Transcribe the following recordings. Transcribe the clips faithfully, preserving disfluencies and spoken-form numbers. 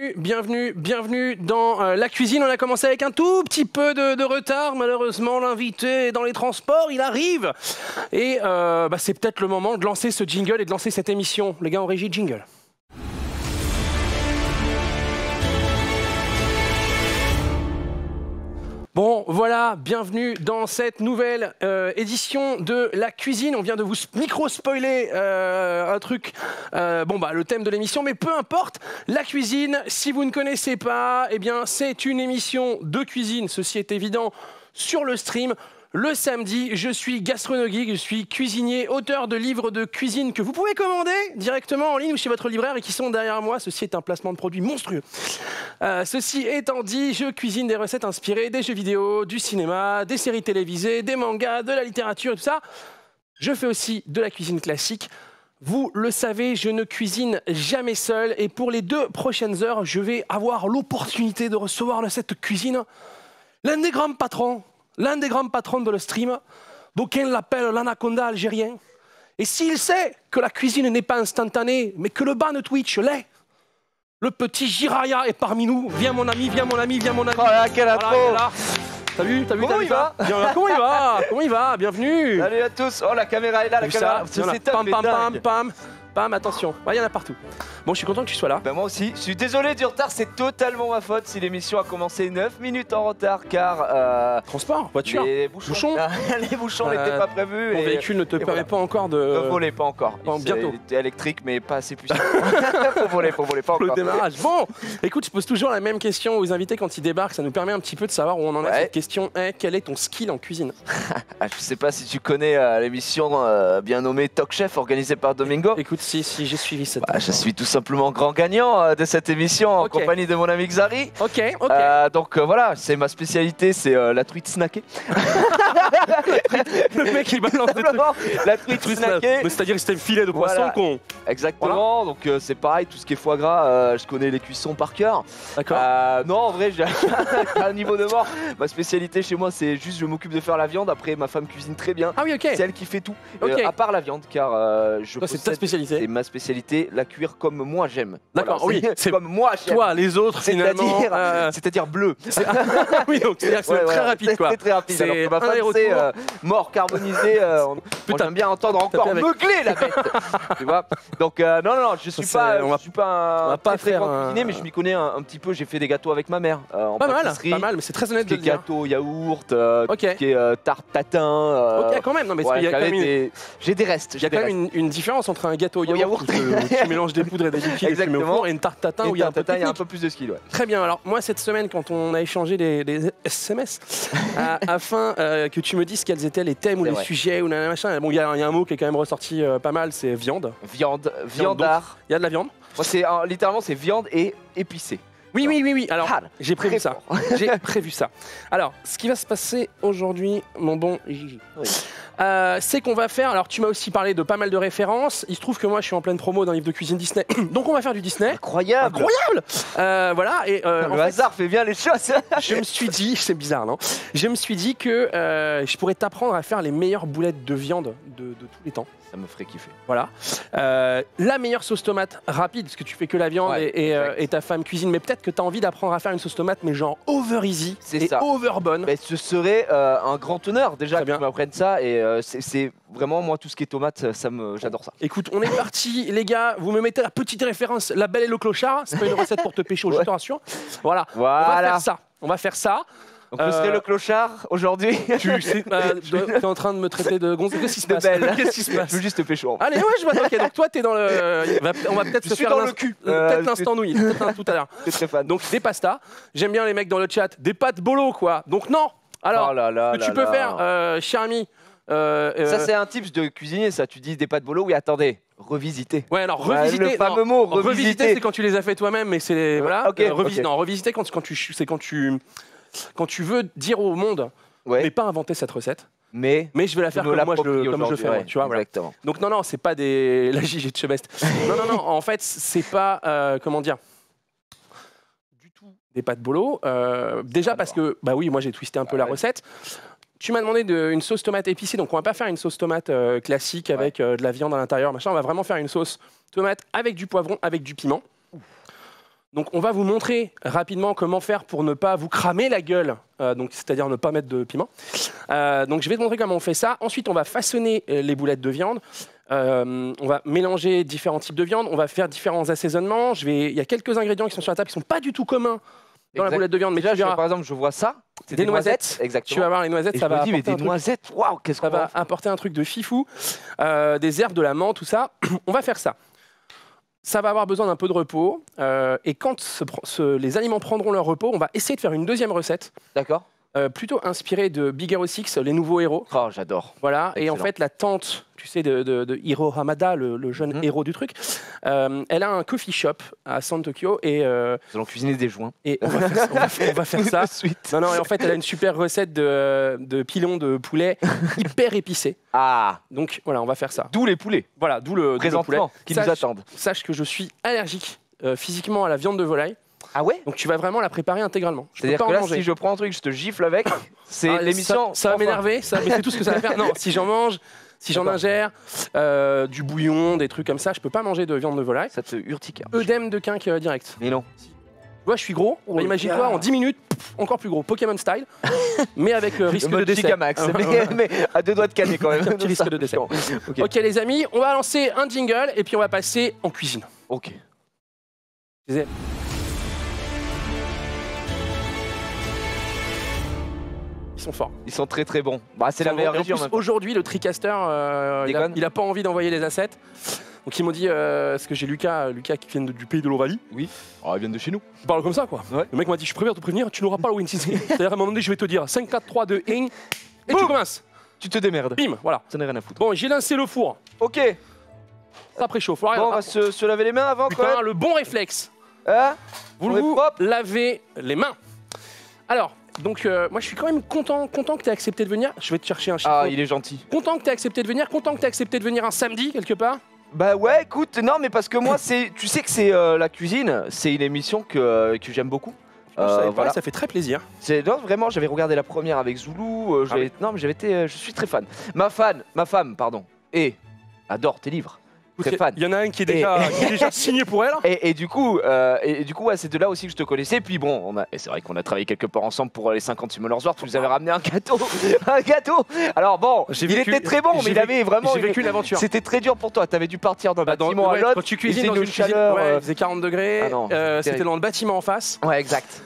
bienvenue, bienvenue, bienvenue dans euh, la cuisine. On a commencé avec un tout petit peu de, de retard. Malheureusement, l'invité est dans les transports, il arrive. Et euh, bah, c'est peut-être le moment de lancer ce jingle et de lancer cette émission. Les gars en régie, jingle. Bon, voilà, bienvenue dans cette nouvelle euh, édition de La Cuisine. On vient de vous micro-spoiler euh, un truc, euh, bon bah le thème de l'émission, mais peu importe. La Cuisine, si vous ne connaissez pas, eh bien c'est une émission de cuisine, ceci est évident, sur le stream. Le samedi, je suis gastronogeek, je suis cuisinier, auteur de livres de cuisine que vous pouvez commander directement en ligne ou chez votre libraire et qui sont derrière moi. Ceci est un placement de produit monstrueux. Euh, ceci étant dit, je cuisine des recettes inspirées des jeux vidéo, du cinéma, des séries télévisées, des mangas, de la littérature et tout ça. Je fais aussi de la cuisine classique. Vous le savez, je ne cuisine jamais seul et pour les deux prochaines heures, je vais avoir l'opportunité de recevoir dans cette cuisine l'un des grands patrons L'un des grands patrons de le stream, d'aucuns l'appellent l'anaconda algérien. Et s'il sait que la cuisine n'est pas instantanée, mais que le ban Twitch l'est, le petit Jiraya est parmi nous. Viens mon ami, viens mon ami, viens mon ami. Oh là, quelle intro voilà, T'as vu, t'as vu, Comment t'as vu il va Bien, Comment il va Comment il va Bienvenue. Salut à tous. Oh, la caméra est là, la caméra. Ça, voilà. Pam, pam, pam, pam, pam, attention. Il y en a partout. Bon, je suis content que tu sois là. Ben moi aussi. Je suis désolé du retard, c'est totalement ma faute si l'émission a commencé neuf minutes en retard car... Euh, Transport, voiture, les bouchons, bouchons. les bouchons n'étaient euh, pas prévus. Mon et, véhicule ne te permet voilà. pas encore de... Ne volez pas encore. Bon, bientôt. Il était électrique mais pas assez puissant. faut voler, faut voler pas encore. Le démarrage. Bon, écoute, je pose toujours la même question aux invités quand ils débarquent. Ça nous permet un petit peu de savoir où on en est. Ouais. Cette question est, quel est ton skill en cuisine? ah, Je sais pas si tu connais euh, l'émission euh, bien nommée Talk Chef organisée par Domingo. Écoute, si, si, j'ai suivi cette... Bah, je suis tout simplement grand gagnant euh, de cette émission en okay. compagnie de mon ami Xari. Ok, ok. Euh, donc euh, voilà, c'est ma spécialité, c'est euh, la truite snackée. Le mec il balance des trucs. La truite snackée. C'est-à-dire que c'était le filet de poisson Voilà. qu'on... Exactement, voilà. Donc euh, c'est pareil, tout ce qui est foie gras, euh, je connais les cuissons par cœur. D'accord. Euh, non, en vrai, j'ai un niveau de mort. Ma spécialité chez moi, c'est juste je m'occupe de faire la viande. Après, ma femme cuisine très bien. Ah oui, ok. C'est elle qui fait tout, Okay. euh, à part la viande, car euh, je. C'est ta spécialité. C'est ma spécialité, la cuire comme moi j'aime. D'accord, voilà, oui. C'est comme moi j'aime. Toi, les autres, finalement. C'est-à-dire euh... c'est-à-dire bleu. oui, donc c'est-à-dire que c'est ouais, très ouais, rapide, quoi. C'est très rapide. C'est ma femme, c'est euh, mort carbonisé. Euh, on j'aime bien entendre encore meugler la bête. Tu vois. Donc euh, non, non, non, je suis ça, pas, on va, je suis pas un on va pas très faire grand un... cuisinier, mais je m'y connais un, un petit peu. J'ai fait des gâteaux avec ma mère. Euh, en pas mal, pâtisserie, pas mal, mais c'est très honnête de le dire. Gâteaux, yaourt, euh, okay. tout ce qui est euh, tarte tatin. Euh, ok, quand même. Non, mais ouais, il y a quand même une... des... J'ai des restes. Il y a quand même une, une différence entre un gâteau au yaourt, yaourt. où tu, tu mélanges des poudres et des liquides et tu mets au four, et une tarte tatin où il y a un peu de il y a un peu plus de skill. Ouais. Très bien. Alors moi cette semaine, quand on a échangé les, les S M S, à, afin euh, que tu me dises quels étaient les thèmes ou les vrai. sujets ou machin. Bon, il y, y a un mot qui est quand même ressorti euh, pas mal, c'est viande. Viande, viandard. Il y a de la viande. Moi, c'est euh, littéralement c'est viande et épicé. Oui, oui, oui, oui. Alors, ah, j'ai prévu ça. J'ai prévu ça. Alors, ce qui va se passer aujourd'hui, mon bon Gigi, oui. euh, c'est qu'on va faire... Alors, tu m'as aussi parlé de pas mal de références. Il se trouve que moi, je suis en pleine promo d'un livre de cuisine Disney. Donc, on va faire du Disney. Incroyable. Incroyable euh, Voilà. Et, euh, Le hasard fait, fait bien les choses. Je me suis dit... C'est bizarre, non? Je me suis dit que euh, je pourrais t'apprendre à faire les meilleures boulettes de viande de, de tous les temps. Ça me ferait kiffer. Voilà. Euh, la meilleure sauce tomate rapide, parce que tu fais que la viande ouais, et, et, euh, et ta femme cuisine, mais peut-être que tu as envie d'apprendre à faire une sauce tomate, mais genre over easy et ça. over bonne. Mais ce serait euh, un grand honneur déjà que tu m'apprennes ça, et euh, c'est vraiment moi tout ce qui est tomate, ça me, j'adore ça. Écoute, on est parti les gars, vous me mettez la petite référence, La Belle et le Clochard, c'est pas une recette pour te pécho, ouais. Je te rassure. Voilà. Voilà. On va faire ça. On va faire ça. Donc, je serai euh... le clochard aujourd'hui. Tu sais, euh, es en train de me traiter de gonze. Qu'est-ce qui se passe? Qu'est-ce qui se passe? Je veux juste te pécho. Allez, ouais, je vois. Ok, donc toi, t'es dans le. On va peut-être se faire dans le cul. Euh, peut-être l'instant nouilles. Peut-être tout à l'heure. T'es très fan. Donc des pastas. J'aime bien les mecs dans le chat. Des pâtes bolo, quoi. Donc non. Alors, oh là là ce que là tu peux là. faire, euh, cher ami. Euh, euh... Ça, c'est un tips de cuisinier, ça. Tu dis des pâtes bolo. Oui, attendez. Revisiter. Ouais, alors revisiter. Ouais, le fameux mot, revisiter. Revisiter, c'est quand tu les as fait toi-même, mais c'est voilà. Okay, euh, revis... okay. Non, revisiter, quand, quand tu, c'est quand tu, quand tu veux dire au monde, ouais. mais pas inventer cette recette. Mais, mais je vais la faire comme moi je le, comme je le fais. Ouais, tu vois, exactement. Voilà. Donc non, non, c'est pas des la J G de Chebest. non, non, non. En fait, c'est pas euh, comment dire. Du tout des pâtes bolo. Euh, déjà parce que bah oui, moi j'ai twisté un peu ah, la ouais. recette. Tu m'as demandé de, une sauce tomate épicée, donc on va pas faire une sauce tomate euh, classique avec ouais. euh, de la viande à l'intérieur, machin. On va vraiment faire une sauce tomate avec du poivron, avec du piment. Donc on va vous montrer rapidement comment faire pour ne pas vous cramer la gueule, euh, donc c'est-à-dire ne pas mettre de piment. Euh, donc je vais te montrer comment on fait ça. Ensuite on va façonner euh, les boulettes de viande. Euh, on va mélanger différents types de viande. On va faire différents assaisonnements. Je vais... Il y a quelques ingrédients qui sont sur la table qui ne sont pas du tout communs dans exact. la boulette de viande. Mais déjà, tu verras, je, par exemple, je vois ça. C'est des, des noisettes. noisettes. Exactement. Tu vas voir les noisettes, Et ça je va me dis, mais des un noisettes, waouh, qu'est-ce qu'on va faire. apporter un truc de fifou. Euh, des herbes, de la menthe, tout ça. On va faire ça. Ça va avoir besoin d'un peu de repos. Euh, et quand ce, ce, les aliments prendront leur repos, on va essayer de faire une deuxième recette. D'accord. Euh, plutôt inspirée de Big Hero six, les nouveaux héros. Oh, j'adore. Voilà. Excellent. Et en fait, la tante, tu sais, de, de, de Hiro Hamada, le, le jeune mm-hmm. héros du truc, euh, elle a un coffee shop à San Tokyo et euh, nous allons cuisiner des joints. Et on va faire, on va faire, on va faire ça. Suite. Non, non. Et en fait, elle a une super recette de, de pilon de poulet hyper épicé. Ah. Donc voilà, on va faire ça. D'où les poulets. Voilà, d'où le, présentement le poulet qui sache, nous attendent. Sache que je suis allergique euh, physiquement à la viande de volaille. Ah ouais? Donc tu vas vraiment la préparer intégralement. C'est-à-dire que là, manger. Si je prends un truc, je te gifle avec, c'est ah, l'émission. Ça, ça va m'énerver, ça, mais c'est tout ce que ça va faire. Non, si j'en mange, si j'en ingère, euh, du bouillon, des trucs comme ça, je peux pas manger de viande de volaille. Ça te urtique. Œdème de quinque euh, direct. Mais non. Tu vois, je suis gros. Oh, bah, imagine-toi, en dix minutes, pff, encore plus gros, Pokémon style, mais avec euh, risque de décès. Max, mais, mais à deux doigts de canner quand même. Un petit risque de décès. Okay. Ok les amis, on va lancer un jingle et puis on va passer en cuisine. Ok. Ils sont forts. Ils sont très très bons. Bah, c'est la meilleure région. Aujourd'hui, le TriCaster, euh, il, a, il a pas envie d'envoyer les assets. Donc ils m'ont dit, euh, parce que j'ai Lucas, Lucas qui vient de, du pays de l'Ovalie. Oui. Alors ils viennent de chez nous. Il parle comme ça quoi. Ouais. Le mec m'a dit, je préfère te prévenir, tu n'auras pas le win six. C'est-à-dire à un moment donné, je vais te dire cinq, quatre, trois, deux, un. Et Boum, tu commences. Tu te démerdes. Bim, voilà. Ça n'a rien à foutre. Bon, j'ai lancé le four. Ok. Ça préchauffe. Bon, on va se, se laver les mains avant. Putain, quand le bon réflexe. Hein? Vous vous lavez les mains. Alors, donc euh, moi je suis quand même content, content que tu aies accepté de venir. Je vais te chercher un chiffon. Ah, il est gentil. Content que tu aies accepté de venir, content que tu aies accepté de venir un samedi quelque part. Bah ouais, écoute, non mais parce que moi c'est, tu sais que c'est euh, la cuisine, c'est une émission que, euh, que j'aime beaucoup. Euh, voilà. Ça fait très plaisir. C'est non, vraiment, j'avais regardé la première avec Zoulou. Euh, ah oui. Non mais j'avais été, euh, je suis très fan. Ma fan, ma femme, pardon, et adore tes livres. Très fan. Il y en a un qui est déjà, et... qui est déjà signé pour elle. Et, et du coup, euh, et, et du coup, ouais, c'est de là aussi que je te connaissais. Puis bon, on a, et c'est vrai qu'on a travaillé quelque part ensemble pour les cinquante Simulers Wars. Tu nous avais ramené un gâteau, un gâteau. Alors bon, il vécu, était très bon, mais il avait vraiment. J'ai vécu une aventure. C'était très dur pour toi. T'avais dû partir d'un bah, bâtiment dans, à ouais, l'autre. Quand tu cuisines dans une chaleur, ouais, il faisait quarante degrés. Ah euh, C'était dans le bâtiment en face. Ouais, exact.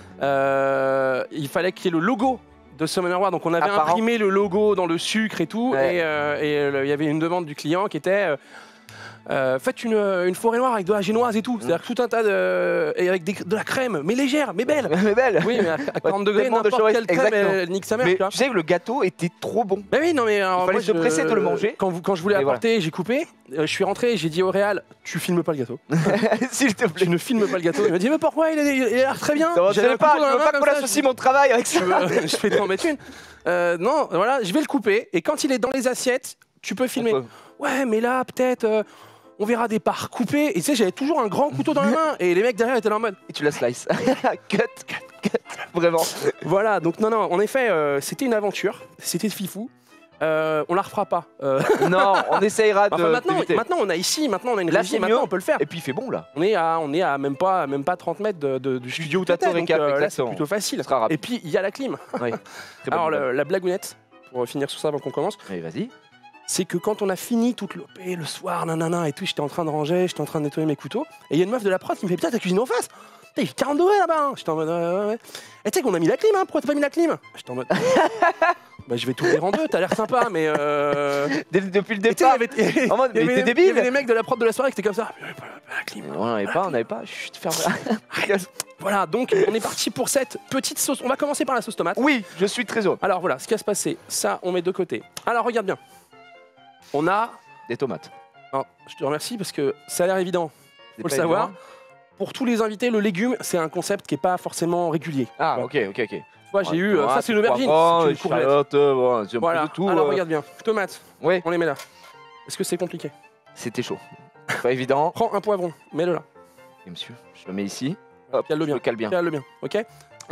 Euh, il fallait qu'il y ait le logo de Summoner War. Donc on avait Apparent. imprimé le logo dans le sucre et tout. Ouais. Et il euh, euh, y avait une demande du client qui était. Euh, Euh, faites une, une forêt noire avec de la génoise et tout, c'est-à-dire tout un tas de... et avec des, de la crème, mais légère, mais belle. Mais belle. Oui, mais à, à quarante degrés, n'importe quelle crème, elle nique sa mère. Mais tu, vois. Tu sais que le gâteau était trop bon. Mais oui, non mais... Alors, il fallait moi, se je, presser de le manger. Quand, vous, quand je voulais apporter, voilà. J'ai coupé, euh, je suis rentré, j'ai dit au réal, tu filmes pas le gâteau. S'il te plaît. Tu ne filmes pas le gâteau. Il m'a dit, mais pourquoi il a l'air très bien. Je ne veux pas, pas qu'on associe mon travail avec ça. Je vais t'en mettre une. Euh, non, voilà, je vais le couper, et quand il est dans les assiettes, tu peux filmer. Ouais, mais là, peut-être... on verra des parts coupées. Et tu sais, j'avais toujours un grand couteau dans la main. Et les mecs derrière étaient là en mode. Et tu la slices. cut, cut, cut. Vraiment. Voilà, donc non, non, en effet, euh, c'était une aventure. C'était fifou. Euh, on la refera pas. Euh... Non, on essayera de. Enfin, maintenant, maintenant, on a ici, maintenant, on a une là, régie, maintenant, on peut le faire. Et puis, il fait bon là. On est à, on est à même pas, même pas trente mètres de, de, du studio où t'attends. Donc euh, là, c'est plutôt facile. Et puis, il y a la clim. Oui. Alors, le, la blagounette, pour finir sur ça avant qu'on commence. Allez, vas-y. C'est que quand on a fini toute l'O P le soir, nanana et tout, j'étais en train de ranger, j'étais en train de nettoyer mes couteaux, et il y a une meuf de la prod qui me fait putain, t'as cuisiné en face. Il fait quarante degrés là-bas. J'étais en mode ouais, ouais. Et tu sais qu'on a mis la clim, hein, pourquoi t'as pas mis la clim? J'étais en mode bah je vais t'ouvrir en deux, t'as l'air sympa, mais euh... depuis le départ. Il y avait, en mode, mais t'es débile. Il y avait des mecs de la prod de la soirée qui étaient comme ça. Pas, pas la clim. On n'avait pas, on n'avait pas. Chut, ferme. Voilà, donc on est parti pour cette petite sauce. On va commencer par la sauce tomate. Oui, je suis très heureux. Alors voilà, ce qui va se passer, ça on met de côté. Alors regarde bien. On a des tomates. Non, je te remercie parce que ça a l'air évident. Faut le savoir. Évident. Pour tous les invités, le légume, c'est un concept qui n'est pas forcément régulier. Ah, ok, ok, ok. Moi, j'ai eu. Euh, ça, c'est une aubergine. C'est une courgette. Bon, voilà. Tout, alors, euh... regarde bien. Tomates. Oui. On les met là. Est-ce que c'est compliqué? C'était chaud. Pas évident. Prends un poivron, mets-le là. Et monsieur, je le mets ici. Hop, cale-le bien. Cale bien. Cale-le bien. Ok.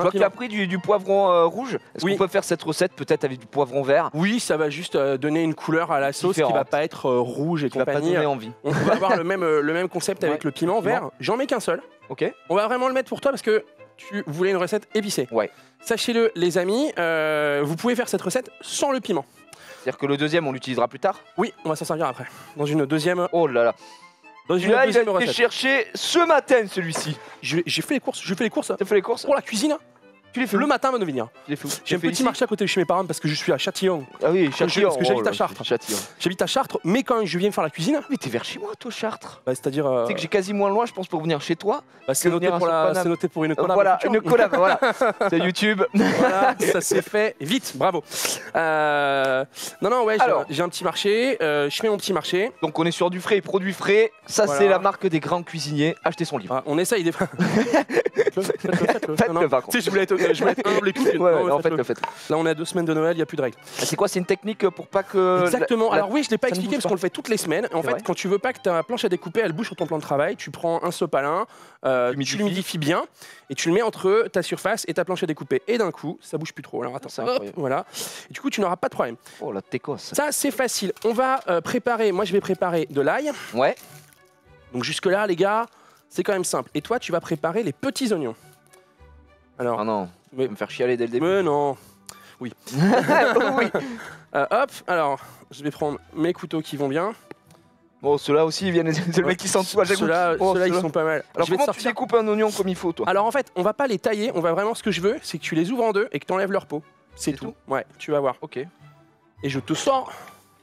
Je vois que tu as pris du, du poivron euh, rouge. Est-ce oui. qu'on peut faire cette recette peut-être avec du poivron vert? Oui, ça va juste euh, donner une couleur à la sauce Différente. qui va pas être euh, rouge et qui compagnie. Va pas donner envie. On va avoir le même, euh, le même concept ouais. avec le piment vert. J'en mets qu'un seul. Ok. On va vraiment le mettre pour toi parce que tu voulais une recette épicée. Ouais. Sachez-le, les amis, euh, vous pouvez faire cette recette sans le piment. C'est-à-dire que le deuxième, on l'utilisera plus tard? Oui, on va s'en servir après. Dans une deuxième. Oh là là. Dans une là, deuxième il a été recette. cherché ce matin, celui-ci. J'ai fait les courses. Je fais les courses. T'as fait les courses pour la cuisine. Tu les fais le matin avant de venir. J'ai un petit ici marché à côté de chez mes parents parce que je suis à Châtillon. Ah oui, Châtillon. Parce que j'habite à Chartres. J'habite à Chartres, mais quand je viens faire la cuisine. Mais t'es vers chez moi, toi, Chartres. Bah, c'est-à-dire. Euh... Tu sais que j'ai quasi moins loin, je pense, pour venir chez toi. Bah, c'est noté, noté pour une collab. Voilà, une collab, voilà. C'est YouTube. Voilà, ça s'est fait vite, bravo. Euh... Non, non, ouais, j'ai un petit marché. Euh, je fais mon petit marché. Donc, on est sur du frais et produits frais. Ça, voilà. C'est la marque des grands cuisiniers. Achetez son livre. Ah, on essaye des. Faites-le, faites-le. Faites-le, par contre. Tu sais, je voulais être humble et tout. Ouais, ouais, non, faites-le, faites-le. Là, on est à deux semaines de Noël, il n'y a plus de règles. C'est quoi? C'est une technique pour pas que. Exactement. La... Alors, oui, je ne l'ai pas expliqué parce qu'on le fait toutes les semaines. En fait, vrai. quand tu veux pas que ta planche à découper elle bouge sur ton plan de travail, tu prends un sopalin, euh, tu l'humidifies bien et tu le mets entre ta surface et ta planche à découper. Et d'un coup, ça bouge plus trop. Alors, attends, hop, voilà. Et du coup, tu n'auras pas de problème. Oh, la técos. Ça, c'est facile. On va euh, préparer. Moi, je vais préparer de l'ail. Ouais. Donc, jusque-là, les gars, c'est quand même simple. Et toi, tu vas préparer les petits oignons. Alors. Ah non. Tu vas me faire chialer dès le début. Mais non. Oui. oui. Euh, hop, alors, je vais prendre mes couteaux qui vont bien. Bon, ceux-là aussi, ils viennent. C'est le mec qui s'en dessous. Ceux-là, oh, ceux ils sont pas mal. Alors, je vais comment sortir... tu découpes un oignon comme il faut, toi? Alors, en fait, on va pas les tailler. On va vraiment, ce que je veux, c'est que tu les ouvres en deux et que tu enlèves leur peau. C'est tout. tout. Ouais, tu vas voir. Ok. Et je te sors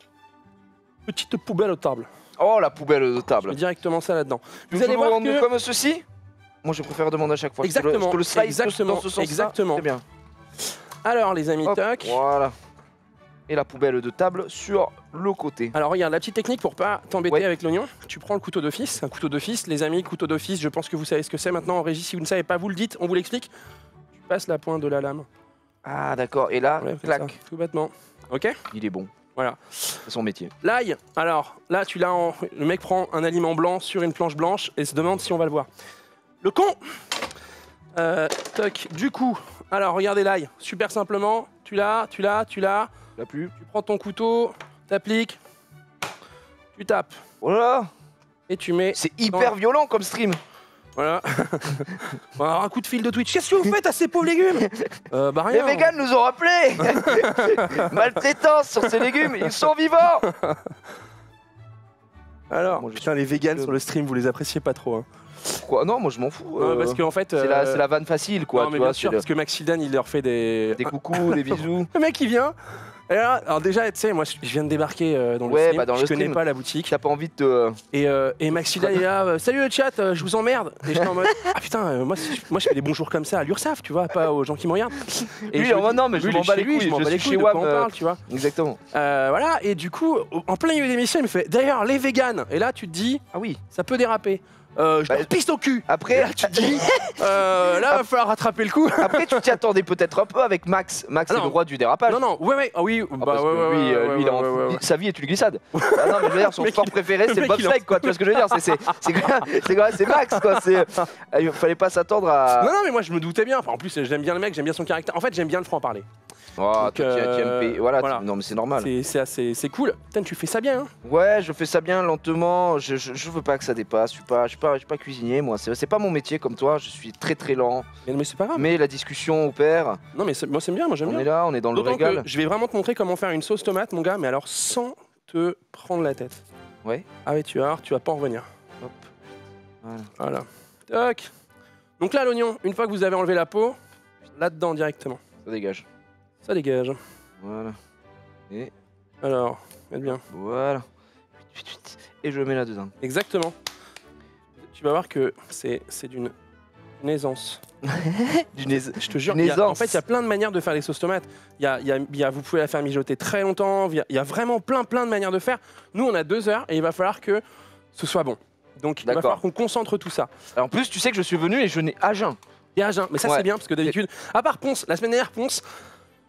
petite poubelle de table. Oh, la poubelle de table. Je mets directement ça là-dedans. Vous allez voir que... comme ceci. Moi, je préfère demander à chaque fois. Exactement. Je te le slice exactement. dans ce sens-là. Exactement. C'est bien. Alors, les amis, toc. Voilà. Et la poubelle de table sur le côté. Alors regarde, la petite technique pour pas t'embêter ouais. avec l'oignon, tu prends le couteau d'office, un couteau d'office, les amis, couteau d'office, je pense que vous savez ce que c'est maintenant en régie, si vous ne savez pas, vous le dites, on vous l'explique. Tu passes la pointe de la lame. Ah d'accord, et là, ouais, clac. Ça, tout bêtement, ok. Il est bon. Voilà. C'est son métier. L'ail, alors là tu l'as en... Le mec prend un aliment blanc sur une planche blanche et se demande si on va le voir. Le con euh, Toc, du coup, alors regardez l'ail, super simplement, tu l'as, tu l'as, tu l'as. Plus. Tu prends ton couteau, t'appliques, tu tapes. Voilà. Et tu mets. C'est hyper dans... violent comme stream. Voilà. On va avoir un coup de fil de Twitch. Qu'est-ce que vous faites à ces pauvres légumes? euh, bah rien. Les véganes nous ont rappelé. Maltraitance sur ces légumes, ils sont vivants. Alors, moi, putain, les véganes sur le stream, vous les appréciez pas trop. Hein. Pourquoi? Non, moi je m'en fous. Euh... Non, parce qu'en fait. C'est euh... la, la vanne facile, quoi. Non, mais tu bien vois, sûr, le... parce que Maxildan, il leur fait des. Des coucous, des bisous. Le mec, il vient. Et là, alors déjà, tu sais, moi, je viens de débarquer euh, dans le ouais, stream. Bah dans je le connais stream. pas la boutique. T'as pas envie de te. Et, euh, et Maxildan est là. Euh, Salut le chat, euh, je vous emmerde. Et j'étais en mode. Ah putain, euh, moi, moi, je fais des bonjours comme ça à l'Ursaf, tu vois, pas aux gens qui me regardent. Et lui, oh, non, mais je m'en bats les couilles. Je m'en bats les couilles de quoi on parle, tu vois. Exactement. Euh, voilà, et du coup, en plein milieu d'émission, il me fait d'ailleurs, les véganes. Et là, tu te dis, ah oui, ça peut déraper. Euh, je bah, leur piste au cul. Après, là, tu te dis, euh, là, il va falloir rattraper le coup. Après, tu t'y attendais peut-être un peu avec Max. Max, c'est le roi du dérapage. Non, non, ouais, ouais, ah oui, ah, bah, ouais, lui, ouais, lui, ouais, il est ouais, en... ouais, ouais. Sa vie est une glissade. Ah non, mais je veux dire, son sport préféré, c'est le bobsleigh, quoi. Tu vois ce que je veux dire? C'est Max, quoi. Il fallait pas s'attendre à. Non, non, mais moi, je me doutais bien. Enfin, en plus, j'aime bien le mec, j'aime bien son caractère. En fait, j'aime bien le franc-parler. Oh, Donc, euh, voilà, voilà. Non mais c'est normal. C'est cool. Putain, tu fais ça bien. Hein. Ouais, je fais ça bien, lentement. Je, je, je veux pas que ça dépasse. Je suis pas, je suis pas, je suis pas cuisinier, moi. C'est pas mon métier comme toi. Je suis très très lent. Mais, mais c'est pas grave. Mais la discussion opère. Non mais moi c'est bien, moi j'aime bien. On est là, on est dans le régal. Je vais vraiment te montrer comment faire une sauce tomate, mon gars, mais alors sans te prendre la tête. Ouais. Ah ouais, tu vas voir, tu vas pas en revenir. Hop. Voilà. Voilà. Toc. Donc là, l'oignon, une fois que vous avez enlevé la peau, là-dedans directement. Ça dégage. Ça dégage. Voilà. Et. Alors, mets bien. Voilà. Et je le mets là-dedans. Exactement. Tu vas voir que c'est d'une aisance. D'une aisance. Je te jure, y a, en fait, il y a plein de manières de faire les sauces tomates. Y a, y a, y a, vous pouvez la faire mijoter très longtemps. Il y, y a vraiment plein, plein de manières de faire. Nous, on a deux heures et il va falloir que ce soit bon. Donc, il va falloir qu'on concentre tout ça. Alors, en plus, tu sais que je suis venu et je n'ai à jeun. Et à jeun. Mais ça, ouais. C'est bien parce que d'habitude, à part Ponce, la semaine dernière, Ponce.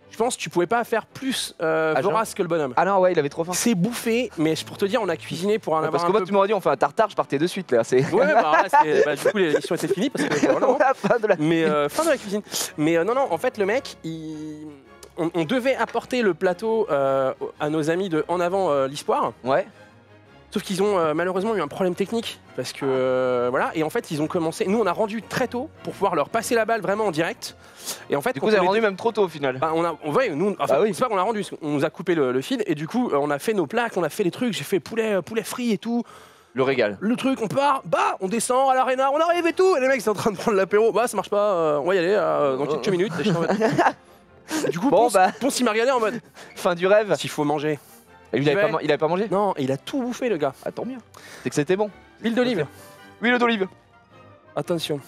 Je pense que tu pouvais pas faire plus euh, Ah, vorace que le bonhomme. Ah non, ouais, il avait trop faim. C'est bouffé, mais pour te dire, on a cuisiné pour en Ouais, avoir parce un que moi, peu. tu m'aurais dit, on fait un tartare, je partais de suite là. C'est Ouais, bah, là, c'est- bah, du coup, l'émission était finie parce que voilà, la fin de la. mais euh, fin de la cuisine. Mais euh, non, non, en fait, le mec, il... on, on devait apporter le plateau euh, à nos amis de En Avant euh, l'Espoir. Ouais. Sauf qu'ils ont euh, malheureusement eu un problème technique parce que euh, voilà, et en fait ils ont commencé. Nous on a rendu très tôt pour pouvoir leur passer la balle vraiment en direct. Et en fait, Du quand coup, vous avez on rendu était- même trop tôt au final. bah, on a, on, ouais, nous, enfin, Ah oui. c'est pas qu'on a rendu, on nous a coupé le, le feed et du coup euh, on a fait nos plaques, on a fait les trucs. J'ai fait poulet, euh, poulet frit et tout. Le régal. Le truc, on part, bah, on descend à l'arena, on arrive et tout. Et les mecs sont en train de prendre l'apéro. Bah, ça marche pas, euh, on va y aller euh, dans quelques minutes. Et je suis en mode- Et du coup, Bon, Ponce, bah. Ponce, il m'a regardé en mode Fin du rêve. s'il faut manger. Et lui, il J'y avait, vais. pas, man- il avait pas mangé. Non, et il a tout bouffé, le gars. Ah, tant mieux. C'est que c'était bon. Huile d'olive, Huile d'olive. attention.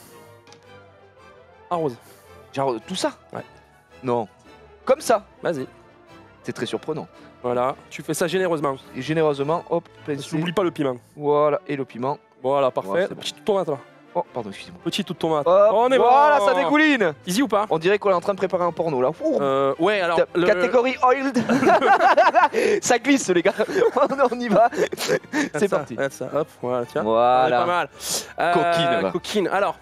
Arrose, Genre tout ça. Ouais. Non. Comme ça. vas-y. C'est très surprenant. Voilà, tu fais ça généreusement. Et généreusement, hop, pincé. N'oublie pas le piment. Voilà, et le piment. Voilà, parfait. Ouais, c'est bon. Petite tomate là. Oh, pardon, excusez-moi. Petite tomate. Hop, on est voilà, bon. ça dégouline. Easy ou pas? On dirait qu'on est en train de préparer un porno là. Ouh. euh, Ouais, alors. Ca- le- Catégorie oiled. Ça glisse les gars. On y va. Regarde C'est ça, parti. regarde ça, hop, voilà, tiens. Voilà. Pas mal. Euh, Coquine, va. Coquine. Alors,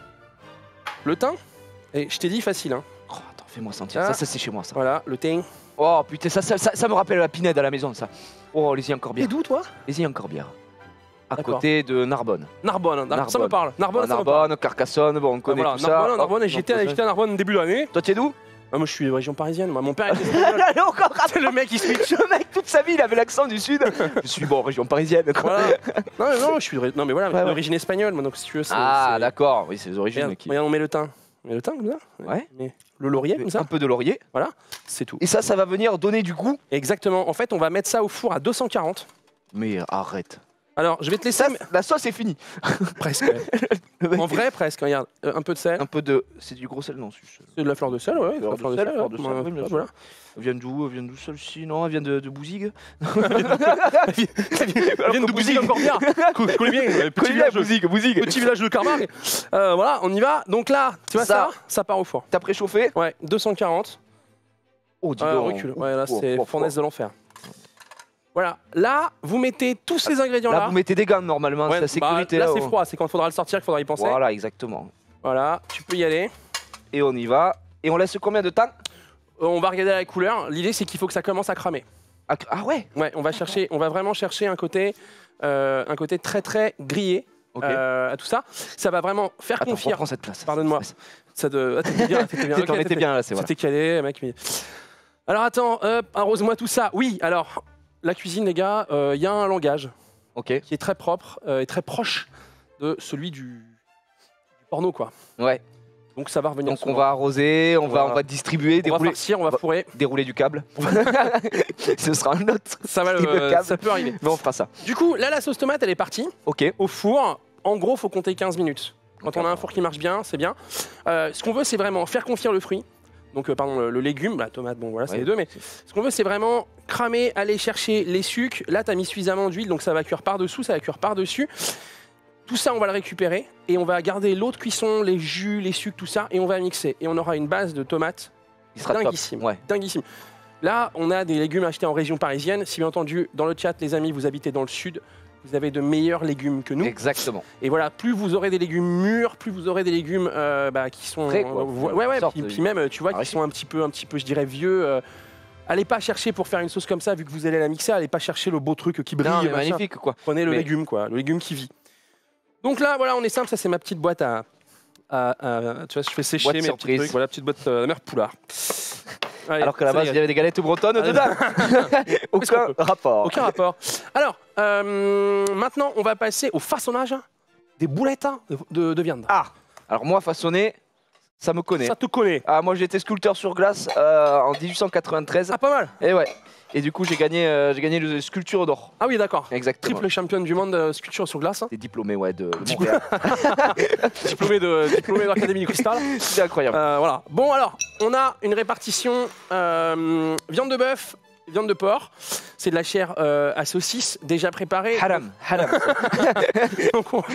le thym. Et je t'ai dit facile, hein. Oh, attends, fais-moi sentir. Ah. Ça, ça c'est chez moi ça. Voilà, le thym. Oh putain, ça, ça, ça, ça me rappelle la pinède à la maison ça. Oh, les y encore T'es bien. d'où toi? Les y encore bien. À D'accord. côté de Narbonne. Narbonne, Narbonne, ça me Narbonne. parle. Narbonne, Ah, ça me parle. Narbonne, Carcassonne, bon, on Ah, connaît voilà, tout Narbonne, ça. Narbonne, Hop, j'étais donc, j'étais à Narbonne début de l'année. Toi, tu es d'où? Ah, moi, je suis de région parisienne. Moi, mon père était espagnol. Allez, encore C'est le mec qui switch. Le mec, toute sa vie, il avait l'accent du sud. Je suis bon, région parisienne. Quoi. Voilà. Non, mais non, je suis de ré- non, mais voilà, Ouais, ouais. d'origine espagnole. Moi, donc si tu veux, c'est. Ah, c'est- d'accord, oui, c'est les origines. Regarde, Qui... regarde, on met le thym. On met le thym comme ça. Ouais. Mais le laurier comme ça. Un peu de laurier. Voilà, c'est tout. Et ça, ça va venir donner du goût. Exactement. En fait, on va mettre ça au four à deux cent quarante. Mais arrête. Alors, je vais te laisser. Ça, mais- la sauce est finie. Presque. ouais. En vrai, presque. Regarde, Euh, un peu de sel. Un peu de. C'est du gros sel, non c'est- C'est de la fleur de sel, ouais. Fleur la de fleur de sel, sel, fleur ouais. de sel, Ouais, oui, bien sûr. voilà. Elle vient d'où Elle vient d'où celle-ci Non, elle vient de, de Bouzigues. Elle vient de Bouzigues encore bien. Je connais bien. euh, Petit Connais bien village, de- Bouzigues, Bouzigues. petit village de Carmargue. Euh, voilà, on y va. Donc là, tu vois ça, Ça. ça, part au four. T'as préchauffé Ouais, deux cent quarante. Oh, dis Euh, donc. recule. Ouais, là, Oh, c'est oh, fournaise oh. de l'enfer. Voilà. Là, vous mettez tous ces ingrédients Là, là. vous mettez des gants normalement, Ouais, c'est la sécurité. bah, là, là, c'est oh. froid. C'est quand il faudra le sortir qu'il faudra y penser. Voilà, exactement. Voilà, tu peux y aller. Et on y va. Et on laisse combien de temps Euh, on va regarder la couleur. L'idée, c'est qu'il faut que ça commence à cramer. Ah, ah ouais Ouais, on va chercher, on va vraiment chercher un côté, euh, un côté très très grillé Ok. euh, à tout ça. Ça va vraiment faire Attends, confiance. prends cette place. Pardonne-moi. Ça te, ah, t'étais bien, t'étais bien. T'en Ok, étais bien là, c'est voilà. C'était calé, mec. mais- Alors attends, hop, arrose-moi tout ça. Oui, alors la cuisine, les gars, il y a un langage Ok. qui est très propre euh, et très proche de celui du, du porno, quoi. Ouais. Donc ça va revenir. Donc on souvent. va arroser, on, On va, va- on va distribuer, on va dérouler, farcir, on va on va- fourrer. dérouler du câble. Ce sera un autre. Ça va, style de le- câble. ça peut arriver. Mais on fera ça. Du coup, là, la sauce tomate, elle est partie. Ok. Au four, en gros, faut compter quinze minutes. Quand on a un four qui marche bien, c'est bien. Euh, ce qu'on veut, c'est vraiment faire confire le fruit. Donc, euh, pardon, le, le légume, la tomate, bon voilà, c'est Ouais. les deux. Mais ce qu'on veut, c'est vraiment cramer, aller chercher les sucres. Là, tu as mis suffisamment d'huile, donc ça va cuire par-dessous, ça va cuire par-dessus. Tout ça, on va le récupérer et on va garder l'autre cuisson, les jus, les sucres, tout ça, et on va mixer. Et on aura une base de tomates Il sera top. dinguissime. Ouais. Dinguissime. Là, on a des légumes achetés en région parisienne. Si bien entendu, dans le chat, les amis, vous habitez dans le sud, vous avez de meilleurs légumes que nous. Exactement. Et voilà, plus vous aurez des légumes mûrs, plus vous aurez des légumes euh, bah, qui sont, Frais, quoi. euh, ouais, ouais, Sorte puis, de- puis même, tu vois, qui Arrêtez. sont un petit peu, un petit peu, je dirais, vieux. euh, allez pas chercher pour faire une sauce comme ça, vu que vous allez la mixer. Allez pas chercher le beau truc qui brille. Non, mais machin. magnifique quoi. Prenez le Mais- légume, quoi, le légume qui vit. Donc là, voilà, on est simple. Ça, c'est ma petite boîte à, à- à- tu vois, je fais sécher Boîte mes petits surprise. trucs. Voilà, petite boîte euh, mère Poulard. Allez, Alors qu'à la ça base, il régale. y avait des galettes bretonnes Allez. dedans. Qu'est-ce qu'on Aucun peut rapport. Aucun rapport. Alors, euh, maintenant, on va passer au façonnage des boulettes hein, de, de- de viande. Ah. Alors moi, façonné, ça me connaît. Ça te connaît. Ah, moi, j'étais sculpteur sur glace euh, en dix-huit cent quatre-vingt-treize. Ah, pas mal. Et ouais. Et du coup, j'ai gagné, euh, j'ai gagné le sculpture d'or. Ah oui, d'accord. Exactement. Triple championne du monde de sculpture sur glace. T'es diplômé, ouais, de, de Diplômé. Montréal. diplômé de diplômé de l'Académie du Cristal. C'est incroyable. Euh, voilà. Bon alors, on a une répartition euh, viande de bœuf, viande de porc. C'est de la chair euh, à saucisse déjà préparée. Haram, haram. Donc, on...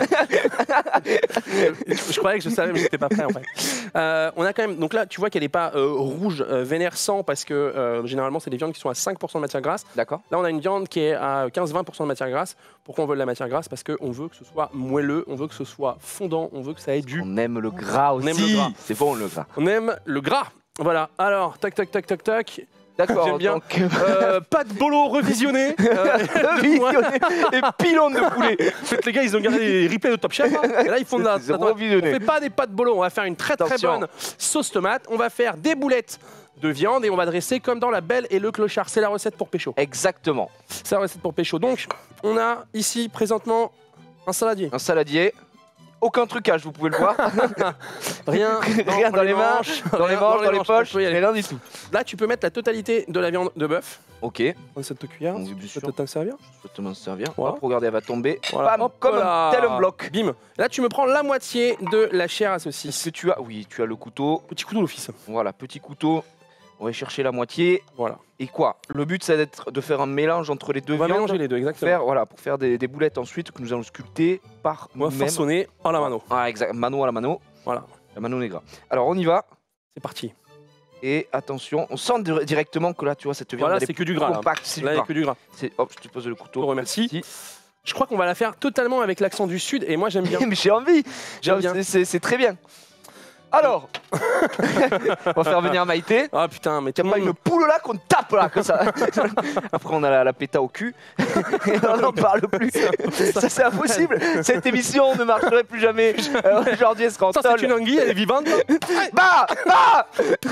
je croyais que je savais, mais j'étais pas prêt en fait. Euh, on a quand même, donc là, tu vois qu'elle n'est pas euh, rouge, euh, vénère sang, parce que euh, généralement, c'est des viandes qui sont à cinq pour cent de matière grasse. D'accord. Là, on a une viande qui est à quinze à vingt pour cent de matière grasse. Pourquoi on veut de la matière grasse? Parce qu'on veut que ce soit moelleux, on veut que ce soit fondant, on veut que ça ait du... On aime le gras aussi. On aime le gras. C'est bon le gras. On aime le gras. Voilà, alors, tac, tac, tac, tac, tac. D'accord, j'aime bien. Donc... Euh, pas de bolo revisionné. Euh, revisionné et pilon de poulet. En fait, les gars, ils ont gardé les replays de Top Chef. Hein, et là, ils font de la... Attends, on fait pas des pâtes bolo, on va faire une très très Attention. bonne sauce tomate. On va faire des boulettes de viande et on va dresser comme dans La Belle et le Clochard. C'est la recette pour pécho. Exactement. C'est la recette pour pécho. Donc, on a ici présentement un saladier. Un saladier. Aucun trucage, vous pouvez le voir. Rien, rien dans les mains, dans les manches, dans les poches, rien du tout. Là, tu peux mettre la totalité de la viande de bœuf. Ok. Dans cette cuillère. Oui, bien sûr. Ça peut t'en servir. Je peux te m'en servir. Voilà. Hop, regardez, elle va tomber. Voilà. Bam, Hop comme là. un tel un bloc. Bim. Là, tu me prends la moitié de la chair à Est-ce saucisse. que tu as... Oui, tu as le couteau. Petit couteau d'office. Voilà, petit couteau. On va chercher la moitié. Voilà. Et quoi? Le but, c'est d'être de faire un mélange entre les deux On va viandes. mélanger les deux, exactement. Faire, voilà, pour faire des, des boulettes ensuite que nous allons sculpter par On va nous-mêmes. façonner en la mano. Ah, exact. Mano à la mano. Voilà. La mano negra. Alors, on y va. C'est parti. Et attention, on sent de- directement que là, tu vois, cette viande, Voilà, elle est c'est que du gras. Là, compacte, c'est du Là, il n'y a gras. que du gras. C'est- Hop, je te pose le Je couteau. te remercie. Merci. Je crois qu'on va la faire totalement avec l'accent du Sud et moi, j'aime bien. Mais j'ai envie. J'aime J'ai- bien. c'est- C'est très bien. Alors, on va faire venir Maïté. Ah putain, mais T'as tout pas le monde- une poule là qu'on tape là comme ça. Après on a la, la péta au cul et on n'en parle plus. Ça c'est impossible. Cette émission ne marcherait plus jamais. Euh, Aujourd'hui elle sera en Ça, tôle. c'est une anguille, elle est vivante. Bah Bah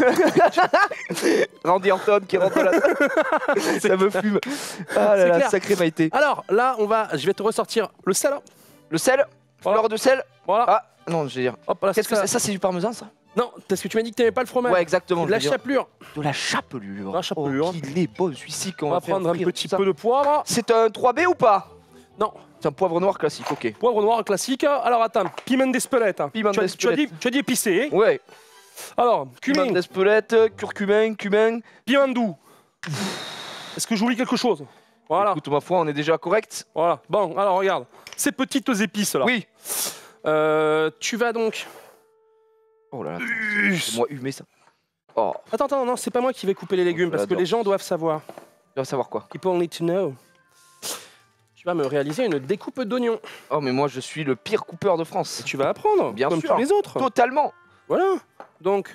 Randy Orton qui rentre là. Ça me fume. Ah là C'est là, clair. sacré Maïté. Alors là, on va, je vais te ressortir le sel. Le sel. Voilà. Fleur de sel. Voilà. Ah non, je veux dire. Hop, là, Qu'est-ce que ça. c'est Ça c'est du parmesan ça? Non, parce que tu m'as dit que t'aimais pas le fromage. Ouais exactement. De la je veux dire. chapelure. De la chapelure. La chapelure. Oh, qu'il est beau celui-ci qu'on On va va faire prendre un frire, petit tout ça. peu de poivre. C'est un trois B ou pas? Non, C'est un poivre noir classique, ok. poivre noir classique. Alors attends, piment d'Espelette. Piment tu, as- tu as dit, d'Espelette. tu as dit épicé. hein. Ouais. Alors, Cumin cumin, d'Espelette, curcumin, cumin. piment doux. Est-ce que j'oublie quelque chose? Voilà, Écoute, ma foi, on est déjà correct. voilà. Bon, alors regarde, ces petites épices là. Oui. Euh, tu vas donc. Oh là là, c'est moi humer ça. Oh, Attends, attends, non, c'est pas moi qui vais couper les légumes parce que J'adore. les gens doivent savoir. tu vas savoir quoi? People need to know. Tu vas me réaliser une découpe d'oignons. Oh, mais moi je suis le pire coupeur de France. Tu vas apprendre, Bien comme sûr. tous les autres. Totalement. Voilà. Donc,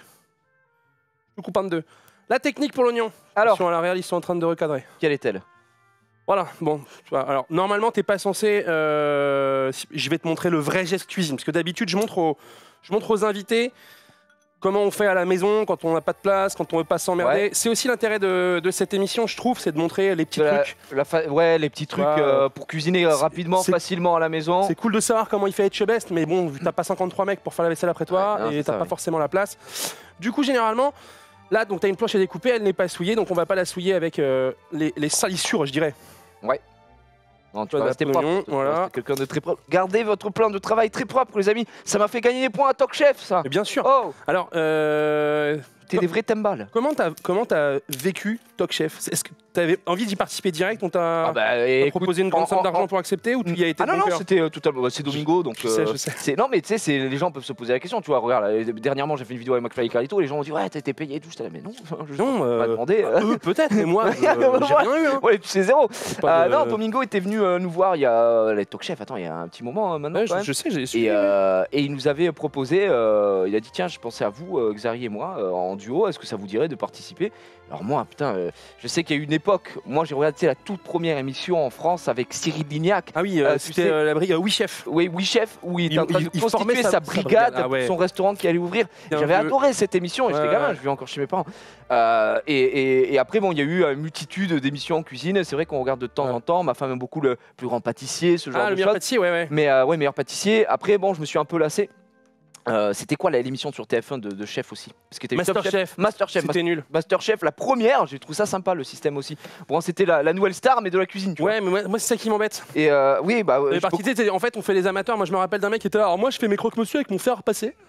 je coupe en deux. La technique pour l'oignon. Alors, Attention, à la réal, ils sont en train de recadrer. quelle est-elle? Voilà, bon, tu vois, alors normalement t'es pas censé, euh, si- je vais te montrer le vrai geste cuisine, parce que d'habitude je montre aux, je montre aux invités comment on fait à la maison quand on n'a pas de place, quand on veut pas s'emmerder. Ouais. C'est aussi l'intérêt de, de cette émission, je trouve, c'est de montrer les petits De la- trucs. la fa- Ouais, les petits trucs Ouais. euh, pour cuisiner euh, C'est- rapidement, c'est- facilement à la maison. C'est cool de savoir comment il fait Etchebest, mais bon, vu que t'as pas cinquante-trois mecs pour faire la vaisselle après toi, Ouais, non, et c'est t'as ça, pas ouais. forcément la place. Du coup, généralement, là, donc t'as une planche à découper, elle n'est pas souillée, donc on va pas la souiller avec euh, les, les salissures, je dirais. Non, tu Voilà, vas rester la propre. pognon, Tu vas voilà. rester quelqu'un de très propre. Gardez votre plan de travail très propre, les amis. Ça m'a fait gagner des points à Talk Chef, ça. Et bien sûr. Oh, Alors, euh, t'es des vrais timbales. Comment t'as comment t'as vécu Talk Chef? Est-ce que t'avais envie d'y participer direct? On t'a Ah bah, t'a écoute, proposé une grande en- somme en- d'argent en- pour accepter ou tu y as été Ah de non, bon non, cœur? c'était euh, totalement. bah, c'est Domingo, donc. Je sais, je sais. c'est- Non, mais tu sais, c'est- les gens peuvent se poser la question. Tu vois, regarde, là, dernièrement, j'ai fait une vidéo avec McFly et Carlito. Les gens ont dit, ouais, t'as été payé et tout. J'étais là, mais non, je Non, on m'a euh, demandé. euh. eux peut-être, mais moi, euh, j'ai rien eu. Hein. Ouais, tu sais zéro. Pas Euh, de- Non, Domingo était venu euh, nous voir il y a euh, les Talk Chef. Attends, il y a un petit moment euh, maintenant. Ouais, quand je, même. je sais, j'ai suivi. Et, euh, et il nous avait proposé, euh, il a dit tiens, je pensais à vous, euh, Xari et moi, euh, en duo, est-ce que ça vous dirait de participer? Alors moi, putain, euh, je sais qu'il y a eu une époque, moi j'ai regardé la toute première émission en France avec Cyril Lignac. Ah oui, euh, euh, tu c'était sais- euh, la brigade Oui Chef. Oui, oui chef, où il était Il- en train il- de il constituer formait sa, sa- sa brigade, brigade, ah ouais. pour son restaurant qui allait ouvrir. C'était un J'avais vieux- adoré cette émission et Ouais, j'étais gamin, ouais. je vis encore chez mes parents. Euh, et, et- et après, bon, il y a eu une multitude d'émissions en cuisine. C'est vrai qu'on regarde de temps Ouais. en temps. Ma femme aime beaucoup le plus grand pâtissier, ce genre Ah, de le meilleur choses. pâtissier, ouais, ouais. Mais euh, ouais, meilleur pâtissier. Après, bon, je me suis un peu lassé. Euh, C'était quoi la- l'émission sur T F un de, de chef aussi? Parce que t'as eu Top Masterchef. Masterchef. C'était nul. Masterchef, la première, j'ai trouvé ça sympa le système aussi. Bon, c'était la, la nouvelle star, mais de la cuisine, tu vois. Ouais, mais moi, moi, c'est ça qui m'embête. Et euh, oui, bah, Les je parties, peux- tu sais, en fait, on fait les amateurs. Moi, je me rappelle d'un mec qui était là. Alors, moi, je fais mes croque-monsieur avec mon fer à repasser.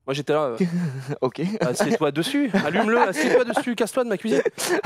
Moi j'étais là. Euh, ok. Assieds-toi dessus, allume-le, assieds-toi dessus, casse-toi de ma cuisine.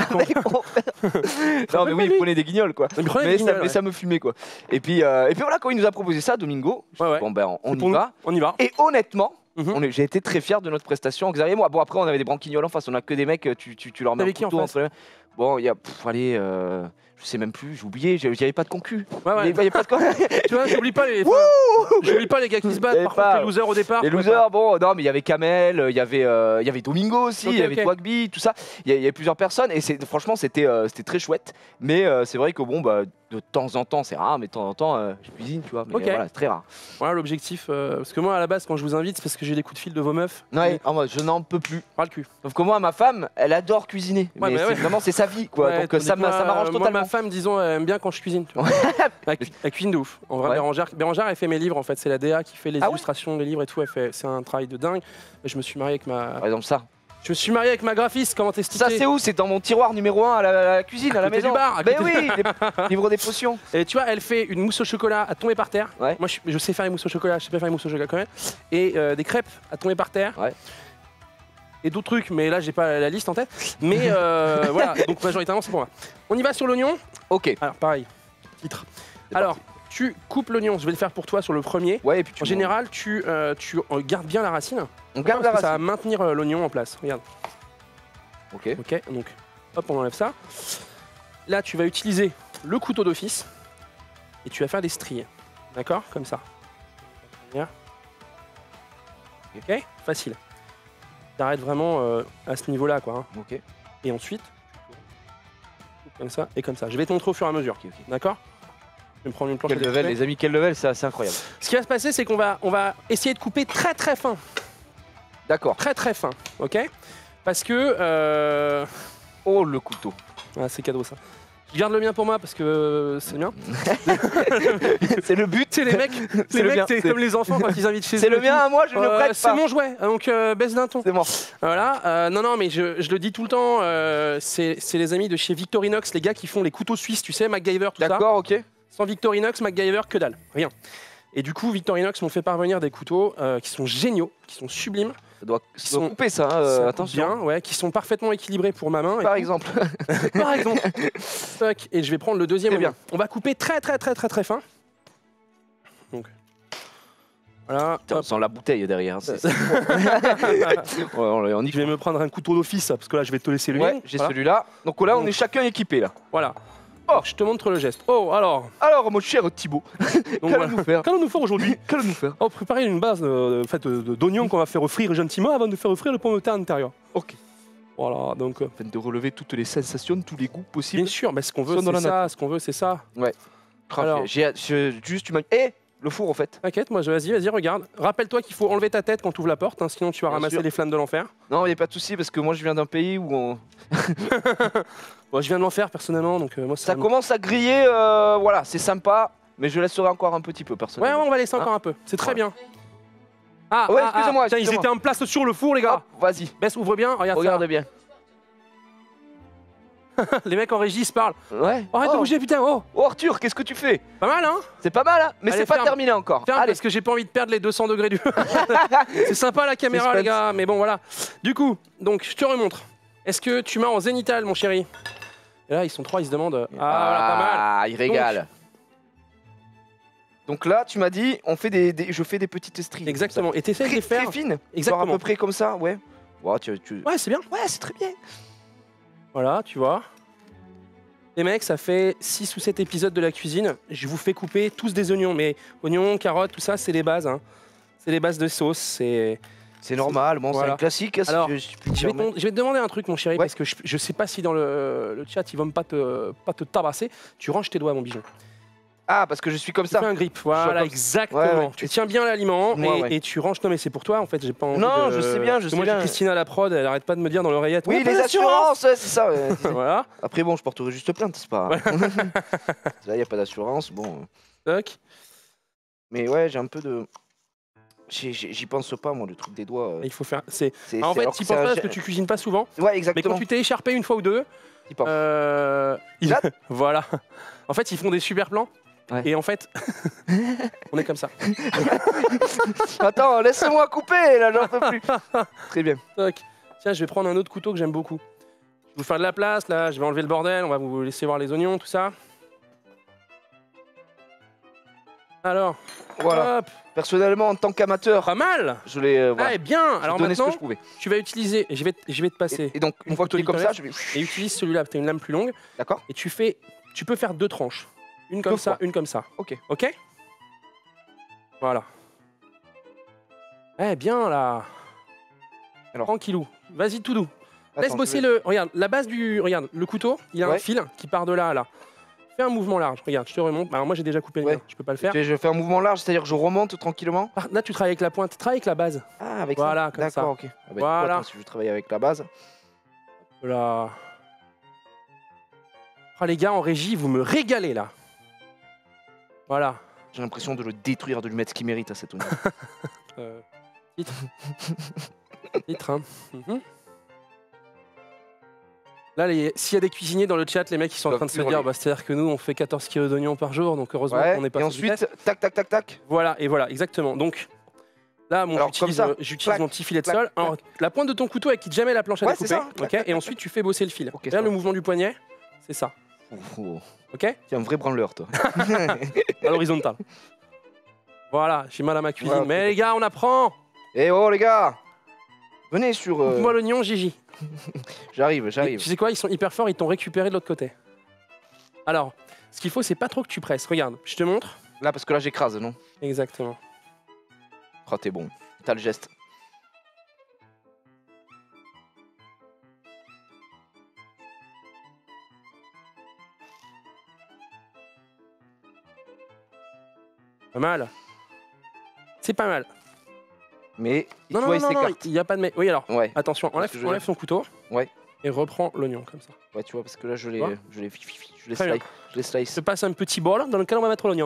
Non mais oui, il prenait des guignols quoi. Il Mais, prenait des ça, guignols, mais ouais. ça me fumait quoi. Et puis, euh, et puis voilà, quand il nous a proposé ça, Domingo, je Ouais, dis, ouais. bon ben on, on C'est y pour nous. va. On y va. Et honnêtement, Mhm. on est- j'ai été très fier de notre prestation, Xavier et moi. Bon après on avait des branquignoles en face, on a que des mecs, tu, tu, tu leur mets un T'avais qui en couteau face entre les mains. Bon, il y a, pff, allez, euh, je sais même plus, j'ai oublié, il n'y avait pas de concu. Ouais, ouais. Il n'y avait pas de concu. Tu vois, j'oublie pas les. J'oublie pas les gars qui se battent. Et Par pas- contre, les losers au départ. Les je pouvais losers, bon, non, mais il y avait Kamel, il y avait, euh, il y avait Domingo aussi, Ok, il y avait ok. Twagby, tout ça. Il y, a- il y avait plusieurs personnes et c'est, franchement, c'était, euh, c'était très chouette. Mais euh, c'est vrai que bon, bah, de temps en temps, c'est rare, mais de temps en temps, euh, je cuisine, tu vois. Mais Ok. voilà, c'est très rare. pas. Voilà l'objectif. euh, parce que moi, à la base, quand je vous invite, c'est parce que j'ai des coups de fil de vos meufs. Ouais, en mode, je n'en peux plus. Ras le cul. Sauf que moi, ma femme, elle adore cuisiner. Ouais, mais mais c'est ouais. vraiment, c'est sa vie, quoi. Ouais, Donc euh, tandis ça, que m'a- moi, ça m'arrange Moi, totalement. ma femme, disons, elle aime bien quand je cuisine. Tu vois. elle, cu- elle cuisine de ouf. En vrai, Ouais. Bérangère, Bérangère, elle fait mes livres, en fait. C'est la D A qui fait les Ah ouais illustrations des livres et tout. Elle fait, c'est un travail de dingue. Je me suis marié avec ma, Par exemple, ça. je me suis marié avec ma graphiste. Comment t'expliquer Ça, c'est où? C'est dans mon tiroir numéro un à la, à la cuisine, à, la côté maison. du bar, à Ben côté oui, les livres des potions. Et tu vois, elle fait une mousse au chocolat à tomber par terre. Ouais. Moi, je, je sais faire les mousses au chocolat, je sais pas faire les mousses au chocolat quand même. Et euh, des crêpes à tomber par terre. Ouais. Et d'autres trucs, mais là, j'ai pas la, la liste en tête. Mais euh, voilà, donc majoritairement, c'est pour moi. On y va sur l'oignon. Ok. Alors, pareil, titre. C'est Alors, tu coupes l'oignon, je vais le faire pour toi sur le premier. Ouais, et puis tu En général, tu, euh, tu euh, gardes bien la racine. on garde Parce la que ça va racine. maintenir euh, l'oignon en place. Regarde. Ok. Ok, donc hop, on enlève ça. Là, tu vas utiliser le couteau d'office et tu vas faire des stries. D'accord? Comme ça. Ok, facile. T'arrêtes vraiment euh, à ce niveau-là, quoi. hein. Ok. Et ensuite, comme ça et comme ça. Je vais te montrer au fur et à mesure. Ok, ok. D'accord? Je vais me prendre une planche. Quel à level, découper. les amis, quel level, c'est assez incroyable. Ce qui va se passer, c'est qu'on va, on va essayer de couper très très fin. D'accord. Très très fin. Ok? Parce que. Euh... Oh, le couteau. Ah, c'est cadeau ça. Je garde le mien pour moi parce que euh, c'est le mien. C'est le but. Tu sais, les mecs, C'est les le mecs, mien, c'est c'est- comme les enfants quand ils invitent chez eux. C'est le et mien tout. à moi, je ne le Euh, prête c'est pas. mon jouet, donc euh, baisse d'un ton. C'est mort. Voilà. euh, non, non, mais je, je le dis tout le temps, euh, c'est c'est les amis de chez Victorinox, les gars qui font les couteaux suisses, tu sais, MacGyver, tout ça. D'accord, ok. Sans Victorinox, MacGyver, que dalle, rien. Et du coup, Victorinox m'ont fait parvenir des couteaux euh, qui sont géniaux, qui sont sublimes, Ça doit, Ils ça doit sont- couper ça, hein, euh, sont attention. bien, ouais, qui sont parfaitement équilibrés pour ma main. et Par tout. exemple. Par exemple. Tac, et je vais prendre le deuxième. Très bien. oignon. On va couper très très très très très fin. Donc. Voilà. Putain, on hop. sent la bouteille derrière. c'est- c'est bon. Ouais, on, on y Je vais me prendre un couteau d'office parce que là je vais te laisser le Ouais, mien. j'ai voilà. celui-là. Donc là, on Donc. est chacun équipé là. Voilà. Oh. Donc, je te montre le geste. Oh, alors. Alors, mon cher Thibaut, Donc, voilà. qu'allons-nous faire Qu'allons-nous faire aujourd'hui? Qu'allons-nous faire On va préparer une base euh, de- faite de- de- d'oignons qu'on va faire offrir gentiment avant de faire offrir le pomme de terre intérieur. Ok. Voilà, donc euh, Afin de relever toutes les sensations, tous les goûts bien possibles. sûr, mais ce qu'on veut, Sont dans c'est la ça. Ce qu'on veut, c'est ça. Alors, Alors. j'ai j'ai- juste tu m'as. Eh, le four en fait. T'inquiète, moi, je- vas-y, vas-y, regarde. Rappelle-toi qu'il faut enlever ta tête quand tu ouvres la porte, hein, sinon tu vas Bien ramasser sûr. les flammes de l'enfer. Non, il n'y a pas de souci parce que moi je viens d'un pays où on... Moi, je viens de l'enfer personnellement, donc euh, moi, ça me- commence à griller. euh, voilà, c'est sympa, mais je laisserai encore un petit peu Ouais, personnellement. ouais, on va laisser Hein encore un peu. C'est très Voilà. bien. Ah, Ouais, ah, ah, excusez-moi, tiens, ils excusez-moi. étaient en place sur le four, les gars. Hop, vas-y, Baisse, ouvre bien, regarde regarde bien. ça. Les mecs en régie ils se parlent. Ouais. Arrête oh. de bouger, putain, oh. Oh, Arthur, qu'est-ce que tu fais? Pas mal, hein? C'est pas mal, hein, mais Allez, c'est pas ferme. terminé encore. Tiens, Allez, parce que j'ai pas envie de perdre les deux cents degrés du. C'est sympa la caméra, Suspense. les gars, mais bon, voilà. Du coup, donc, je te remontre. Est-ce que tu m'as en zénital, mon chéri? Et là, ils sont trois, ils se demandent. Ah, voilà, pas mal. Ah, il régale. Donc là, tu m'as dit, on fait des, des- je fais des petites stries. Exactement. Et t'essayes de Très, les faire. très fines. Genre à Exactement. peu près comme ça, ouais. Ouais, tu, tu- Ouais, c'est bien. ouais, c'est très bien. Voilà, tu vois. Les mecs, ça fait six ou sept épisodes de la cuisine. Je vous fais couper tous des oignons. Mais oignons, carottes, tout ça, c'est les bases. Hein. C'est les bases de sauce. C'est. C'est normal, bon, Voilà. c'est un classique. hein, si Alors, je, je puis Je vais, dire, te, mais- je vais te demander un truc, mon chéri, Ouais. parce que je, je sais pas si dans le, le chat ils vont pas te, pas te tabasser. Tu ranges tes doigts, mon bijon. Ah, parce que je suis comme Tu fais ça. un grip, voilà, comme- exactement. Ouais, ouais. Tu tiens bien l'aliment Moi, et, ouais. et tu ranges. Non, mais c'est pour toi, en fait, j'ai pas envie Non, de- je sais bien, je Parce que sais moi, bien. j'ai Christina la prod, elle arrête pas de me dire dans l'oreillette. Oui, Ouais, les pas assurances, ouais, c'est ça. ouais. Voilà, Après, bon, je porterai juste plainte, c'est pas. Là, il n'y a pas d'assurance, bon. toc. Mais ouais, j'ai un peu de. J'y j'y- j'y pense pas, moi, le truc des doigts. euh, Il faut faire. C'est. c'est- Ah, en c'est- fait, alors tu que penses c'est pas un- parce que tu cuisines pas souvent. Ouais, Mais exactement. quand tu t'es écharpé une fois ou deux, T'y penses. euh, ils- Là- voilà. En fait, ils font des super plans. Ouais. Et en fait, on est comme ça. Attends, laisse-moi couper, là, j'en peux plus. Très bien. Toc. Tiens, je vais prendre un autre couteau que j'aime beaucoup. Je vais vous faire de la place, là, je vais enlever le bordel, on va vous laisser voir les oignons, tout ça. Alors, Voilà. hop, Personnellement, en tant qu'amateur, pas mal. je l'ai. Euh, voilà. Ah, et bien. J'ai Alors donné ce que maintenant, je pouvais. tu vas utiliser, et je vais, je vais te passer, Et, et donc, une fois que tu es comme ça, je vais. et utilise celui-là, tu as une lame plus longue, D'accord. et tu fais, tu peux faire deux tranches. Une comme Deux ça, fois. une comme ça. Ok. Ok. Voilà. Eh bien là. Alors. Tranquillou. Vas-y tout doux. Laisse Attends, bosser je vais- le. Regarde, la base du. Regarde, le couteau, il a un Ouais. fil qui part de là à là. Fais un mouvement large. Regarde, je te remonte. Alors moi j'ai déjà coupé le Ouais. mien, je peux pas le faire. Tu sais, je fais un mouvement large, c'est-à-dire que je remonte tranquillement. Par- Là tu travailles avec la pointe, travaille avec la base. Ah, avec Voilà, ça. comme ça. D'accord, ok. Ah bah, du coup, Voilà. attends, si je travaille avec la base. Voilà. Ah les gars en régie, vous me régalez là. Voilà. J'ai l'impression de le détruire, de lui mettre ce qu'il mérite à cet oignon. Euh, titre. Titre, hein. Mhm. Là, les- s'il y a des cuisiniers dans le chat, les mecs qui sont en Ils train de se doivent dire, hurler. bah, c'est-à-dire que nous, on fait quatorze kilos d'oignons par jour, donc heureusement Ouais. qu'on n'est pas Et sur du ensuite, test. tac, tac, tac, tac. Voilà, et voilà, exactement. Donc, là, bon, Alors, j'utilise comme ça, euh, j'utilise clac, mon petit filet de clac, sol. Alors, la pointe de ton couteau, elle quitte jamais la planche à Ouais, découper. c'est ça. Ok. Clac, clac, Et ensuite, tu fais bosser le fil. Ok, Regarde ça le va. mouvement du poignet, c'est ça. Oh, oh. Ok. T'es un vrai branleur, toi. À l'horizontale. Voilà, j'ai mal à ma cuisine. Ouais, ok. Mais les gars, on apprend. Eh oh, les gars. Venez sur. euh, Coupe-moi l'oignon, Gigi. J'arrive, Et j'arrive. tu sais quoi, ils sont hyper forts, ils t'ont récupéré de l'autre côté. Alors, ce qu'il faut, c'est pas trop que tu presses. Regarde, je te montre. Là, parce que là, j'écrase, non? Exactement. Oh, t'es bon. T'as le geste. Pas mal. C'est pas mal. Mais il Non, faut non, il non, non, s'écarte. il n'y a pas de... mec. Oui, alors, Ouais. attention, que enlève, je veux enlève dire. son couteau. Ouais. Et reprends l'oignon, comme ça. Ouais, tu vois, parce que là, je les, Tu vois je les, je les Très bien. slice. Je les Je slice. te passe un petit bol dans lequel on va mettre l'oignon.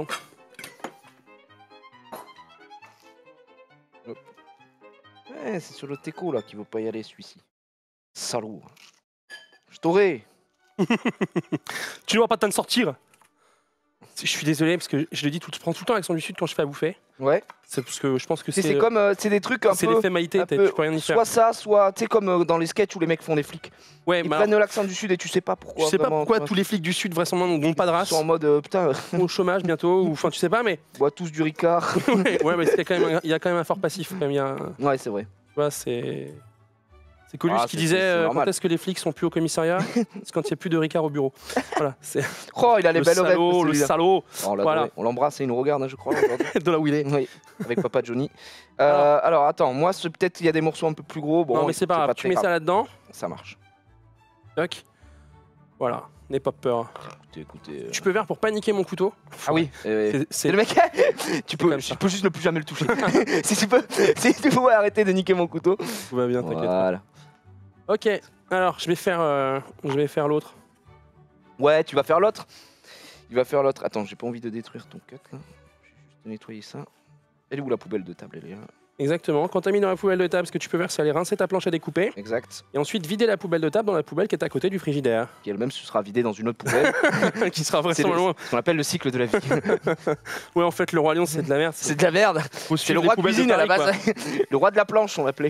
Ouais, c'est sur le teco là qu'il veut pas y aller celui-ci. Salaud. Je t'aurai. Tu ne vas pas t'en sortir. Je suis désolé, parce que je le dis, tout, je prends tout le temps l'accent du Sud quand je fais à bouffer. Ouais. C'est parce que je pense que C'est c'est... c'est comme euh, c'est des trucs un C'est peu. l'effet Maïté, un t'es- peu tu peux rien y faire. soit ça, soit tu sais comme euh, dans les sketchs où les mecs font des flics. Ouais, Ils mais prennent alors, l'accent du sud et tu sais pas pourquoi. je sais pas vraiment, pourquoi tu vois. tous les flics du Sud, vraisemblablement, n'ont pas de Ils race, sont en mode euh, putain, sont au chômage bientôt, ou enfin, tu sais pas, mais... bois tous du Ricard. ouais, ouais, mais c'est quand même un- il y a quand même un fort passif. Quand même, il y a un- tu Ouais, c'est vrai. vois, c'est... C'est Coluche Ah, qui c'est- disait c'est- c'est euh, normal. quand est-ce que les flics sont plus au commissariat? C'est quand il n'y a plus de Ricard au bureau. Voilà, c'est Oh, il a les le belles rêves. salaud, le celui-là. salaud Oh, on l'a Voilà. adoré. On l'embrasse et il nous regarde, hein, je crois. aujourd'hui. de là où il est. Oui, avec papa Johnny. Euh, alors. attends, moi, ce- peut-être il y a des morceaux un peu plus gros. Bon, non, mais c'est pas grave, tu très mets ça grave. là-dedans. Ça marche. Toc. Voilà, n'aie pas peur. Écoutez, écoutez. euh, Tu peux faire pour paniquer mon couteau. Ah oui. euh, C'est- C'est C'est le mec. tu peux, comme tu ça. peux juste ne plus jamais le toucher. si tu peux, si tu pouvais arrêter de niquer mon couteau. tout va bien, t'inquiète. Voilà. Ok, alors je vais faire, euh, je vais faire l'autre. Ouais, tu vas faire l'autre. Il va faire l'autre. Attends, j'ai pas envie de détruire ton cut là. Je vais juste nettoyer ça. Elle est où la poubelle de table? Elle est là. Exactement. Quand t'as mis dans la poubelle de table, ce que tu peux faire, c'est aller rincer ta planche à découper Exact. et ensuite vider la poubelle de table dans la poubelle qui est à côté du frigidaire, Qui elle-même se sera vidée dans une autre poubelle. qui sera C'est le- vraisemblablement. ce qu'on appelle le cycle de la vie. Ouais, en fait, le roi lion, c'est de la merde. C'est de la merde. Faut C'est suivre le les roi de poubelles cuisine à la Paris, base. Le roi de la planche, on l'appelait.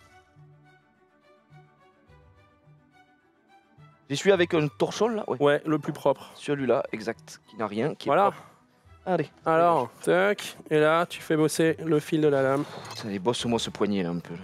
J'y suis avec un torchon là. Ouais. quoi. Ouais, le plus propre. Celui-là, exact. Qui n'a rien. Qui est Voilà. propre. Allez. Alors, tac, et là, tu fais bosser le fil de la lame. Allez, bosse-moi ce poignet là un peu. Là.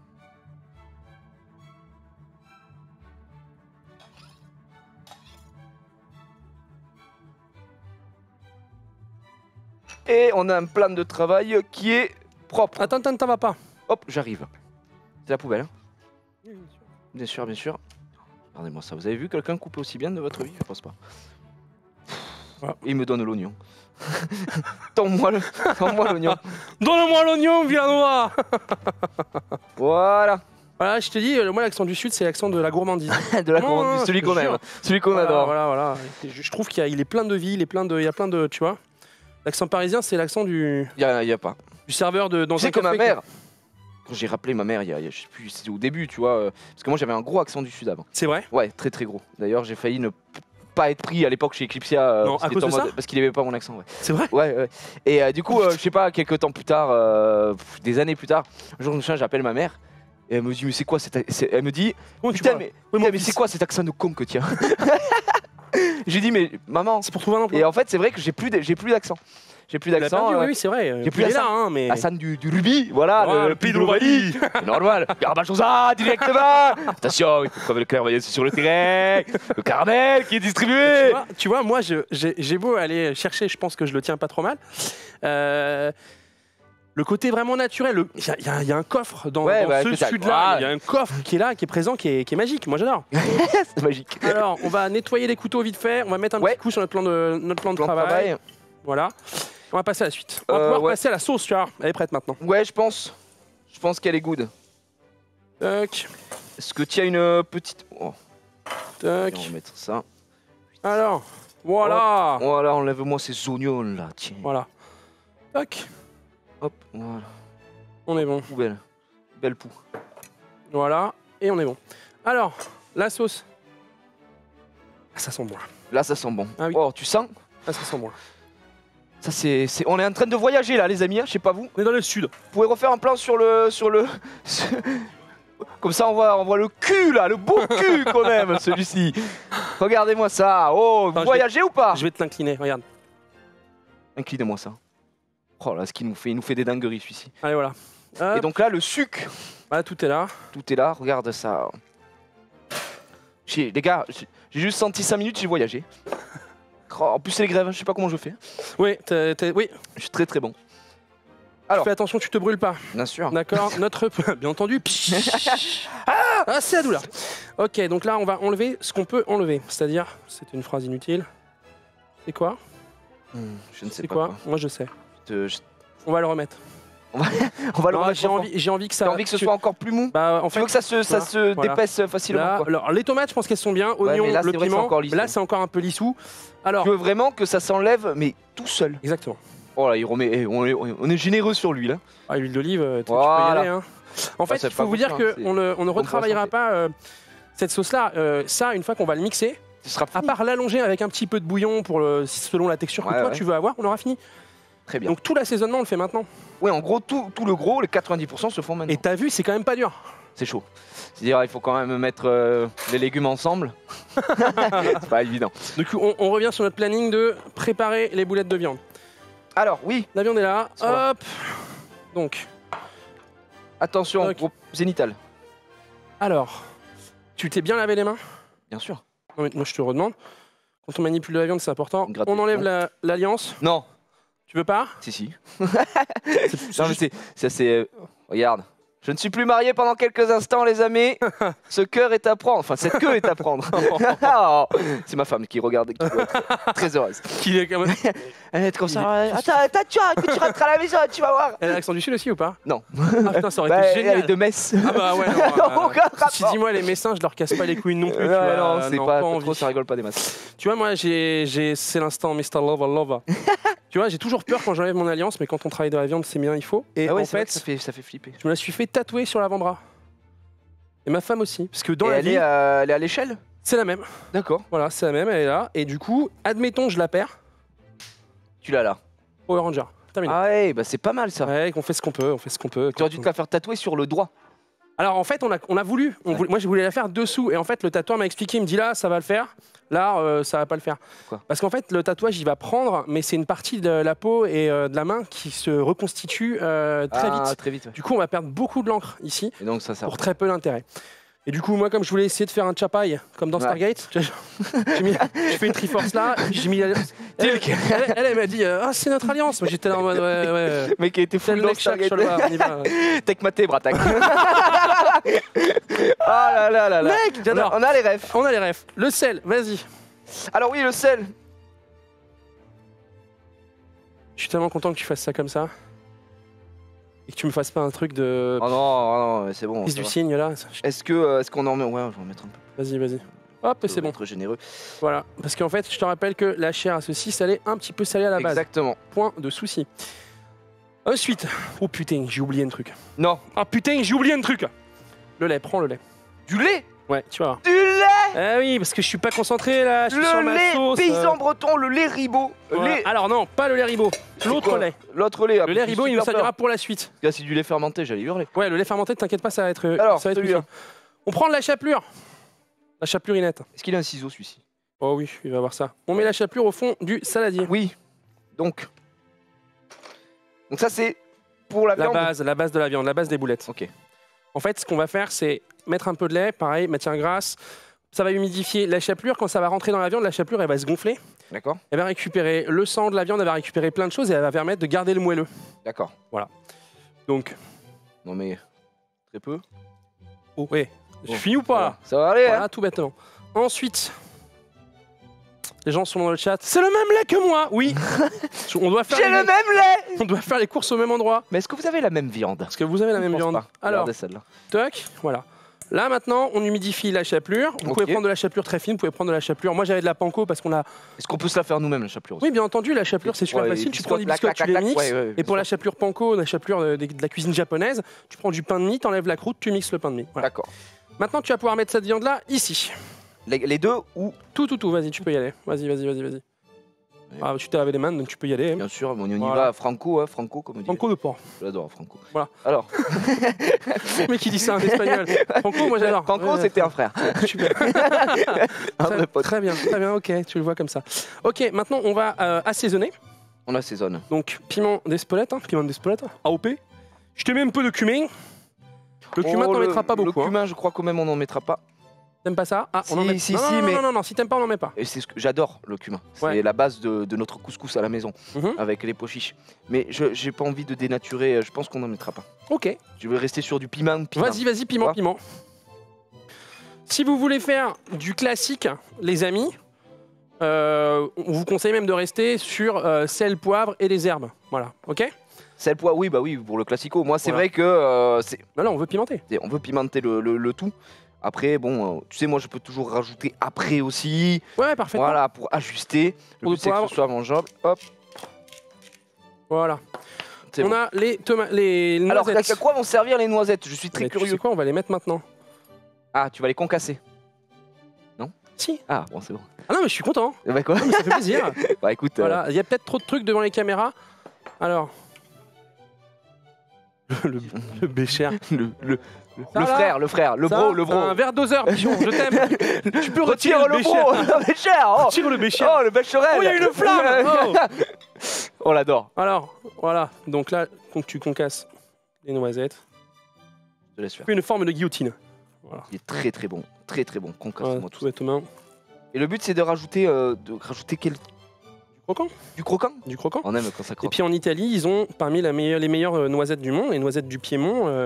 Et on a un plan de travail qui est propre. Attends, attends, t'en vas pas. Hop, j'arrive. C'est la poubelle. Hein. Bien sûr, bien sûr. Regardez-moi ça. Vous avez vu quelqu'un couper aussi bien de votre vie? Je pense pas. Voilà. Et il me donne l'oignon. Tends-moi le... Tends-moi l'oignon. Donne-moi l'oignon, Villanois. Voilà. Voilà, je te dis, euh, moi, l'accent du Sud, c'est l'accent de la gourmandise. De la Non, commande, non, celui je te qu'on jure. aime. Celui qu'on Voilà, adore. Voilà, voilà. Et Je, je trouve qu'il y a- il est plein de vie, il est plein de, il y a plein de, tu vois. L'accent parisien, c'est l'accent du, Il y a, y a pas. du serveur de dans Tu sais un que ma café. mère, quand j'ai rappelé ma mère, il y a, il y a- je sais plus, c'était au début, tu vois, euh, parce que moi j'avais un gros accent du sud avant. C'est vrai. Ouais, très très gros. D'ailleurs, j'ai failli ne p- pas être pris à l'époque chez Eclipsia. Euh, Non, à cause de ça Parce qu'il avait pas mon accent. Ouais. C'est vrai? Ouais, ouais. Et euh, du coup, euh, je sais pas, quelques temps plus tard, euh, pff, des années plus tard, un jour, j'appelle ma mère. Et elle me dit, mais c'est quoi cet accent? Elle me dit, Oh, tu putain, vois. mais, Oui, mon putain, mais fils. c'est quoi cet accent de con que tu as? J'ai dit, mais maman. C'est pour trouver un emploi. Et en fait, c'est vrai que j'ai plus, de- j'ai plus d'accent. J'ai plus Tu l'as d'accent. perdu, euh, oui, oui, c'est vrai. j'ai plus Il est Hassan. là, hein, mais. Hassan du, du Ruby, voilà, Ah, le, le pays de l'Ovalie. C'est normal. Garbachosa directement. Attention, il faut trouver le clairvoyant sur le terrain. Le caramel qui est distribué. Tu vois, tu vois, moi, je- j'ai j'ai beau aller chercher, je pense que je le tiens pas trop mal. Euh, le côté vraiment naturel, le- il y, a- il y a- il y a un coffre dans, Ouais, dans ouais, ce peut-être. sud-là. Ah. Il y a un coffre qui est là, qui est présent, qui est, qui est magique. Moi, j'adore. C'est magique. Alors, on va nettoyer les couteaux vite fait. On va mettre un Ouais. petit coup sur notre plan de, notre plan de Plan de travail. travail. Voilà. On va passer à la suite. On va Euh, pouvoir ouais. passer à la sauce, tu vois. Elle est prête maintenant. Ouais, je pense. Je pense qu'elle est good. Tac, Est-ce que tu as une petite. Oh, tac. on va mettre ça. Alors, voilà. Voilà, enlève-moi ces oignons là, tiens. Voilà. Tac. Hop, voilà. On est bon. Poubelle. Belle poux. Voilà. Et on est bon. Alors, la sauce. Ah, ça sent bon. Là, ça sent bon. Ah oui. Oh, tu sens? Ah, ça sent bon. Ça, c'est. c'est- On est en train de voyager là, les amis, hein, je sais pas vous. On est dans le sud. Vous pouvez refaire un plan sur le. Sur le... Comme ça, on voit, on voit le cul là, le beau cul quand même, celui-ci. Regardez-moi ça. Oh, vous Attends, je voyagez ou pas? Je vais te l'incliner, regarde. Inclinez-moi ça. Oh là, ce qu'il nous fait, il nous fait des dingueries celui-ci. Allez, voilà. Et Hop. donc là, le sucre, Voilà, tout est là. tout est là, regarde ça. J'ai- Les gars, j'ai j'ai juste senti cinq minutes, j'ai voyagé. Oh, en plus, c'est les grèves, hein, je sais pas comment je fais. Oui, t'es- t'es- oui. Je suis très très bon. Alors. Fais attention, tu te brûles pas. Bien sûr. D'accord. Notre. Bien entendu. Ah, c'est la douleur. Ok, donc là, on va enlever ce qu'on peut enlever. C'est-à-dire, c'est une phrase inutile. C'est quoi? Hmm, je ne sais C'est pas quoi, quoi. Moi, je sais. Je- je- On va le remettre. On va le Non, remettre J'ai profond. envie, j'ai envie que ça. T'as envie que ce tu- soit encore plus mou? Bah, en Tu fait, veux que ça se, ça voilà, se voilà. d'épaisse facilement là, quoi. alors, les tomates, je pense qu'elles sont bien. Ouais, Oignons, mais là, le c'est vrai que c'est piment. encore lisse, Là, hein. c'est encore un peu lissou. Alors, Tu veux vraiment que ça s'enlève, mais tout seul. exactement. Oh là, il remet. eh, on, est, on est généreux sur lui là. Ah, l'huile d'olive, euh, tu tu peux y Voilà. aller. Hein. En fait, c'est il faut pas vous dire beaucoup, hein, c'est qu'on ne, on ne bon pour la retravaillera santé. pas euh, cette sauce-là. Euh, ça, une fois qu'on va le mixer, Ce sera à fini. part l'allonger avec un petit peu de bouillon pour le, selon la texture que Ouais, toi ouais. tu veux avoir, on aura fini. Très bien. Donc tout l'assaisonnement, on le fait maintenant. Ouais, en gros, tout, tout le gros, les quatre-vingt-dix pour cent se font maintenant. Et t'as vu, c'est quand même pas dur. C'est chaud. C'est-à-dire, il faut quand même mettre euh, les légumes ensemble. C'est pas évident. Donc on, on revient sur notre planning de préparer les boulettes de viande. Alors, oui, La viande est là. Sur là. Hop. Donc, attention, Ok. gros zénital. alors, tu t'es bien lavé les mains? Bien sûr. Non, mais moi je te redemande. Quand on manipule la viande, c'est important. Gratte On le enlève fond. la- l'alliance. Non, Tu veux pas? si, si. C'est Non, mais c'est. Ça, c'est. euh, Regarde. Je ne suis plus marié pendant quelques instants, les amis. Ce cœur est à prendre. Enfin, cette queue est à prendre. Oh, c'est ma femme qui regarde, qui doit être très heureuse. Qu'il est quand même. Elle est comme Il ça. euh, Attends, attends, tu vois, que tu rentres à la maison, tu vas voir. Elle a l'accent du sud aussi ou pas? Non. Ah putain, ça aurait Bah, été elle génial. est de Metz. Ah bah ouais, non. Non, euh, aucun si rapport. dis-moi les Messins, je leur casse pas les couilles non plus. tu Ouais, vois, non, c'est non, pas, envie. trop, ça rigole pas des masses. Tu vois, moi, j'ai, j'ai, c'est l'instant mister Lover Lover. Tu vois, j'ai toujours peur quand j'enlève mon alliance, mais quand on travaille de la viande, c'est bien, il faut. Et Ah ouais, en c'est vrai que fait, ça fait, ça fait flipper. je me la suis fait tatouer sur l'avant-bras. Et ma femme aussi, parce que dans Et la elle, vie, est, euh, elle est à l'échelle? c'est la même. D'accord. Voilà, c'est la même, elle est là. Et du coup, admettons, je la perds. Tu l'as là. Power Ranger. Terminé. Ah ouais, bah c'est pas mal ça. Ouais, on fait ce qu'on peut, on fait ce qu'on peut. Tu aurais dû te la faire tatouer sur le doigt. Alors en fait, on a, on a voulu, on voulait- moi je voulais la faire dessous, et en fait le tatoueur m'a expliqué, il me dit là ça va le faire, là euh, ça va pas le faire. Quoi? Parce qu'en fait le tatouage il va prendre, mais c'est une partie de la peau et euh, de la main qui se reconstitue euh, très Ah, vite. Très vite. ouais. Du coup on va perdre beaucoup de l'encre ici, Et donc ça, ça. pour très peu d'intérêt. Et du coup moi comme je voulais essayer de faire un chapaille, comme dans Ouais. Stargate, j'ai mis, je fais une Triforce là, j'ai mis la- elle, Tilk. elle, elle, elle m'a dit euh, ah c'est notre alliance, moi j'étais là en mode ouais ouais, ouais. Mec qui a été C'est full le dans mec chaque Stargate. Sholva, on y va. Tech maté, bratak. Ah là là là là. Mec, j'adore. On a, on a les refs. On a les refs. Le sel, vas-y. Alors oui, le sel. Je suis tellement content que tu fasses ça comme ça. Et que tu me fasses pas un truc de Oh non, oh non, mais c'est bon. prise ça du va. signe là. Est-ce que, euh, est-ce qu'on en met? Ouais, je vais en mettre un peu. Vas-y, vas-y. Hop, et c'est bon. Être généreux. Voilà. Parce qu'en fait, je te rappelle que la chair à saucisse, elle est un petit peu salée à la base. Exactement. Point de souci. Ensuite. Oh putain, j'ai oublié un truc. Non. Ah putain, j'ai oublié un truc. Le lait, prends le lait. Du lait. Ouais, tu vois. Du lait. Ah oui, parce que je suis pas concentré là, je suis sur Le ma lait sauce. paysan euh. breton, le lait ribot. Voilà. Lait... Alors non, pas le lait ribot, l'autre quoi lait. L'autre lait. Le lait ribot, il nous servira pour la suite. Là, c'est du lait fermenté, j'allais hurler. Ouais, le lait fermenté, t'inquiète pas, ça va être. Alors, ça va être celui-là. puissant. On prend de la chapelure. La chaplurinette. Est-ce qu'il a un ciseau celui-ci? Oh oui, il va avoir ça. On met la chapelure au fond du saladier. Oui. Donc. Donc ça c'est pour la, La viande. base, la base de la viande, la base des boulettes. Ok. En fait, ce qu'on va faire, c'est mettre un peu de lait, pareil, matière grasse. Ça va humidifier la chapelure. Quand ça va rentrer dans la viande, la chapelure, elle va se gonfler. D'accord. Elle va récupérer le sang de la viande, elle va récupérer plein de choses et elle va permettre de garder le moelleux. D'accord. Donc, Non mais très peu. oh, ouais. Je Bon, finis ou pas Voilà. là Ça va aller. Voilà, Hein. tout bêtement. Ensuite, les gens sont dans le chat. C'est le même lait que moi. Oui. on doit faire. J'ai les... le même lait. On doit faire les courses au même endroit. Mais est-ce que vous avez la même viande? Parce que vous avez la même Je pense viande. pas. Alors, Regardez celle-là. toc, voilà. Là maintenant, on humidifie la chapelure. Vous Ok. pouvez prendre de la chapelure très fine, vous pouvez prendre de la chapelure. Moi j'avais de la panko parce qu'on a. Est-ce qu'on peut se la faire nous-mêmes la chapelure aussi? Oui, bien entendu, la chapelure c'est super Ouais, facile. les Tu prends des biscottes, biscottes, tu clac, les clac, mixes. clac, ouais, ouais, Et pour bien la chapelure panko, la chapelure de, de- de la cuisine japonaise, tu prends du pain de mie, t'enlèves la croûte, tu mixes le pain de mie. Voilà. D'accord. Maintenant tu vas pouvoir mettre cette viande là ici. Les, les deux ou Tout, tout, tout. Vas-y, tu peux y aller. Vas-y, vas-y, vas-y, vas-y. Ah, tu t'es lavé les mains, donc tu peux y aller. bien sûr, on y Voilà. va franco, hein, franco comme on dit. Franco de porc. J'adore franco. Voilà. Alors, Mais qui dit ça en espagnol? Franco, moi j'adore. franco Ouais, c'était un frère. super. Un Très, vrai pote. très bien, très bien, ok, tu le vois comme ça. Ok, maintenant on va euh, assaisonner. On assaisonne. Donc piment d'Espelette, hein, piment d'Espelette, A O P. Je te mets un peu de cumin. Le cumin, Oh, t'en le- mettras pas beaucoup. Le hein. cumin, je crois quand même on n'en mettra pas. T'aimes pas ça? Ah, on en Si, met. si, non, si, non, non, mais- non, non, non, si t'aimes pas, on en met pas. Et c'est ce que j'adore le cumin. C'est Ouais. la base de, de notre couscous à la maison Mhm. avec les pois chiches. Mais je j'ai pas envie de dénaturer. Je pense qu'on n'en mettra pas. Ok, Je vais rester sur du piment. piment. vas-y, vas-y, piment, vois piment. Si vous voulez faire du classique, les amis, euh, on vous conseille même de rester sur euh, sel, poivre et les herbes. Voilà, ok? Sel, poivre, oui, bah oui, pour le classico. Moi, c'est Voilà. vrai que euh, c'est- Non, là, on veut pimenter. c'est- on veut pimenter le, le- le tout. Après, bon, euh, tu sais, moi, je peux toujours rajouter après aussi. Ouais, parfaitement. Voilà, pour ajuster. Le Pour le but, c'est que poivre. ce soit mangeable. Hop, Voilà. c'est On bon. a les tomates, les Alors, noisettes. à quoi vont servir les noisettes? Je suis très Mais tu curieux. sais quoi, on va les mettre maintenant. Ah, tu vas les concasser. Si. Ah, bon, c'est bon. Ah non, mais je suis content. Eh ben, quoi Non, mais ça fait plaisir. Bah écoute, euh, Voilà, il y a peut-être trop de trucs devant les caméras. Alors. le, le bécher. le, le, Ça le va frère, le frère, le bro, le bro. Un verre doseur, pigeon, je t'aime. Tu peux retirer Retire le, le bécher. bro, le bécher. Oh, Retire le bécher. oh, le bécherel. Oh, il y a une flamme. Oh. On l'adore. Alors, voilà. Donc là, donc tu concasses les noisettes. Je te laisse faire. Tu fais une forme de guillotine. Il est très très bon, très très bon. Concasse-moi Voilà, tout tout ça. bêtement. Et le but c'est de rajouter, euh, de rajouter quel... Du croquant. du croquant. Du croquant. On aime quand ça Et croque. puis en Italie, ils ont parmi la meilleure- les meilleures euh, noisettes du monde, les noisettes du Piémont, euh,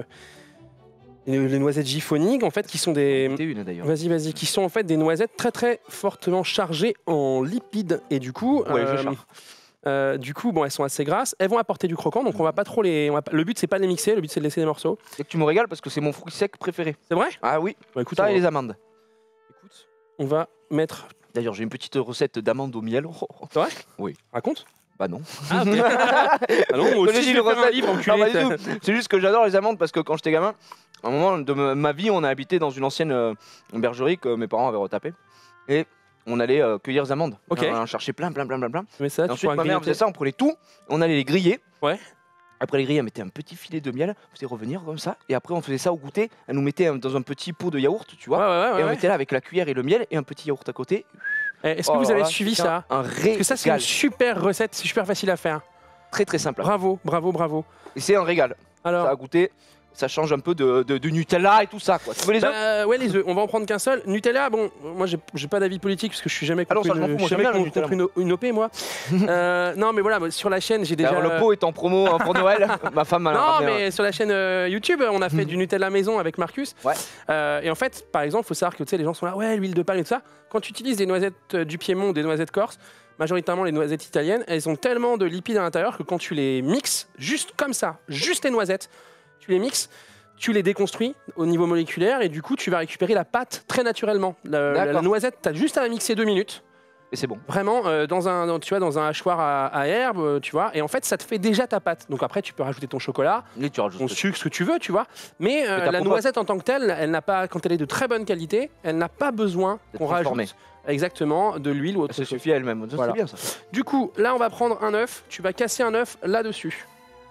les, les noisettes giffoniques, en fait, qui sont des. C'était une d'ailleurs. Vas-y, vas-y, qui sont en fait des noisettes très très fortement chargées en lipides et du coup, Ouais, je charge. euh, du coup, bon, elles sont assez grasses. Elles vont apporter du croquant, donc on va pas trop les. on va pas- Le but c'est pas de les mixer, le but c'est de laisser des morceaux. Et que tu me régales parce que c'est mon fruit sec préféré. C'est vrai? Ah oui, Bah, écoute, on ça va, et les amandes. écoute, on va mettre. D'ailleurs j'ai une petite recette d'amandes au miel. Oh, oh. C'est vrai? Oui. Raconte. Bah non. Ah, ok. Ah non, moi J'ai aussi, dit je une vais faire un recette. livre, Non, enculé. pas du tout. C'est juste que j'adore les amandes parce que quand j'étais gamin, à un moment de ma- ma vie, on a habité dans une ancienne euh, bergerie que mes parents avaient retapée. Et on allait euh, cueillir des amandes. Ok. On en cherchait plein, plein, plein, plein, plein. Mais ça, Et tu ensuite, pourras ma mère grignoter. faisait ça, on prenait tout, on allait les griller. Ouais. Après les griller, elle mettait un petit filet de miel, on faisait revenir comme ça. Et après, on faisait ça au goûter. Elle nous mettait euh, dans un petit pot de yaourt, tu Ouais, vois. ouais, ouais. Et on ouais. mettait là avec la cuillère et le miel et un petit yaourt à côté. Eh, Est-ce que Oh vous là avez là, suivi c'est ça? Un Parce régal. que ça, c'est une super recette, c'est super facile à faire. Très très simple. Bravo, bravo, bravo. Et c'est un régal. Alors, Ça a goûté, ça change un peu de, de- de Nutella et tout ça, quoi. Tu veux les œufs? bah, ouais, les œufs, on va en prendre qu'un seul. Nutella, bon, moi j'ai j'ai pas d'avis politique parce que je suis jamais Ah non, contre ça, je m'en une, fous, moi, je suis j'aime jamais bien le contre Nutella, une, une O P, moi. Euh, non, mais voilà, moi, sur la chaîne, j'ai déjà. Alors, le pot est en promo hein, pour Noël. Ma femme m'a Non, ramené un- mais sur la chaîne euh, YouTube, on a fait du Nutella maison avec Marcus. Ouais. Euh, et en fait, par exemple, il faut savoir que tu sais, les gens sont là, ouais, l'huile de palme et tout ça. Quand tu utilises des noisettes euh, du Piémont ou des noisettes corse, majoritairement les noisettes italiennes, elles ont tellement de lipides à l'intérieur que quand tu les mixes, juste comme ça, juste les noisettes, tu les mixes, tu les déconstruis au niveau moléculaire et du coup, tu vas récupérer la pâte très naturellement. La, la- la D'accord. noisette, tu as juste à la mixer deux minutes. Et c'est bon. Vraiment, euh, dans un, dans- tu vois, dans un hachoir à, à herbe, euh, tu vois, et en fait, ça te fait déjà ta pâte. Donc après, tu peux rajouter ton chocolat, Et tu rajoutes ton le- sucre, ce que tu veux, tu vois. Mais euh, Mais t'as la pas- noisette en tant que telle, elle n'a pas, quand elle est de très bonne qualité, elle n'a pas besoin D'être qu'on transformée. rajoute exactement de l'huile ou autre Ça chose. suffit à elle-même. Ça, Voilà. C'est bien ça. Du coup, là, on va prendre un œuf. Tu vas casser un œuf là-dessus.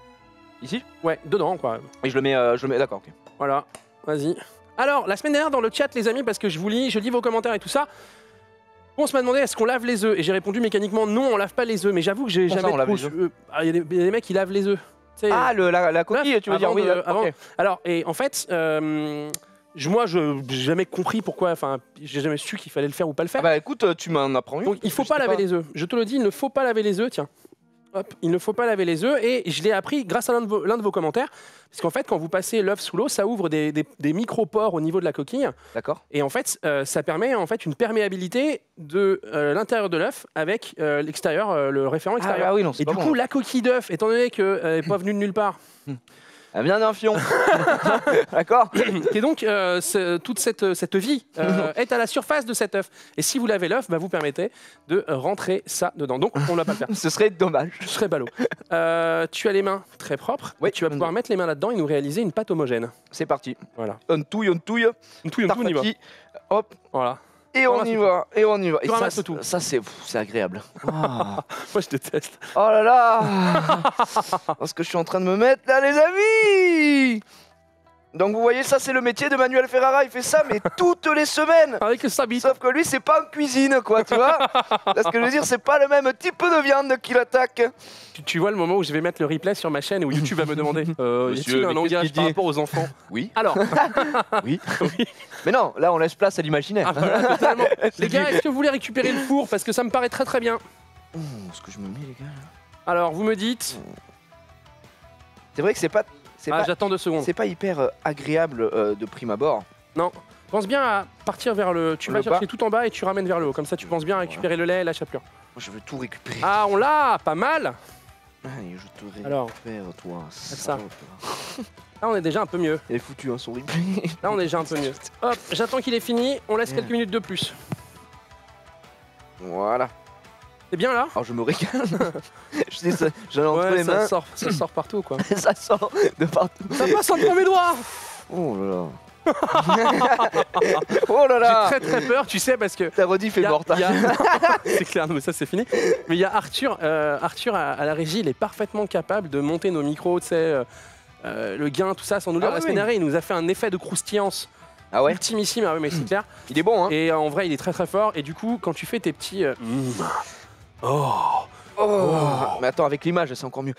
Ici Ouais, dedans, quoi. Et je le mets. euh, je le mets. D'accord, ok. Voilà, vas-y. Alors, la semaine dernière, dans le chat, les amis, parce que je vous lis, je lis vos commentaires et tout ça, on se m'a demandé est-ce qu'on lave les œufs. Et j'ai répondu mécaniquement non, on lave pas les œufs. Mais j'avoue que j'ai Comment ça, jamais on lave trop les œufs su- euh, ah, Il y, a des il y a des mecs qui lavent les œufs. Tu sais, Ah, le, la, la coquille, tu veux dire avant oui. de- là, avant- ok. Alors, et en fait, euh, je- moi, je n'ai jamais compris pourquoi, enfin, j'ai jamais su qu'il fallait le faire ou pas le faire. Ah bah écoute, euh, tu m'en apprends une. Donc, il faut Je pas sais laver les œufs. Je te le dis, il ne faut pas laver les œufs, tiens. Hop, il ne faut pas laver les œufs et je l'ai appris grâce à l'un de, vos- l'un de vos commentaires. Parce qu'en fait, quand vous passez l'œuf sous l'eau, ça ouvre des, des, des micro-pores au niveau de la coquille. D'accord. Et en fait, euh, ça permet en fait une perméabilité de euh, l'intérieur de l'œuf avec euh, l'extérieur, euh, le référent Ah, extérieur. ah oui, non, c'est et pas du bon. coup, la coquille d'œuf, étant donné qu'elle n'est pas venue de nulle part, Elle vient d'un fion. D'accord. et donc euh, c'est- toute cette, cette vie euh, est à la surface de cet œuf. Et si vous lavez l'œuf, bah, vous permettez de rentrer ça dedans. Donc, on ne va pas le faire. Ce serait dommage. Je serais ballot. Euh, tu as les mains très propres. Oui. Tu vas pouvoir mettre les mains là-dedans et nous réaliser une pâte homogène. C'est parti. Voilà. On touille, on touille. Tout, tout, on y va. Tartaki. Hop. Voilà. Et on ramasses y tout. va. Et on y va. Tu Et ça, ramasses c'est- tout. ça c'est pff, c'est agréable. Ah. Moi, je déteste. Oh là là. Parce que je suis en train de me mettre là, les amis. Donc vous voyez, ça c'est le métier de Manuel Ferrara. Il fait ça, mais toutes les semaines. Avec sa bite. Sauf que lui, c'est pas en cuisine, quoi, tu vois. Parce que je veux dire, c'est pas le même type de viande qu'il attaque. Tu, tu vois le moment où je vais mettre le replay sur ma chaîne et où YouTube va me demander euh, y Monsieur, a-t-il un mais qu'est-ce langage qu'il par dit rapport aux enfants? Oui. Alors, Oui. Mais non, là, on laisse place à l'imaginaire. ah, voilà, totalement. Les gars, est-ce que vous voulez récupérer le four? Parce que ça me paraît très très bien. Oh, ce que je me mets, les gars. là. Alors, vous me dites. C'est vrai que c'est pas, c'est Ah, pas, j'attends deux secondes. c'est pas hyper euh, agréable euh, de prime abord. Non. Pense bien à partir vers le. Tu Le vas chercher bas. tout en bas et tu ramènes vers le haut. Comme ça, tu penses bien à récupérer le lait et la chapelure. Moi, je veux tout récupérer. Ah, on l'a. Pas mal. Allez, je te récupère, Alors. toi. ça. salope. Là, on est déjà un peu mieux. Elle est foutue, hein, son replay. Là, on est déjà un peu mieux. Hop, j'attends qu'il ait fini. On laisse Bien. quelques minutes de plus. Voilà. C'est bien là? Alors, je me régale. je sais, ça, j'en ai entre Ouais, les ça mains. sort, ça sort partout quoi. Ça sort de partout. Ça passe entre mes doigts. Oh là là. oh là là. J'ai très très peur, tu sais, parce que. Ta rediff est y a- morte. hein. y a- c'est clair, non, mais ça c'est fini. Mais il y a Arthur, euh, Arthur à, à la régie, il est parfaitement capable de monter nos micros, tu sais, euh, euh, le gain, tout ça, sans nous dire. Ah la oui, semaine oui. dernière, il nous a fait un effet de croustillance Ah ouais. ultimissime, ah oui, mais c'est clair. Il est bon, hein. Et euh, en vrai, il est très très fort. Et du coup, quand tu fais tes petits. euh, Oh, Oh. Mais attends, avec l'image, c'est encore mieux.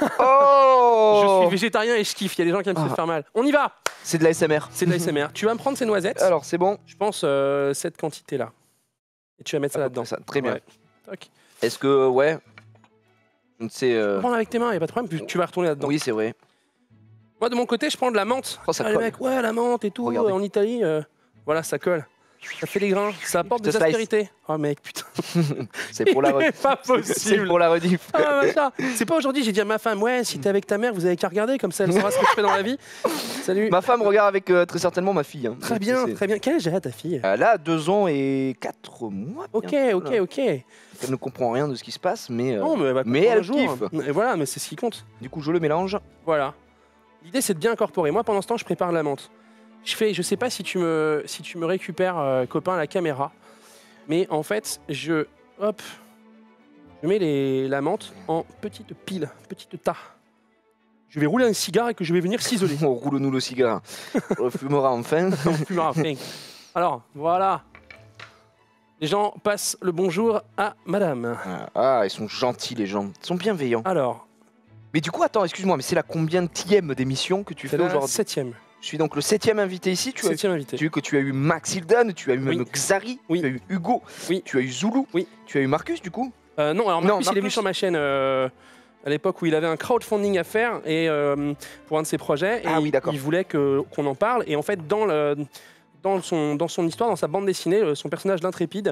oh. je suis végétarien et je kiffe. Il y a des gens qui aiment se Ah. faire mal. On y va. C'est de la S M R. C'est de l'A S M R. Tu vas me prendre ces noisettes. Alors, c'est bon. Je pense euh, cette quantité là. Et tu vas mettre ça À peu là-dedans. près ça. Très bien. Ouais. Toc. Est-ce que, ouais. Je ne sais. euh, Prends avec tes mains, y a pas de problème. puis Tu vas retourner là-dedans. Oui, c'est vrai. Moi de mon côté, je prends de la menthe. Oh, ça Ah, les colle. mecs, ouais, la menthe et tout. Regardez. euh, En Italie, euh, voilà, ça colle. Ça fait des grains. Ça apporte Je te des slice. aspérités. Oh mec, putain. C'est pour la rediff. C'est pas C'est possible. pour la rediff. Ah, machin. C'est pas aujourd'hui, j'ai dit à ma femme, ouais, si t'es avec ta mère, vous avez qu'à regarder, comme ça elle saura ce que je fais dans la vie. Salut. Ma femme regarde avec euh, très certainement ma fille. hein. Très Donc, bien, c'est- très bien. Quel âge elle a ta fille? Elle a deux ans et quatre mois. Ok, bientôt, ok, là. ok. Elle ne comprend rien de ce qui se passe, mais, euh, Non, mais, elle va mais comprendre un elle jour. kiffe. Et voilà, mais c'est ce qui compte. du coup je le mélange. Voilà. L'idée, c'est de bien incorporer. Moi, pendant ce temps, je prépare la menthe. Je fais, je sais pas si tu me, si tu me récupères, euh, copain, la caméra, mais en fait, je, hop, je mets les, la menthe en petites piles, petites tas. Je vais rouler un cigare et que je vais venir ciseler. On roule-nous le cigare. On le fumera enfin. On fumera, fin. Alors, voilà. Les gens passent le bonjour à madame. Ah, ils sont gentils les gens. Ils sont bienveillants. Alors, Mais du coup, attends, excuse-moi, mais c'est la combien de d'émission que tu c'est fais la aujourd'hui? septième. Je suis donc le septième invité ici. Tu as, Septième invité. tu as vu que tu as eu Max Hilden, tu as eu même Oui. Xari, Oui. tu as eu Hugo, Oui. tu as eu Zulu, Oui. tu as eu Marcus du coup. Euh, non, alors Non, Marcus, il est venu Marcus. sur ma chaîne euh, à l'époque où il avait un crowdfunding à faire et, euh, pour un de ses projets. Et Ah oui, il- d'accord. il voulait que- qu'on en parle. Et en fait, dans, le, dans, son, dans son histoire, dans sa bande dessinée, euh, son personnage l'intrépide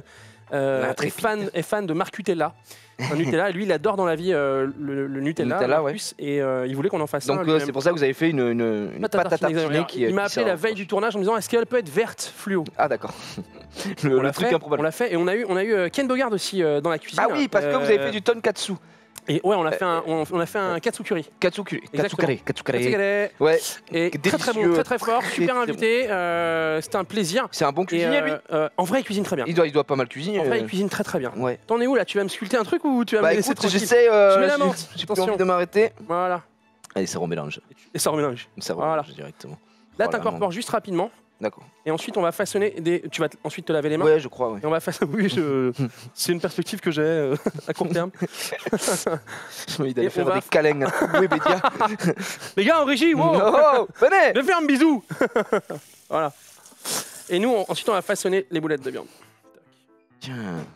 euh, est, fan, est fan de Marcutella. Un Nutella, lui il adore dans la vie euh, le, le Nutella, Nutella Marcus, ouais. et euh, il voulait qu'on en fasse Donc un. euh, c'est pour ça que vous avez fait une, une, une pâte à tartiner qui Il m'a appelé la veille du tournage en me disant est-ce qu'elle peut être verte fluo. Ah d'accord. le, on le truc fait, improbable. On l'a fait et on a eu, on a eu Ken Bogard aussi euh, dans la cuisine. Ah oui, parce que euh, vous avez fait du tonkatsu. Et ouais, on a fait un, on, on a fait un katsukuri. Katsukuri. Katsukari. Katsukari. Katsukari. Ouais. Et très très bon, très très fort, super invité. Euh, C'était un plaisir. C'est un bon cuisinier et, euh, lui. Euh, en vrai, il cuisine très bien. Il doit, il doit pas mal cuisiner. En vrai, euh... il cuisine très très bien. Ouais. T'en es où là? Tu vas me sculpter un truc ou tu vas bah, me laisser écoute, tranquille? j'essaie. Euh, Je mets la menthe. J'ai plus envie de m'arrêter. Voilà. Allez, ça remélange. Et ça remélange. Ça remélange voilà. directement. Là, oh, t'incorpores juste rapidement. D'accord. Et ensuite, on va façonner des. Tu vas ensuite te laver les mains. Ouais, je crois. Ouais. Et on va façonner. Oui, je... c'est une perspective que j'ai euh, à court terme. J'ai envie d'aller faire va... des câlins. Webédia. Les gars en régie, wow. Oh, venez. Viens faire un bisou. Voilà. Et nous, on... ensuite, on va façonner les boulettes de viande. Tiens.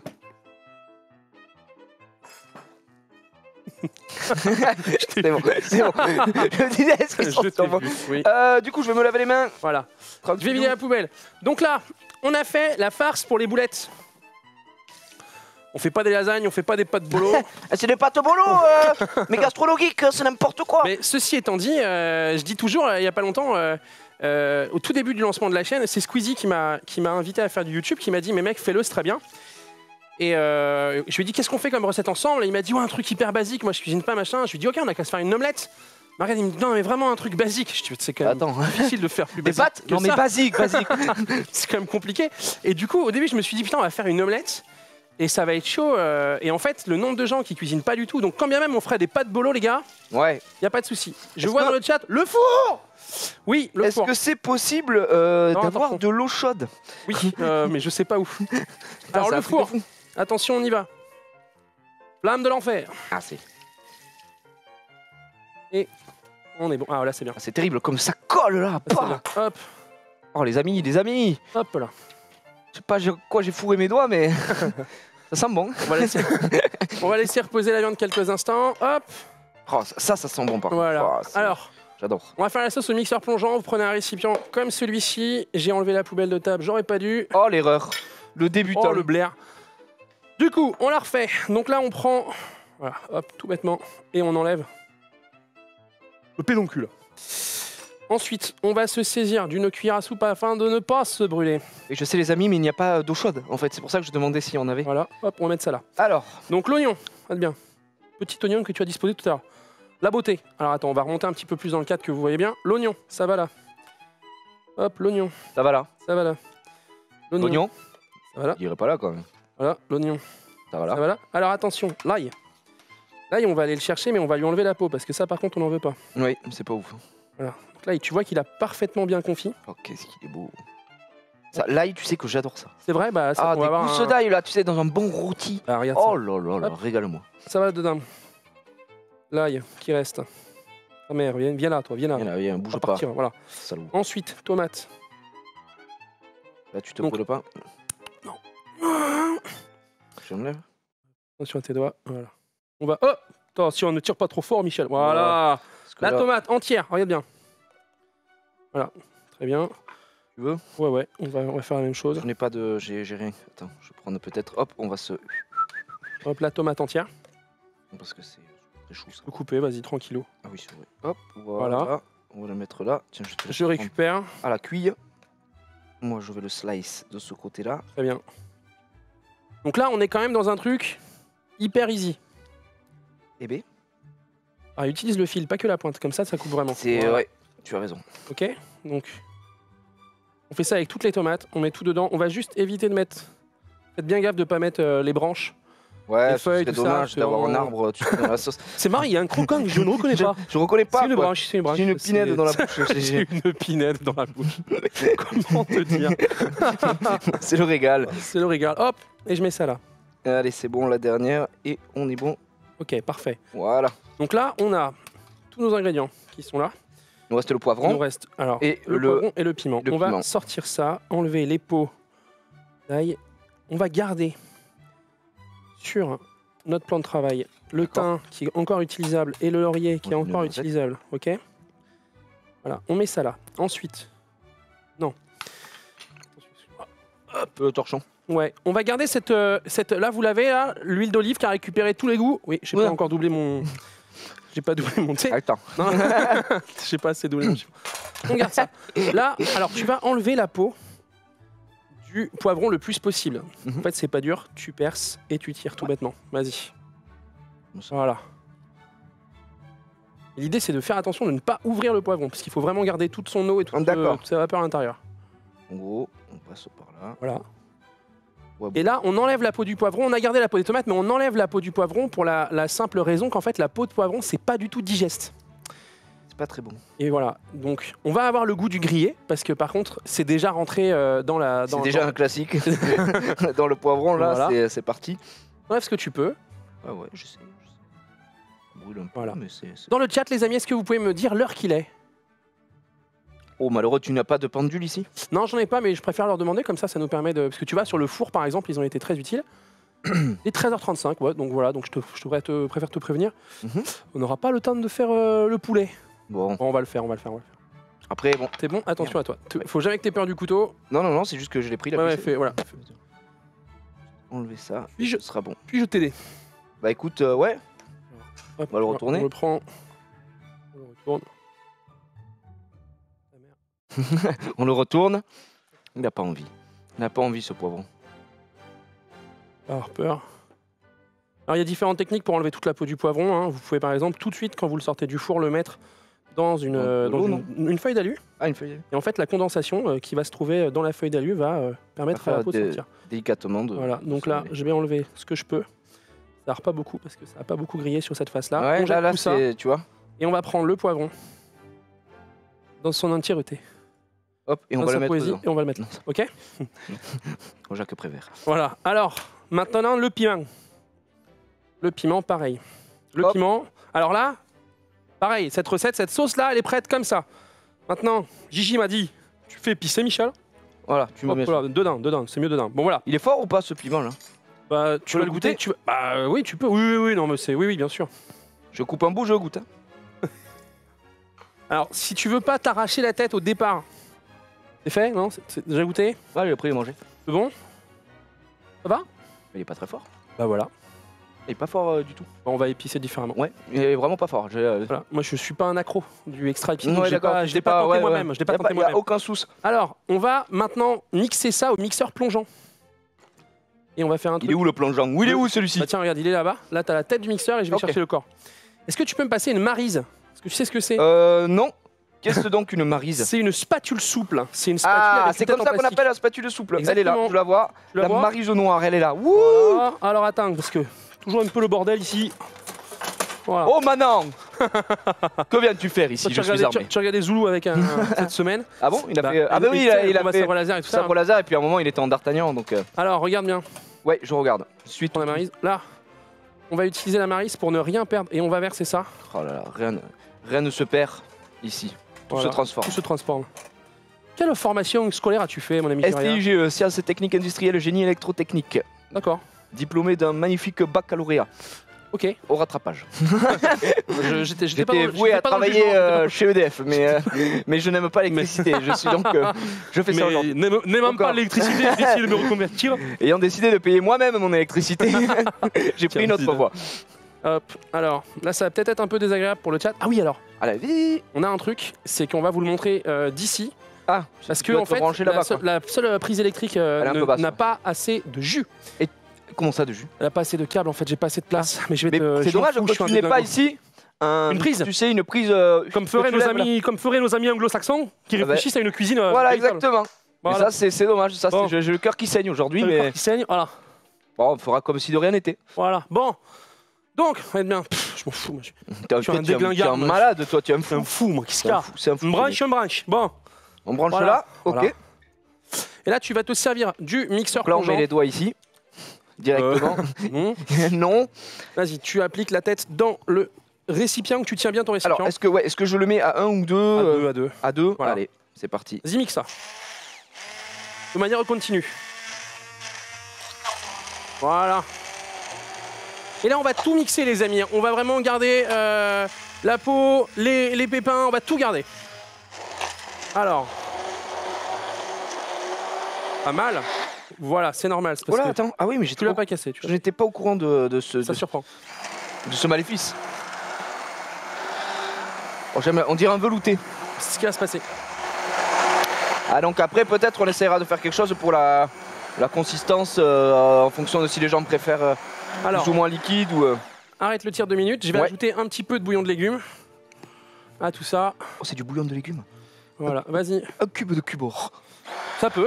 c'est bon, c'est bon. Je me disais, est-ce qu'ils sont tombés oui. euh, Du coup, je vais me laver les mains. Voilà. Tranquille. Je vais vider la poubelle. Donc là, on a fait la farce pour les boulettes. On fait pas des lasagnes, on fait pas des pâtes bolo. C'est des pâtes bolo, euh, mais gastronomiques, c'est n'importe quoi. Mais ceci étant dit, euh, je dis toujours, euh, il y a pas longtemps, euh, euh, au tout début du lancement de la chaîne, c'est Squeezie qui m'a qui m'a invité à faire du YouTube, qui m'a dit, mais mec, fais-le, c'est très bien. Et euh, je lui ai dit, qu'est-ce qu'on fait comme recette ensemble? Et il m'a dit, ouais, un truc hyper basique, moi je cuisine pas, machin. Je lui ai dit, ok, on a qu'à se faire une omelette. Margaret, il me dit, non, mais vraiment un truc basique. Je dis, c'est quand même Attends. difficile de faire plus basique. Des pâtes? Non, mais basique, basique. C'est quand même compliqué. Et du coup, au début, je me suis dit, putain, on va faire une omelette. Et ça va être chaud. Euh, et en fait, le nombre de gens qui cuisinent pas du tout. Donc, quand bien même on ferait des pâtes bolo, les gars, ouais, y a pas de souci. Je vois que... dans le chat, le four. Oui, le Est-ce four. que c'est possible euh, d'avoir de l'eau chaude? Oui, euh, mais je sais pas où. Alors, ah, le four. Attention, on y va. Flamme de l'enfer. Ah, c'est. Et on est bon. Ah, là, c'est bien. Ah, c'est terrible, comme ça colle là. Là hop. Oh, les amis, les amis. Hop là. Je sais pas quoi j'ai fourré mes doigts, mais ça sent bon. On va, laisser... on va laisser reposer la viande quelques instants. Hop. Oh, ça, ça sent bon par contre. Voilà. Oh, alors, j'adore. On va faire la sauce au mixeur plongeant. Vous prenez un récipient comme celui-ci. J'ai enlevé la poubelle de table, j'aurais pas dû. Oh, l'erreur. Le débutant. Oh, le blaire. Du coup, on la refait. Donc là, on prend, voilà, hop, tout bêtement, et on enlève le pédoncule. Ensuite, on va se saisir d'une cuillère à soupe afin de ne pas se brûler. Et je sais les amis, mais il n'y a pas d'eau chaude en fait. C'est pour ça que je demandais si on avait. Voilà, hop, on va mettre ça là. Alors. Donc l'oignon, regarde bien. Petit oignon que tu as disposé tout à l'heure. La beauté. Alors attends, on va remonter un petit peu plus dans le cadre que vous voyez bien. L'oignon, ça va là. Hop, l'oignon. Ça va là. Ça va là. L'oignon. Ça va là. Il irait pas là quand même. Voilà, l'oignon. Ça va là. Ça va là. Alors attention, l'ail. L'ail, on va aller le chercher, mais on va lui enlever la peau parce que ça, par contre, on n'en veut pas. Oui, c'est pas ouf. Voilà. Donc là, tu vois qu'il a parfaitement bien confit. Oh, qu'est-ce qu'il est beau. L'ail, tu sais que j'adore ça. C'est vrai, bah ça, ah, on des va avoir gousses un... d'ail là, tu sais, dans un bon rôti. Ah, regarde oh ça. là là là, régale-moi. Ça va dedans. L'ail qui reste. Ta mère, viens, viens là, toi, viens là. Viens là, viens, bouge pas. Partir, voilà. Salaud. Ensuite, tomate. Là, tu te Donc... brûles pas? Non. J'enlève. Attention à tes doigts, voilà. On va... Oh, attention, ne tire pas trop fort, Michel. Voilà. La là... tomate entière, regarde bien. Voilà, très bien. Tu veux? Ouais, ouais, on va, on va faire la même chose. Je n'ai pas de... J'ai rien. Attends, je vais prendre peut-être... Hop, on va se... Hop, la tomate entière. Parce que c'est très chaud ça. Tu peux couper, vas-y, tranquillou. Ah oui, c'est vrai. Hop, voilà. voilà. On va le mettre là. Tiens, je, te je récupère. À la cuille. Moi, je vais le slice de ce côté-là. Très bien. Donc là, on est quand même dans un truc hyper easy. Eh B. Ah, utilise le fil, pas que la pointe, comme ça, ça coupe vraiment. C'est voilà. Ouais, tu as raison. Ok, donc on fait ça avec toutes les tomates, on met tout dedans. On va juste éviter de mettre. Faites bien gaffe de pas mettre euh, les branches. Ouais, c'est dommage d'avoir vraiment... un arbre tu sais, dans la sauce. C'est marrant, il y a un croquant que je ne reconnais pas. Je, je reconnais pas. C'est une branche, c'est une branche. J'ai une pinède dans la bouche. J'ai une pinède dans la bouche. Comment te dire? C'est le régal. C'est le régal. Hop, et je mets ça là. Allez, c'est bon, la dernière, et on est bon. Ok, parfait. Voilà. Donc là, on a tous nos ingrédients qui sont là. Il nous reste le poivron. Il nous reste alors et le, le poivron et le piment. Le on piment. va sortir ça, enlever les peaux d'ail. On va garder sur notre plan de travail le thym qui est encore utilisable et le laurier qui est encore utilisable. Ok. Voilà, on met ça là. Ensuite, non. Hop, le torchon. Ouais, on va garder cette, euh, cette là vous l'avez là, l'huile d'olive qui a récupéré tous les goûts. Oui, j'ai Ouais. pas encore doublé mon, j'ai pas doublé mon thé. Attends. Non, j'ai pas assez doublé mon thé. On garde ça. Là, alors tu vas enlever la peau du poivron le plus possible. Mhm. En fait, c'est pas dur, tu perces et tu tires tout bêtement. Vas-y. Voilà. L'idée c'est de faire attention de ne pas ouvrir le poivron parce qu'il faut vraiment garder toute son eau et toute, D'accord. euh, toute sa vapeur à l'intérieur. En gros, on passe par là. Voilà. Ouais, bon. Et là, on enlève la peau du poivron. On a gardé la peau des tomates, mais on enlève la peau du poivron pour la, la simple raison qu'en fait, la peau de poivron, c'est pas du tout digeste. C'est pas très bon. Et voilà. Donc, on va avoir le goût du grillé, parce que par contre, c'est déjà rentré euh, dans la. C'est Dans, déjà dans- un classique. Dans le poivron, là, Voilà. c'est- c'est parti. Enlève ce que tu peux. Ah ouais, je sais. je sais. Ça brûle un peu, Voilà. mais c'est... c'est- Dans le chat, les amis, est-ce que vous pouvez me dire l'heure qu'il est? Oh, malheureux, tu n'as pas de pendule ici? Non, j'en ai pas, mais je préfère leur demander, comme ça, ça nous permet de. Parce que tu vois, sur le four, par exemple, ils ont été très utiles. Et treize heures trente-cinq, ouais, donc voilà, donc je, te, je devrais te, préfère te prévenir. Mhm. On n'aura pas le temps de faire euh, le poulet. Bon, Bon, on va le faire, on va le faire. On va le faire. après, bon. T'es bon? Attention à toi. Te- Faut jamais que t'aies peur du couteau. Non, non, non, c'est juste que je l'ai pris, la Ouais, ouais, puce. fais- voilà. Enlever ça, Puis je- ce sera bon. Puis je t'aider. Bah écoute, euh, ouais, Hop, On va le retourner. On le prend. On le retourne. Ta mère. on le retourne. Il n'a pas envie. Il n'a pas envie, ce poivron. Pas avoir peur. Alors il y a différentes techniques pour enlever toute la peau du poivron, hein. Vous pouvez par exemple tout de suite quand vous le sortez du four le mettre dans une, Dans de euh, dans l'eau, une, une feuille d'alu. Ah, une feuille. Et en fait la condensation euh, qui va se trouver dans la feuille d'alu va euh, permettre Ça à la va peau de dé- sortir. Délicatement de... Voilà, donc là je vais enlever ce que je peux. Ça n'a pas beaucoup parce que ça n'a pas beaucoup grillé sur cette face là. Ouais, on jette là, là, tout ça c'est... Tu vois. et on va prendre le poivron dans son entièreté. Hop, et on Dans va sa le mettre poésie, dedans. et on va le mettre là. Ok. Au Jacques Prévert. Voilà. Alors, maintenant, le piment. Le piment, pareil. Le Hop. piment. Alors là, pareil, cette recette, cette sauce-là, elle est prête comme ça. Maintenant, Gigi m'a dit, tu fais pisser, Michel. Voilà, tu me Hop, mets ça. voilà, dedans, dedans, c'est mieux dedans. Bon, voilà. Il est fort ou pas, ce piment, là? Bah, tu peux vas le le goûter, goûter tu veux- Bah euh, oui, tu peux. Oui, oui, oui, non, mais c'est... Oui, oui, bien sûr. Je coupe un bout, je goûte. Hein. Alors, si tu veux pas t'arracher la tête au départ, c'est fait, non? C'est c'est déjà goûté? Ouais, j'ai pris et mangé. C'est bon? Ça va? Il est pas très fort. Bah voilà. Il est pas fort euh, du tout. Bon, on va épicer différemment. Ouais, il est vraiment pas fort. J'ai, euh, Voilà. Moi, je suis pas un accro du extra épicé. ouais, donc je l'ai d'accord, pas, tu je l'ai sais pas tenté ouais, moi-même. ouais. Je l'ai pas Y a tenté y a moi-même. aucun souci. Alors, on va maintenant mixer ça au mixeur plongeant. Et on va faire un truc. Il est où le plongeant? Où il est Le- où celui-ci? Bah tiens, regarde, il est là-bas. Là, t'as la tête du mixeur et je vais Ok. chercher le corps. Est-ce que tu peux me passer une marise? Est-ce que tu sais ce que c'est? Euh, non. Qu'est-ce que donc une marise? C'est une spatule souple. C'est une spatule Ah, avec c'est une tête comme en ça qu'on plastique. appelle la spatule souple. Elle est Exactement. là, je la vois. Tu la La vois marise noire, elle est là. Wouh! Voilà. Alors attends, parce que toujours un peu le bordel ici. Voilà. Oh Manon! Que viens-tu faire Toi, ici? tu Je as suis regardé- armé. tu- tu as regardé Zoulou avec un, cette semaine. Ah bon? Il a Bah, fait. Ah bah oui, il a, il a combat fait sabre laser et tout ça. sabre laser et puis à un moment il était en d'Artagnan donc. euh, Alors, regarde bien. Ouais, je regarde. Suite. Prends la marise. Là, on va utiliser la marise pour ne rien perdre et on va verser ça. Oh là là, rien, ne- rien ne se perd ici. Tout Voilà. se transforme. Tout se transforme. Quelle formation scolaire as-tu fait, mon ami S T Kyria I G E, sciences et techniques industrielles, génie électrotechnique. D'accord. Diplômé d'un magnifique baccalauréat Ok. au rattrapage. Je- J'étais j'étais pas dans J'étais le- voué j'étais à pas dans le travailler jugement, euh, chez E D F, mais, euh, mais je n'aime pas l'électricité. Je suis donc. euh, je fais ça mais aujourd'hui. n'aime- n'aimant Encore. pas l'électricité, j'ai décidé de me reconvertir. Ayant décidé de payer moi-même mon électricité, j'ai pris une autre Tiens, voie. Hop. Alors, là, ça va peut-être être un peu désagréable pour le chat. Ah oui, alors, À la vie. on a un truc, c'est qu'on va vous le montrer euh, d'ici. Ah, Parce tu que, dois en te fait, brancher la, là-bas, seule- quoi. la seule prise électrique euh, Elle est un ne- peu basse, n'a hein. pas assez de jus. Comment ça de jus? Elle n'a pas assez de câbles, en fait, j'ai pas assez de place. Mais je vais Mais te. c'est je m'en dommage fous, que je suis tu un n'aies pas déglingo. ici un- Une prise. Tu sais, une prise. euh, Comme que feraient, tu nos lèves, là. amis, comme feraient nos amis anglo-saxons qui Ah bah. réfléchissent à une cuisine. euh, Voilà, véritable. exactement. Mais Voilà. ça, c'est c'est dommage. Ça, c'est- Bon. j'ai j'ai le cœur qui saigne aujourd'hui, T'as le corps mais qui saigne. Voilà. bon, on fera comme si de rien n'était. Voilà. Bon. Donc, on va être bien. Pff, je m'en fous, moi. Je T'es Je suis un tu es tu es déglingard, un moi. malade, toi, tu es un suis un fou. fou, moi. Qu'est-ce C'est qu'il y un a fou. C'est un fou. Une branche, une branche. Bon. On branche Voilà. là, ok. Voilà. Et là, tu vas te servir du mixeur Donc là, on plongeant. met les doigts ici, directement. Mmh. Non. Vas-y, tu appliques la tête dans le récipient, que tu tiens bien ton récipient. Alors, est-ce que, ouais, est-ce que je le mets à un ou deux? à euh, deux, à deux. À deux. Voilà. Allez, c'est parti. Vas-y, mixe ça. De manière continue. Voilà. Et là, on va tout mixer, les amis. On va vraiment garder euh, la peau, les, les pépins, on va tout garder. Alors. Pas mal. Voilà, c'est normal. C'est parce Voilà, que attends. Ah oui, mais tu j'étais l'as pas, pas cassé. Tu je vois. n'étais pas au courant de, de ce, Ça de, surprend. de ce maléfice. Oh, j'aime- on dirait un velouté. C'est ce qui va se passer. Ah, donc après, peut-être on essaiera de faire quelque chose pour la, la consistance euh, en fonction de si les gens préfèrent euh, Alors, plus ou moins liquide ou. euh, arrête le tir deux minutes. Je vais Ouais. ajouter un petit peu de bouillon de légumes à tout ça. Oh, c'est du bouillon de légumes. Voilà, vas-y. Un cube de cubor. Ça peut.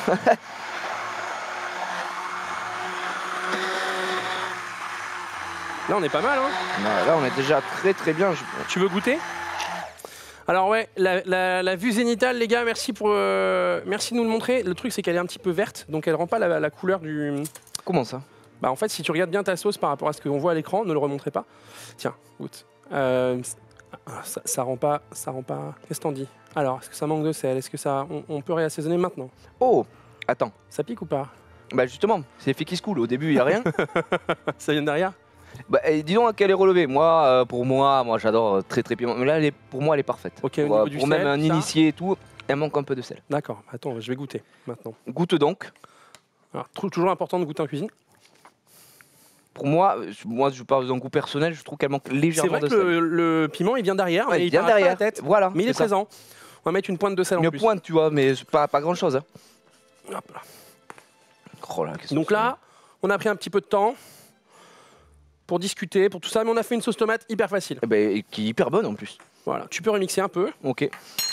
Là, on est pas mal, hein. Ouais, là, on est déjà très très bien. Je- Tu veux goûter? Alors ouais, la, la- la vue zénitale, les gars, merci pour, euh, merci de nous le montrer. Le truc, c'est qu'elle est un petit peu verte, donc elle rend pas la, la couleur du. Comment ça? Bah en fait, si tu regardes bien ta sauce par rapport à ce qu'on voit à l'écran, ne le remontrez pas. Tiens, goûte. Euh, ça, ça rend pas, ça rend pas. Qu'est-ce que t'en dis? Alors, est-ce que ça manque de sel? Est-ce que ça, on, on peut réassaisonner maintenant? Oh, attends. Ça pique ou pas? Bah justement, c'est l'effet qui se coule. Au début, il n'y a rien. Ça vient derrière? Bah, et disons qu'elle est relevée. Moi, euh, pour moi, moi j'adore euh, très très piment. Mais là, elle est, pour moi, elle est parfaite. Ok, au pour niveau euh, du pour sel, même un ça initié et tout, elle manque un peu de sel. D'accord. Attends, je vais goûter maintenant. Goûte donc. Alors, trou- toujours important de goûter en cuisine. Pour moi, je- moi je parle d'un goût personnel, je trouve qu'elle manque C'est légèrement vrai de que sel. le, le piment, il vient derrière, Ouais, mais il il vient paraît pas à derrière. la tête. Voilà. Mais il est, c'est ça. présent. On va mettre une pointe de sel en Une plus. pointe, tu vois, mais c'est pas, pas grand chose. Hein. Hop là. Oh là, qu'est-ce Donc que là, on a pris un petit peu de temps pour discuter, pour tout ça, mais on a fait une sauce tomate hyper facile. c'est- Eh ben, et qui est hyper bonne en plus. Voilà, tu peux remixer un peu. Ok.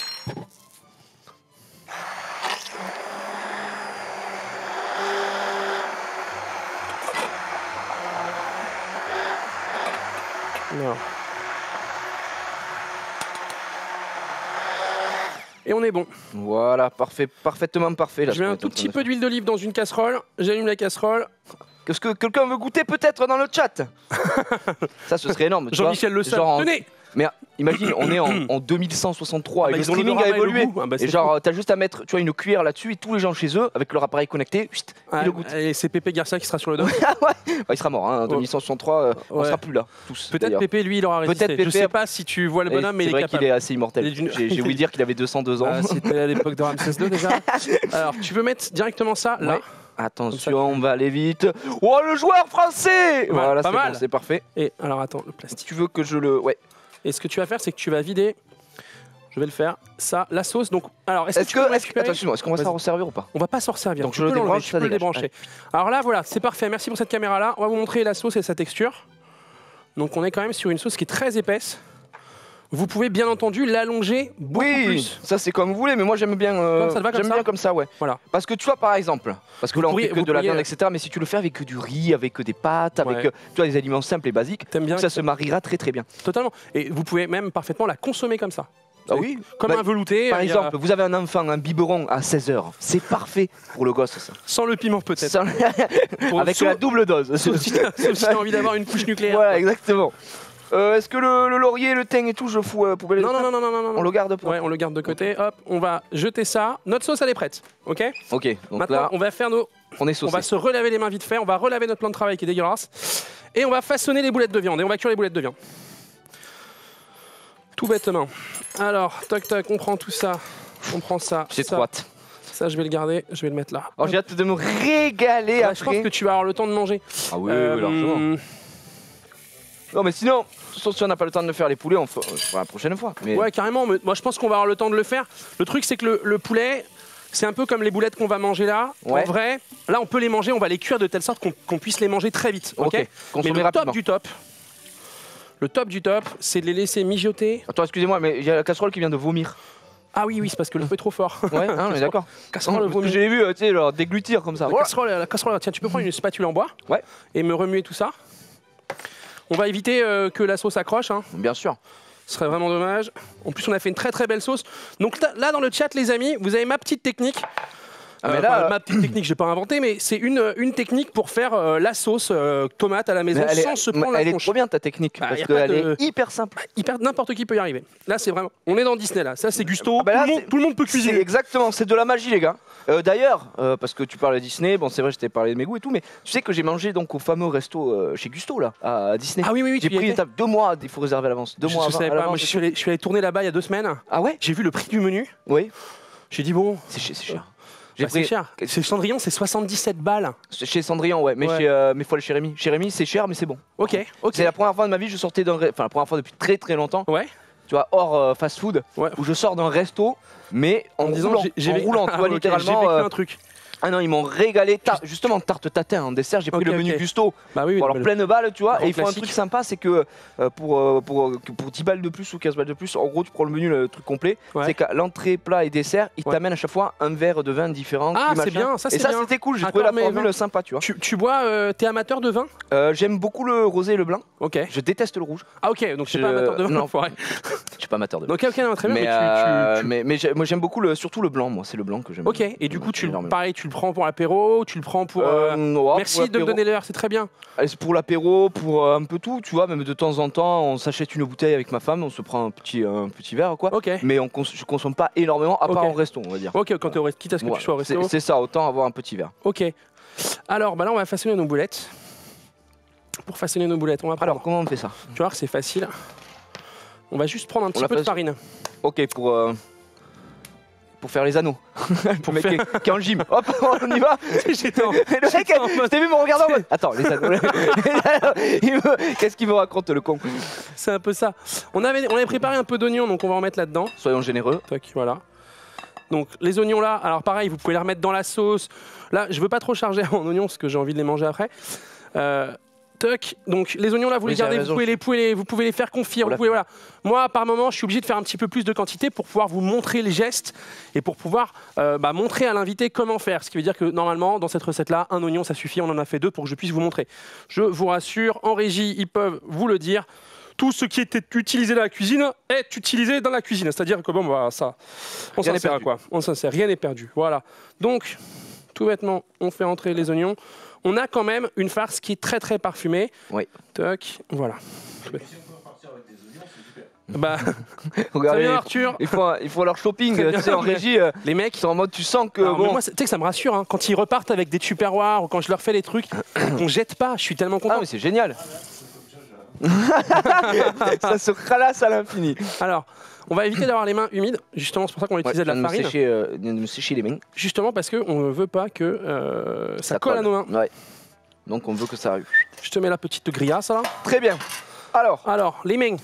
Voilà. Et on est bon. Voilà, parfait, parfaitement parfait. Là, Je mets ce un qu'on est tout en train petit de peu d'huile d'olive dans une casserole. J'allume la casserole. Qu'est-ce que quelqu'un veut goûter peut-être dans le chat? Ça, ce serait énorme. tu vois. Jean-Michel Le Seul, Genre en- tenez. Mais imagine, on est en, en deux mille cent soixante-trois Ah et bah, le ils ont streaming a l'odorat et le évolué. goût. Ah bah, c'est Et genre, t'as juste à mettre, tu vois, une cuillère là-dessus et tous les gens chez eux, avec leur appareil connecté, chut, ils Ouais, le goûtent. et c'est Pépé Garcia qui sera sur le dos. Ah ouais. Bah, il sera mort, hein, en deux mille cent soixante-trois, euh, on Ouais. sera plus là, tous. Peut-être d'ailleurs. Pépé, lui, il aura résisté. Peut-être Je Pépé- sais pas si tu vois le Et bonhomme, mais c'est il est vrai capable. qu'il est assez immortel. Il est d'une- J'ai j'ai ouï dire qu'il avait deux cent deux ans. Ah, c'était à l'époque de Ramsès deux déjà. Alors, tu veux mettre directement ça là. Ouais. Attention, Comme ça, on va aller vite. Oh, le joueur français. Voilà, pas c'est mal. bon, c'est parfait. Et alors, attends, le Si plastique. tu veux que je le... Ouais. Et ce que tu vas faire, c'est que tu vas vider. Je vais le faire. Ça, la sauce. Donc, alors, est-ce que Est-ce tu peux que... Est-ce récupérer- que... Attends, est-ce qu'on va Vas-y. s'en resservir ou pas? On va pas s'en resservir. Donc Tu je le peux l'enlever, débranche, tu ça peux le dégage. débrancher. Alors là, voilà, c'est parfait. Merci pour cette caméra-là. On va vous montrer la sauce et sa texture. Donc, on est quand même sur une sauce qui est très épaisse. Vous pouvez bien entendu l'allonger beaucoup Oui, plus. ça c'est comme vous voulez, mais moi j'aime bien, euh, Comme ça te va comme j'aime ça bien comme ça, ouais. Voilà. Parce que tu vois, par exemple, parce que Vous là on pourriez- fait que vous de la pourriez- viande, et cetera. Mais si tu le fais avec du riz, avec des pâtes, avec Ouais. euh, tu vois, des aliments simples et basiques, T'aimes bien ça se mariera très très bien. Totalement. Et vous pouvez même parfaitement la consommer comme ça. Ah oui. Comme Bah, un velouté. Par il y a- exemple, vous avez un enfant, un biberon à seize heures, c'est parfait pour le gosse, ça. Sans le piment peut-être. Ça- Pour- avec sauf- la double dose. Sauf si t'as sauf si t'as envie d'avoir une couche nucléaire. Voilà, exactement. Euh, Est-ce que le, le laurier, le thym et tout, je fous euh, poubelle? Non, non, non, non, non, non, non. On le garde pour. Ouais, on le garde de côté. Hop, on va jeter ça. Notre sauce, elle est prête. Ok. Ok, donc Maintenant, là, on va faire nos. on est On saucé. va se relaver les mains vite fait. On va relaver notre plan de travail qui est dégueulasse. Et on va façonner les boulettes de viande. Et on va cuire les boulettes de viande. Tout bêtement. Alors, toc toc, on prend tout ça. On prend ça. J'ai ça. trop hâte. Ça, je vais le garder. Je vais le mettre là. Oh, j'ai hâte de me régaler Ouais, après. je pense que tu vas avoir le temps de manger. Ah oui, Euh, oui, largement. Non, mais sinon, sauf si on n'a pas le temps de faire les poulets, on fera on fera la prochaine fois. Mais... Ouais, carrément. Mais moi, je pense qu'on va avoir le temps de le faire. Le truc, c'est que le, le poulet, c'est un peu comme les boulettes qu'on va manger là. Ouais. En vrai, là, on peut les manger, on va les cuire de telle sorte qu'on qu'on puisse les manger très vite. Ok. Ok, Mais consommer le rapidement. top du top, le top du top, c'est de les laisser mijoter. Attends, excusez-moi, mais il y a la casserole qui vient de vomir. Ah oui, oui, c'est parce que le feu est trop fort. Ouais, hein, on est d'accord. Casserole, Parce que vomit. j'ai vu, euh, tu sais, leur déglutir comme ça. La casserole, la casserole, tiens, tu peux prendre une spatule en bois Ouais. et me remuer tout ça. On va éviter euh, que la sauce accroche, hein. Bien sûr. Ce serait vraiment dommage. En plus, on a fait une très très belle sauce. Donc là, là, dans le chat, les amis, vous avez ma petite technique. Ah, mais Euh, là, enfin, euh, ma petite technique, je n'ai pas inventé, mais c'est une, une technique pour faire euh, la sauce euh, tomate à la maison Mais elle sans est, se mais prendre la elle est tronche. trop bien ta technique, Bah, parce y a pas qu'elle de- est hyper simple. Hyper, n'importe qui peut y arriver. Là, c'est vraiment. On est dans Disney là. Ça, c'est Gusto. Ah bah là, tout, le monde, c'est- tout le monde peut C'est cuisiner. exactement, c'est de la magie les gars. Euh, D'ailleurs, euh, parce que tu parles de Disney, bon c'est vrai je t'ai parlé de mes goûts et tout, mais tu sais que j'ai mangé donc au fameux resto euh, chez Gusto là, à Disney. Ah oui, oui, oui. J'ai tu y pris étais. une table deux mois, il faut réserver à l'avance. Deux Je, mois je avant, savais à pas. l'avance Moi, je et suis, tout. allé, je suis allé tourner là-bas il y a deux semaines. Ah ouais? J'ai vu le prix du menu. Oui. J'ai dit bon, C'est cher. c'est cher. J'ai Bah, c'est pris cher. Chez Cendrillon, c'est soixante-dix-sept balles. chez Cendrillon, ouais, mais Ouais. chez euh, mais faut aller chez Rémi. Chez Rémi, c'est cher, mais c'est bon. Ok, ok. C'est la première fois de ma vie, je sortais d'un, ré- enfin la première fois depuis très très longtemps. Ouais. Tu vois, hors euh, fast-food, Ouais. où je sors d'un resto, mais en, En disant, roulant, j'ai- j'ai en vécu- roulant, tu Ah, vois, ok, littéralement. J'ai vécu euh, un truc. Ah non, ils m'ont régalé. Tar- justement, tarte tatin en dessert, j'ai pris Ok, le menu ok. Gusto. Bah oui, oui. Bon, alors mais- pleine balle, tu vois, grand et ils font un classique. truc sympa, c'est que euh, pour, euh, pour, euh, que pour dix balles de plus ou quinze balles de plus, en gros, tu prends le menu, le truc complet. Ouais. C'est qu'à l'entrée, plat et dessert, ils Ouais. t'amènent à chaque fois un verre de vin différent. Ah, puis c'est machin. bien, ça, Et c'est ça, bien. c'était cool, j'ai Accord, trouvé la mais formule vin. sympa, tu vois. Tu, tu bois, euh, t'es amateur de vin? Euh, J'aime beaucoup le rosé et le blanc. Ok. Je déteste le rouge. Ah ok, donc je suis Je- pas amateur de vin. non. Enfoiré. Je suis pas amateur de vin. Donc ok, non, très bien, mais, mais, tu- euh, tu, tu- mais, mais j'ai- moi j'aime beaucoup le, surtout le blanc, moi c'est le blanc que j'aime. Ok, et du coup, tu, le- énormément. pareil, tu le prends pour l'apéro, tu le prends pour... euh, Euh, ouais, Merci pour de me l'apéro. donner l'heure, c'est très bien. Allez, c'est pour l'apéro, pour euh, un peu tout, tu vois, même de temps en temps, on s'achète une bouteille avec ma femme, on se prend un petit, un petit verre, quoi. Ok. Mais on cons je consomme pas énormément, à part Ok. en resto, on va dire. Ok, quand tu es au resto, quitte à ce que Ouais, tu sois au resto. c'est c'est ça, autant avoir un petit verre. Ok. Alors, bah là, on va façonner nos boulettes. Pour façonner nos boulettes, on va prendre. Alors, comment on fait ça? Tu vas voir que c'est facile. On va juste prendre un petit la peu de façon- farine. Ok, pour, euh, pour faire les anneaux. Pour le mec faire- qui, qui est en gym. Hop, on y va. J'étais en- Et le mec, j'étais en mode- je t'ai vu me regarder en mode. Attends, les anneaux. Il me- Qu'est-ce qu'il me raconte, le con? C'est un peu ça. On avait, on avait préparé un peu d'oignons, donc on va en mettre là-dedans. Soyons généreux. Tac, voilà. Donc les oignons là, alors pareil, vous pouvez les remettre dans la sauce. Là, je veux pas trop charger en oignons parce que j'ai envie de les manger après. Euh, Toc. Donc les oignons là, vous Oui, les j'ai gardez, vous raison. pouvez les, pouvez les- vous pouvez les faire confire. Voilà. Vous pouvez, voilà. Moi, par moment, je suis obligé de faire un petit peu plus de quantité pour pouvoir vous montrer les gestes et pour pouvoir euh, bah, montrer à l'invité comment faire. Ce qui veut dire que normalement, dans cette recette-là, un oignon, ça suffit. On en a fait deux pour que je puisse vous montrer. Je vous rassure, en régie, ils peuvent vous le dire. Tout ce qui était utilisé dans la cuisine est utilisé dans la cuisine. C'est-à-dire que bon, bah, ça, on Rien s'en n'est sert à perdu. quoi? On s'en sert, rien n'est perdu. Voilà. Donc, tout bêtement, on fait entrer les oignons. On a quand même une farce qui est très très parfumée. Oui. Toc, voilà. Bah, très Regardez, bien Arthur. il faut, il faut leur shopping, Très bien, tu sais, en mais- régie. euh, Les mecs, Ils sont en mode, tu sens que alors, mais bon, moi, c'est- tu sais que ça me rassure, hein, quand ils repartent avec des tupperwares ou quand je leur fais les trucs, qu'on jette pas, je suis tellement content. ah mais c'est génial. Ça se ralasse à l'infini. Alors, on va éviter d'avoir les mains humides, justement, c'est pour ça qu'on va Ouais, utiliser je viens de de la me farine, sécher, euh, je viens de me sécher les mains. justement parce qu'on ne veut pas que euh, ça, colle à nos mains. Ouais. Donc on veut que ça arrive. Je te mets la petite grillace là. Très bien. Alors, Alors, les mains.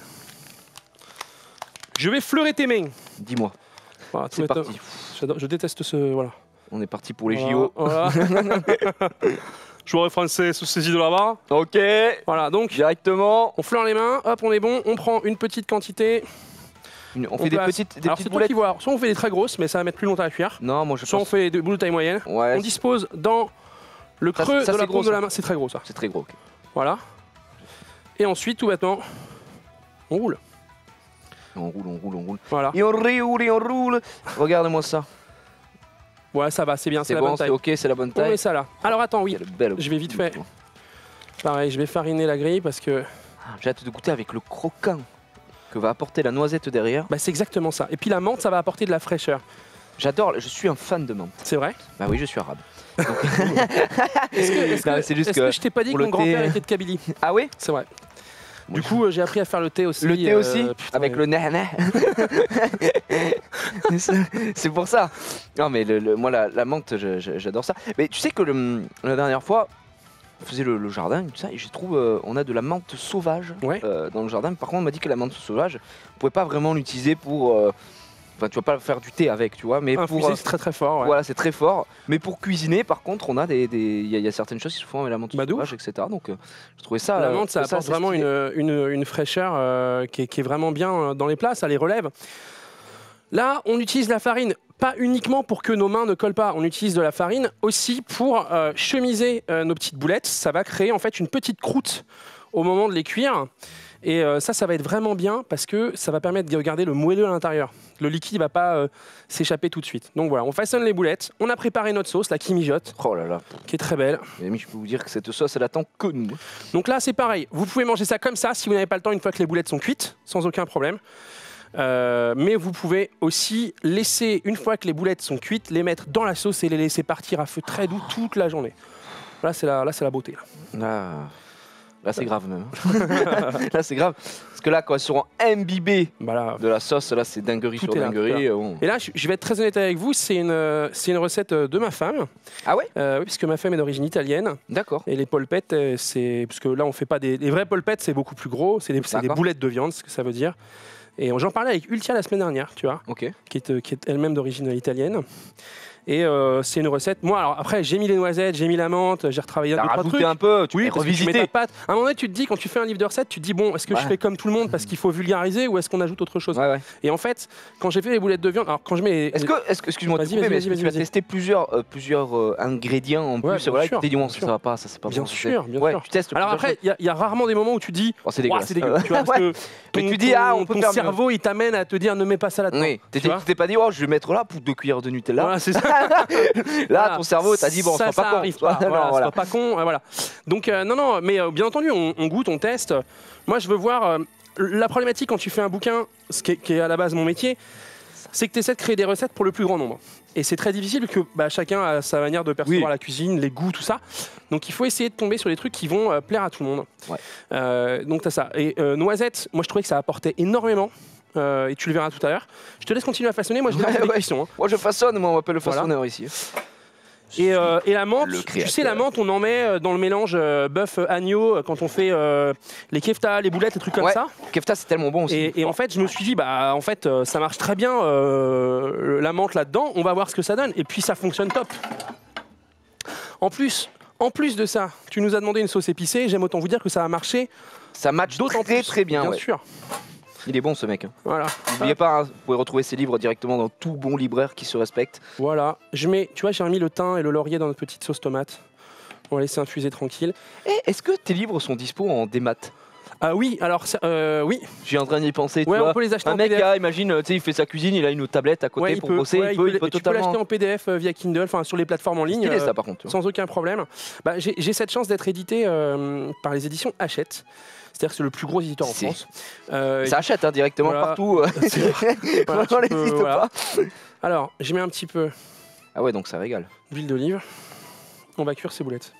Je vais fleurer tes mains. dis-moi, Voilà, tout c'est bêtement. parti. J'adore- Je déteste ce. Voilà. On est parti pour les Voilà, J O. Voilà. Joueur français sous saisi de là-bas. Ok. Voilà, donc Directement. on fleure les mains, hop, on est bon. On prend une petite quantité. Une- On, fait des place. petites, des Alors c'est petites toi boulettes. qui vois. Soit on fait des très grosses, mais ça va mettre plus longtemps à cuire. Non, moi je Soit on pense. fait des boules de taille moyenne. Ouais. On dispose dans le Ça, creux ça, de la c'est paume gros, de la ça. main. C'est très gros ça. C'est très gros. ok. Voilà. Et ensuite, tout bêtement, on roule. On roule, on roule, on roule. Voilà. Et on roule, et on roule. Regarde-moi ça. Ouais, ça va, c'est bien, c'est C'est la bon, bonne c'est taille. ok, c'est la bonne On met taille. ça là. Alors attends, oui. Quelle belle Je vais vite fait. bouche. Pareil, je vais fariner la grille parce que J'ai hâte de goûter avec le croquant que va apporter la noisette derrière. bah, c'est exactement ça. Et puis la menthe, ça va apporter de la fraîcheur. J'adore, je suis un fan de menthe. C'est vrai? Bah oui, je suis arabe. Est-ce que, est-ce Non, que- c'est juste est-ce que que je t'ai pas dit que pour mon le thé- grand-père était de Kabylie? Ah oui? C'est vrai. Moi, Du je- coup, euh, j'ai appris à faire le thé aussi. Le thé euh, aussi putain, avec mais- le nana. C'est pour ça. Non mais le, le- moi la, la menthe je- je- j'adore ça. Mais tu sais que le- la dernière fois on faisait le, le jardin et tout ça et je trouve euh, on a de la menthe sauvage Ouais. euh, dans le jardin. Par contre on m'a dit que la menthe sauvage on pouvait pas vraiment l'utiliser pour euh, enfin tu vas pas faire du thé avec tu vois mais Infusé, pour euh, c'est très très fort. Ouais. voilà c'est très fort. Mais pour cuisiner par contre on a des des- il y, a- il y a certaines choses qui se font avec la menthe Bah, de sauvage et cetera. Donc euh, je trouvais ça La euh, menthe, ça je trouvais apporte assez vraiment stylé. une, une, une fraîcheur euh, qui, est, qui est vraiment bien euh, dans les plats, ça les relève. Là, on utilise la farine pas uniquement pour que nos mains ne collent pas, on utilise de la farine aussi pour euh, chemiser euh, nos petites boulettes. Ça va créer en fait une petite croûte au moment de les cuire. Et euh, ça, ça va être vraiment bien parce que ça va permettre de garder le moelleux à l'intérieur. Le liquide ne va pas euh, s'échapper tout de suite. Donc voilà, on façonne les boulettes. On a préparé notre sauce, la qui mijote, Oh là là. qui est très belle. Mes amis, je peux vous dire que cette sauce elle attend que nous. Donc là, c'est pareil. Vous pouvez manger ça comme ça si vous n'avez pas le temps une fois que les boulettes sont cuites, sans aucun problème. Euh, mais vous pouvez aussi laisser, une fois que les boulettes sont cuites, les mettre dans la sauce et les laisser partir à feu très doux toute la journée. Là, c'est la, là, c'est la beauté. Là. Ah. Là c'est grave même. Là c'est grave. Parce que là quand ils seront imbibés Voilà. de la sauce, là c'est dinguerie Tout sur est là, dinguerie. tout est là. euh, bon. Et là, je je vais être très honnête avec vous, c'est une, c'est une recette de ma femme. Ah ouais. Euh, oui, puisque ma femme est d'origine italienne. D'accord. Et les polpettes, euh, c'est. Parce que là, on fait pas des. Les vraies polpettes, c'est beaucoup plus gros. C'est des, c'est des D'accord. boulettes de viande, ce que ça veut dire. Et j'en parlais avec Ultia la semaine dernière, tu vois, Ok. qui est, euh, qui est elle-même d'origine italienne. Et euh, c'est une recette. Moi, alors après, j'ai mis les noisettes, j'ai mis la menthe, j'ai retravaillé T'as deux, trois rajouté trucs. un peu, tu Oui, peux parce que tu mets revisiter. ta pâte. À un moment donné, tu te dis, quand tu fais un livre de recettes, tu te dis, bon, est-ce que Ouais. je fais comme tout le monde parce qu'il faut vulgariser ou est-ce qu'on ajoute autre chose? Ouais, ouais. Et en fait, quand j'ai fait les boulettes de viande, alors quand je mets. Est-ce que, est-ce que, excuse-moi de Vas-y, couper, vas-y, mais est-ce que vas-y, tu as vas-y. testé plusieurs, euh, plusieurs euh, ingrédients en Ouais, plus, bien voilà, sûr, tu t'es dit, bon, bien ça, sûr. ça va pas, ça c'est pas Bien bon. sûr, bien ouais, sûr. tu testes Alors plusieurs après, il y, a- il y a rarement des moments où tu dis, choses. Oh, c'est ouah, dégueulasse. c'est dégueu, tu vois, parce Ouais. que Mais ton- tu dis, ton- ah, on peut ton faire mieux. cerveau, il t'amène à te dire, ne mets pas ça là-dedans. Oui, tu t'étais- vois. tu t'es pas dit, oh, je vais mettre là pour deux cuillères de Nutella. Voilà, c'est ça. Là, Voilà. ton cerveau t'a dit, bon, ça, sois ça pas con. arrive pas. Non, Voilà, voilà. sois pas con. euh, voilà. Donc euh, non, non, mais euh, bien entendu, on, on goûte, on teste. Moi, je veux voir euh, la problématique quand tu fais un bouquin, ce qui est, qui est à la base mon métier, c'est que tu essaies de créer des recettes pour le plus grand nombre. Et c'est très difficile que bah, chacun a sa manière de percevoir Oui. la cuisine, les goûts, tout ça. Donc il faut essayer de tomber sur des trucs qui vont euh, plaire à tout le monde. Ouais. Euh, donc t'as ça. Et euh, noisettes, moi je trouvais que ça apportait énormément. Euh, et tu le verras tout à l'heure. Je te laisse continuer à façonner. Moi je vais Ouais, faire des ouais. cuissons. hein. Moi, je façonne, moi, on m'appelle le Voilà. façonneur ici. Et, euh, et la menthe, le tu créateur. sais, la menthe, on en met euh, dans le mélange euh, bœuf-agneau euh, quand on fait euh, les kefta, les boulettes, les trucs comme Ouais. ça. Kefta, c'est tellement bon aussi. Et, et en fait, je me suis dit, bah, en fait, euh, ça marche très bien euh, la menthe là-dedans. On va voir ce que ça donne. Et puis, ça fonctionne top. En plus, en plus de ça, tu nous as demandé une sauce épicée. J'aime autant vous dire que ça a marché. Ça match D'autant très plus, très bien. Bien ouais. sûr. Il est bon ce mec. hein. Voilà. N'oubliez pas, hein, vous pouvez retrouver ses livres directement dans tout bon libraire qui se respecte. Voilà. Je mets, tu vois, j'ai remis le thym et le laurier dans notre petite sauce tomate. On va laisser infuser tranquille. Et est-ce que tes livres sont dispo en démat? Ah oui, alors, ça- euh, oui. Je suis en train d'y penser. tu Ouais, vois. on peut les acheter Un en mec, P D F. là, imagine, tu sais, il fait sa cuisine, il a une tablette à côté Ouais, il pour peut, bosser, ouais, il peut, il il peut peut- tu peux totalement. l'acheter en P D F euh, via Kindle, enfin sur les plateformes en ligne, Stylé, euh, ça par contre. tu vois. sans aucun problème. Bah, j'ai j'ai cette chance d'être édité euh, par les éditions Hachette. C'est-à-dire que c'est le plus gros éditeur en C'est- France. Euh, Ça achète hein, directement Voilà. partout. euh. Voilà, On tu peux, n'hésite voilà. pas. Alors, je mets un petit peu Ah ouais, donc ça régale. d'huile d'olive. On va cuire ces boulettes.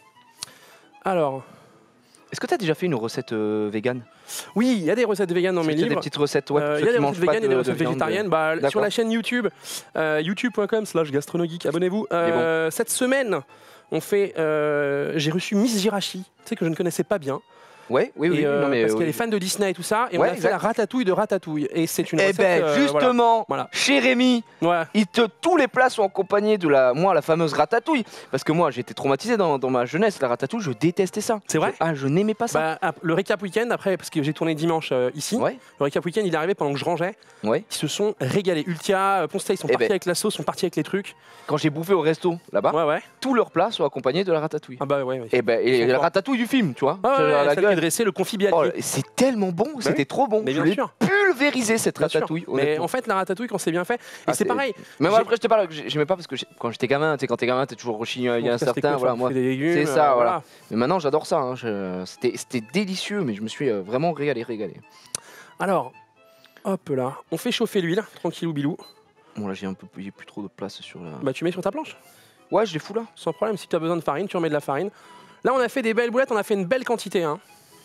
Alors, Est-ce que tu as déjà fait une recette euh, vegan? oui, il y a des recettes véganes dans Est-ce mes qu'il y a livres. des petites recettes ouais, Euh, pour Il y ceux a des qui recettes mangent pas véganes et de- des de recettes viande. végétariennes. Bah, sur D'accord. la chaîne YouTube, euh, youtube point com slash gastronogeek, abonnez-vous. Euh, Cette semaine, on fait. euh, J'ai reçu Miss Jirachi, tu sais que je ne connaissais pas bien. Ouais, oui, oui. Et, euh, non, mais, parce euh, qu'elle est fan de Disney et tout ça. Et Ouais, on a fait exact. la ratatouille de ratatouille. Et c'est une Eh recette. ben, euh, voilà. justement, Voilà. chez Rémi, Ouais. il te, tous les plats sont accompagnés de la, moi, la fameuse ratatouille. Parce que moi, j'étais traumatisé dans, dans ma jeunesse. La ratatouille, je détestais ça. C'est vrai Je- Ah, je n'aimais pas ça. Bah, ah, le récap week-end, après, parce que j'ai tourné dimanche euh, ici, Ouais, le récap week-end, il est arrivé pendant que je rangeais. ouais. Ils se sont régalés. Ultia, euh, Poncelet, ils sont Eh partis ben. avec la sauce, sont partis avec les trucs. Quand j'ai bouffé au resto là-bas, Ouais, ouais. tous leurs plats sont accompagnés de la ratatouille. Ah bah ouais, ouais. Et ben, et Ils sont la forts. ratatouille du film, tu vois. Ah ouais, J'ai ouais, la celle qui est gueule. dressée, le confit Oh, bialy. c'est tellement bon, c'était trop bon. Mais je bien l'ai sûr. pulvérisé cette Bien sûr. ratatouille. Mais honnêtement. en fait, la ratatouille, quand c'est bien fait, et Ah, c'est c'est- pareil. Mais moi j'ai- après je te parle, que j'ai- j'aimais pas parce que j'ai- quand j'étais gamin, tu sais quand t'es gamin t'es toujours rechigneux, il y a un Donc ça, c'était certain, quoi, voilà faire moi. bouffer des légumes, c'est ça, euh, voilà. Mais maintenant j'adore ça, hein, je- c'était c'était délicieux, mais je me suis euh, vraiment régalé, régalé. Alors, hop là, on fait chauffer l'huile, tranquillou bilou. Bon là j'ai un peu, j'ai plus trop de place sur la. Bah tu mets sur ta planche, Ouais je les fous là. sans problème. Si tu as besoin de farine, tu remets de la farine. Là, on a fait des belles boulettes, on a fait une belle quantité. Hein.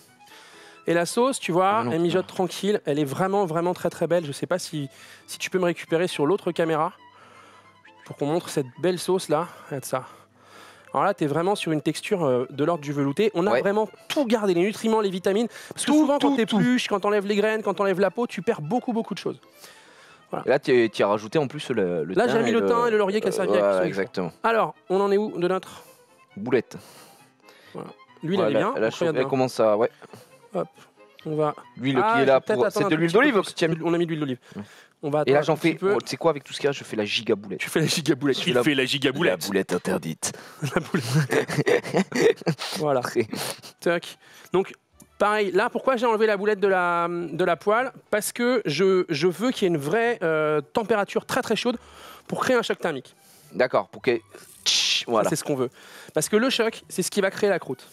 Et la sauce, tu vois, Ah non, elle ça mijote va. tranquille. Elle est vraiment, vraiment très, très belle. Je sais pas si, si tu peux me récupérer sur l'autre caméra pour qu'on montre cette belle sauce là. Regarde ça. Alors là, tu es vraiment sur une texture euh, de l'ordre du velouté. On a Ouais. vraiment tout gardé, les nutriments, les vitamines. Parce que Tout, souvent, quand tout, tu tout. épluches, quand tu enlèves les graines, quand tu enlèves la peau, tu perds beaucoup, beaucoup de choses. Et là tu tu as rajouté en plus le, le Là, thym j'ai mis et le thym et le laurier qui a servi Euh, à la ouais, cuisson. exactement. Alors, on en est où de notre. Boulette. L'huile, Ouais, elle est la- bien. la on chauffe- regarde elle bien. commence à ouais. On va. L'huile Ah, qui est je là vais peut-être pour. attendre C'est un de tout l'huile petit peu d'olive parce que tu aimes. On a mis de l'huile d'olive. Ouais. On va Et là attendre j'en un petit fais. peu. oh, tu sais quoi avec tout ce qu'il y a, je fais la giga boulette. Tu fais la gigaboulette. Je Tu fais la- fais la gigaboulette. La boulette interdite. La boulette. Voilà. Très- Tac. Donc, pareil, là, pourquoi j'ai enlevé la boulette de la, de la poêle? Parce que je, je veux qu'il y ait une vraie euh, température très très chaude pour créer un choc thermique. D'accord, pour que. Tch, Ça, Voilà. c'est ce qu'on veut. Parce que le choc, c'est ce qui va créer la croûte.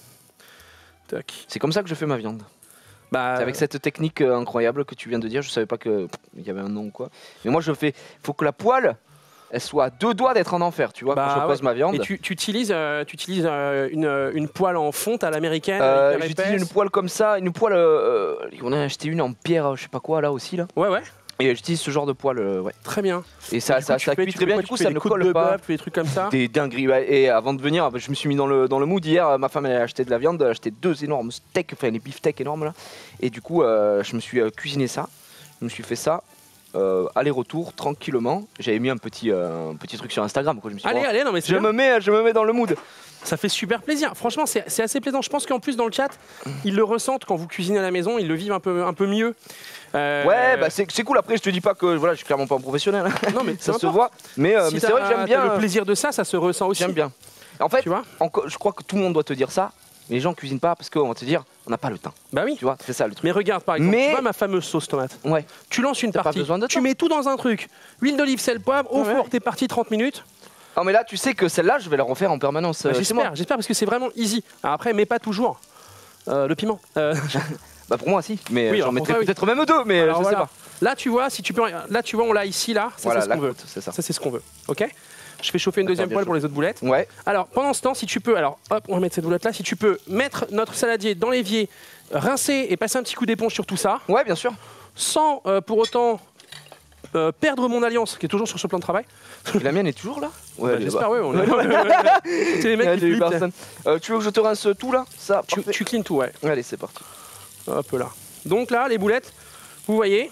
Tac. C'est comme ça que je fais ma viande. Bah, C'est avec cette technique euh, incroyable que tu viens de dire. Je savais pas que pff, il y avait un nom ou quoi. Mais moi je fais. Faut que la poêle, elle soit à deux doigts d'être en enfer, tu vois, Bah, quand je pose ouais. ma viande. Et tu, tu utilises, euh, tu utilises euh, une, une poêle en fonte à l'américaine Euh, hyper J'utilise épaisse. une poêle comme ça, une poêle. Euh, on a acheté une en pierre, je sais pas quoi là aussi là. Ouais, ouais, Et j'utilise ce genre de poêle, euh, ouais. très bien. Et ça, Et du ça, coup, tu ça fais- cuit tu très fais bien. quoi Du coup, Tu fais ça des ne côtes colle de pas. bœuf, des trucs comme ça. Des dingueries. Ouais. Et avant de venir, je me suis mis dans le, dans le mood hier. Ma femme elle a acheté de la viande, elle a acheté deux énormes steaks, enfin les beefsteaks énormes là. Et du coup, euh, je me suis euh, cuisiné ça. Je me suis fait ça. Euh, aller-retour tranquillement. J'avais mis un petit, euh, un petit truc sur Instagram. Quoi. Je me suis dit, Allez, bon, allez, non mais c'est je bien. me mets, je me mets dans le mood. Ça fait super plaisir. Franchement, c'est c'est assez plaisant. Je pense qu'en plus dans le chat, ils le ressentent quand vous cuisinez à la maison, ils le vivent un peu, un peu mieux. Euh, Ouais, bah c'est c'est cool. Après, je te dis pas que voilà, je suis clairement pas un professionnel. hein. non mais Ça peu se importe. voit. Mais, euh, Si mais c'est vrai que t'as- j'aime bien. t'as le euh, plaisir de ça, ça se ressent aussi. J'aime bien. En fait, Tu vois encore, je crois que tout le monde doit te dire ça. Mais les gens cuisinent pas parce qu'on va te dire, on n'a pas le temps. Bah oui. Tu vois, c'est ça le truc. Mais regarde par exemple, Mais- tu vois ma fameuse sauce tomate. Ouais. Tu lances une T'as pas partie, besoin de tu temps. mets tout dans un truc. Huile d'olive, sel, poivre, au Ouais. four, t'es parti trente minutes. Non, mais là, tu sais que celle-là, je vais la refaire en permanence. Bah, euh, chez moi. j'espère, j'espère parce que c'est vraiment easy. Alors après, mais pas toujours. Euh, le piment. Euh, Bah pour moi, si. Mais Oui, j'en alors pour mettrai toi, oui. peut-être même deux. Mais alors je voilà. sais pas. Là, tu vois, si tu peux, là, tu vois, on l'a ici, là. Ça, Voilà, c'est ce la qu'on veut. côte, c'est ça. Ça, c'est ce qu'on veut. Ok. Je fais chauffer une deuxième bien poêle chaud. pour les autres boulettes. Ouais. Alors, pendant ce temps, si tu peux, alors hop, on va mettre cette boulette là. Si tu peux mettre notre saladier dans l'évier, rincer et passer un petit coup d'éponge sur tout ça, Ouais, bien sûr. sans euh, pour autant euh, perdre mon alliance, qui est toujours sur ce plan de travail. Et la mienne est toujours là. Ouais, Bah, elle est J'espère, là-bas. oui. On est... C'est les mecs Ouais, qui j'ai eu flippent. personne. Euh, tu veux que je te rince tout là? Ça. Tu, parfait. tu cleans tout, ouais. Allez, c'est parti. Hop là. Donc là, les boulettes, vous voyez,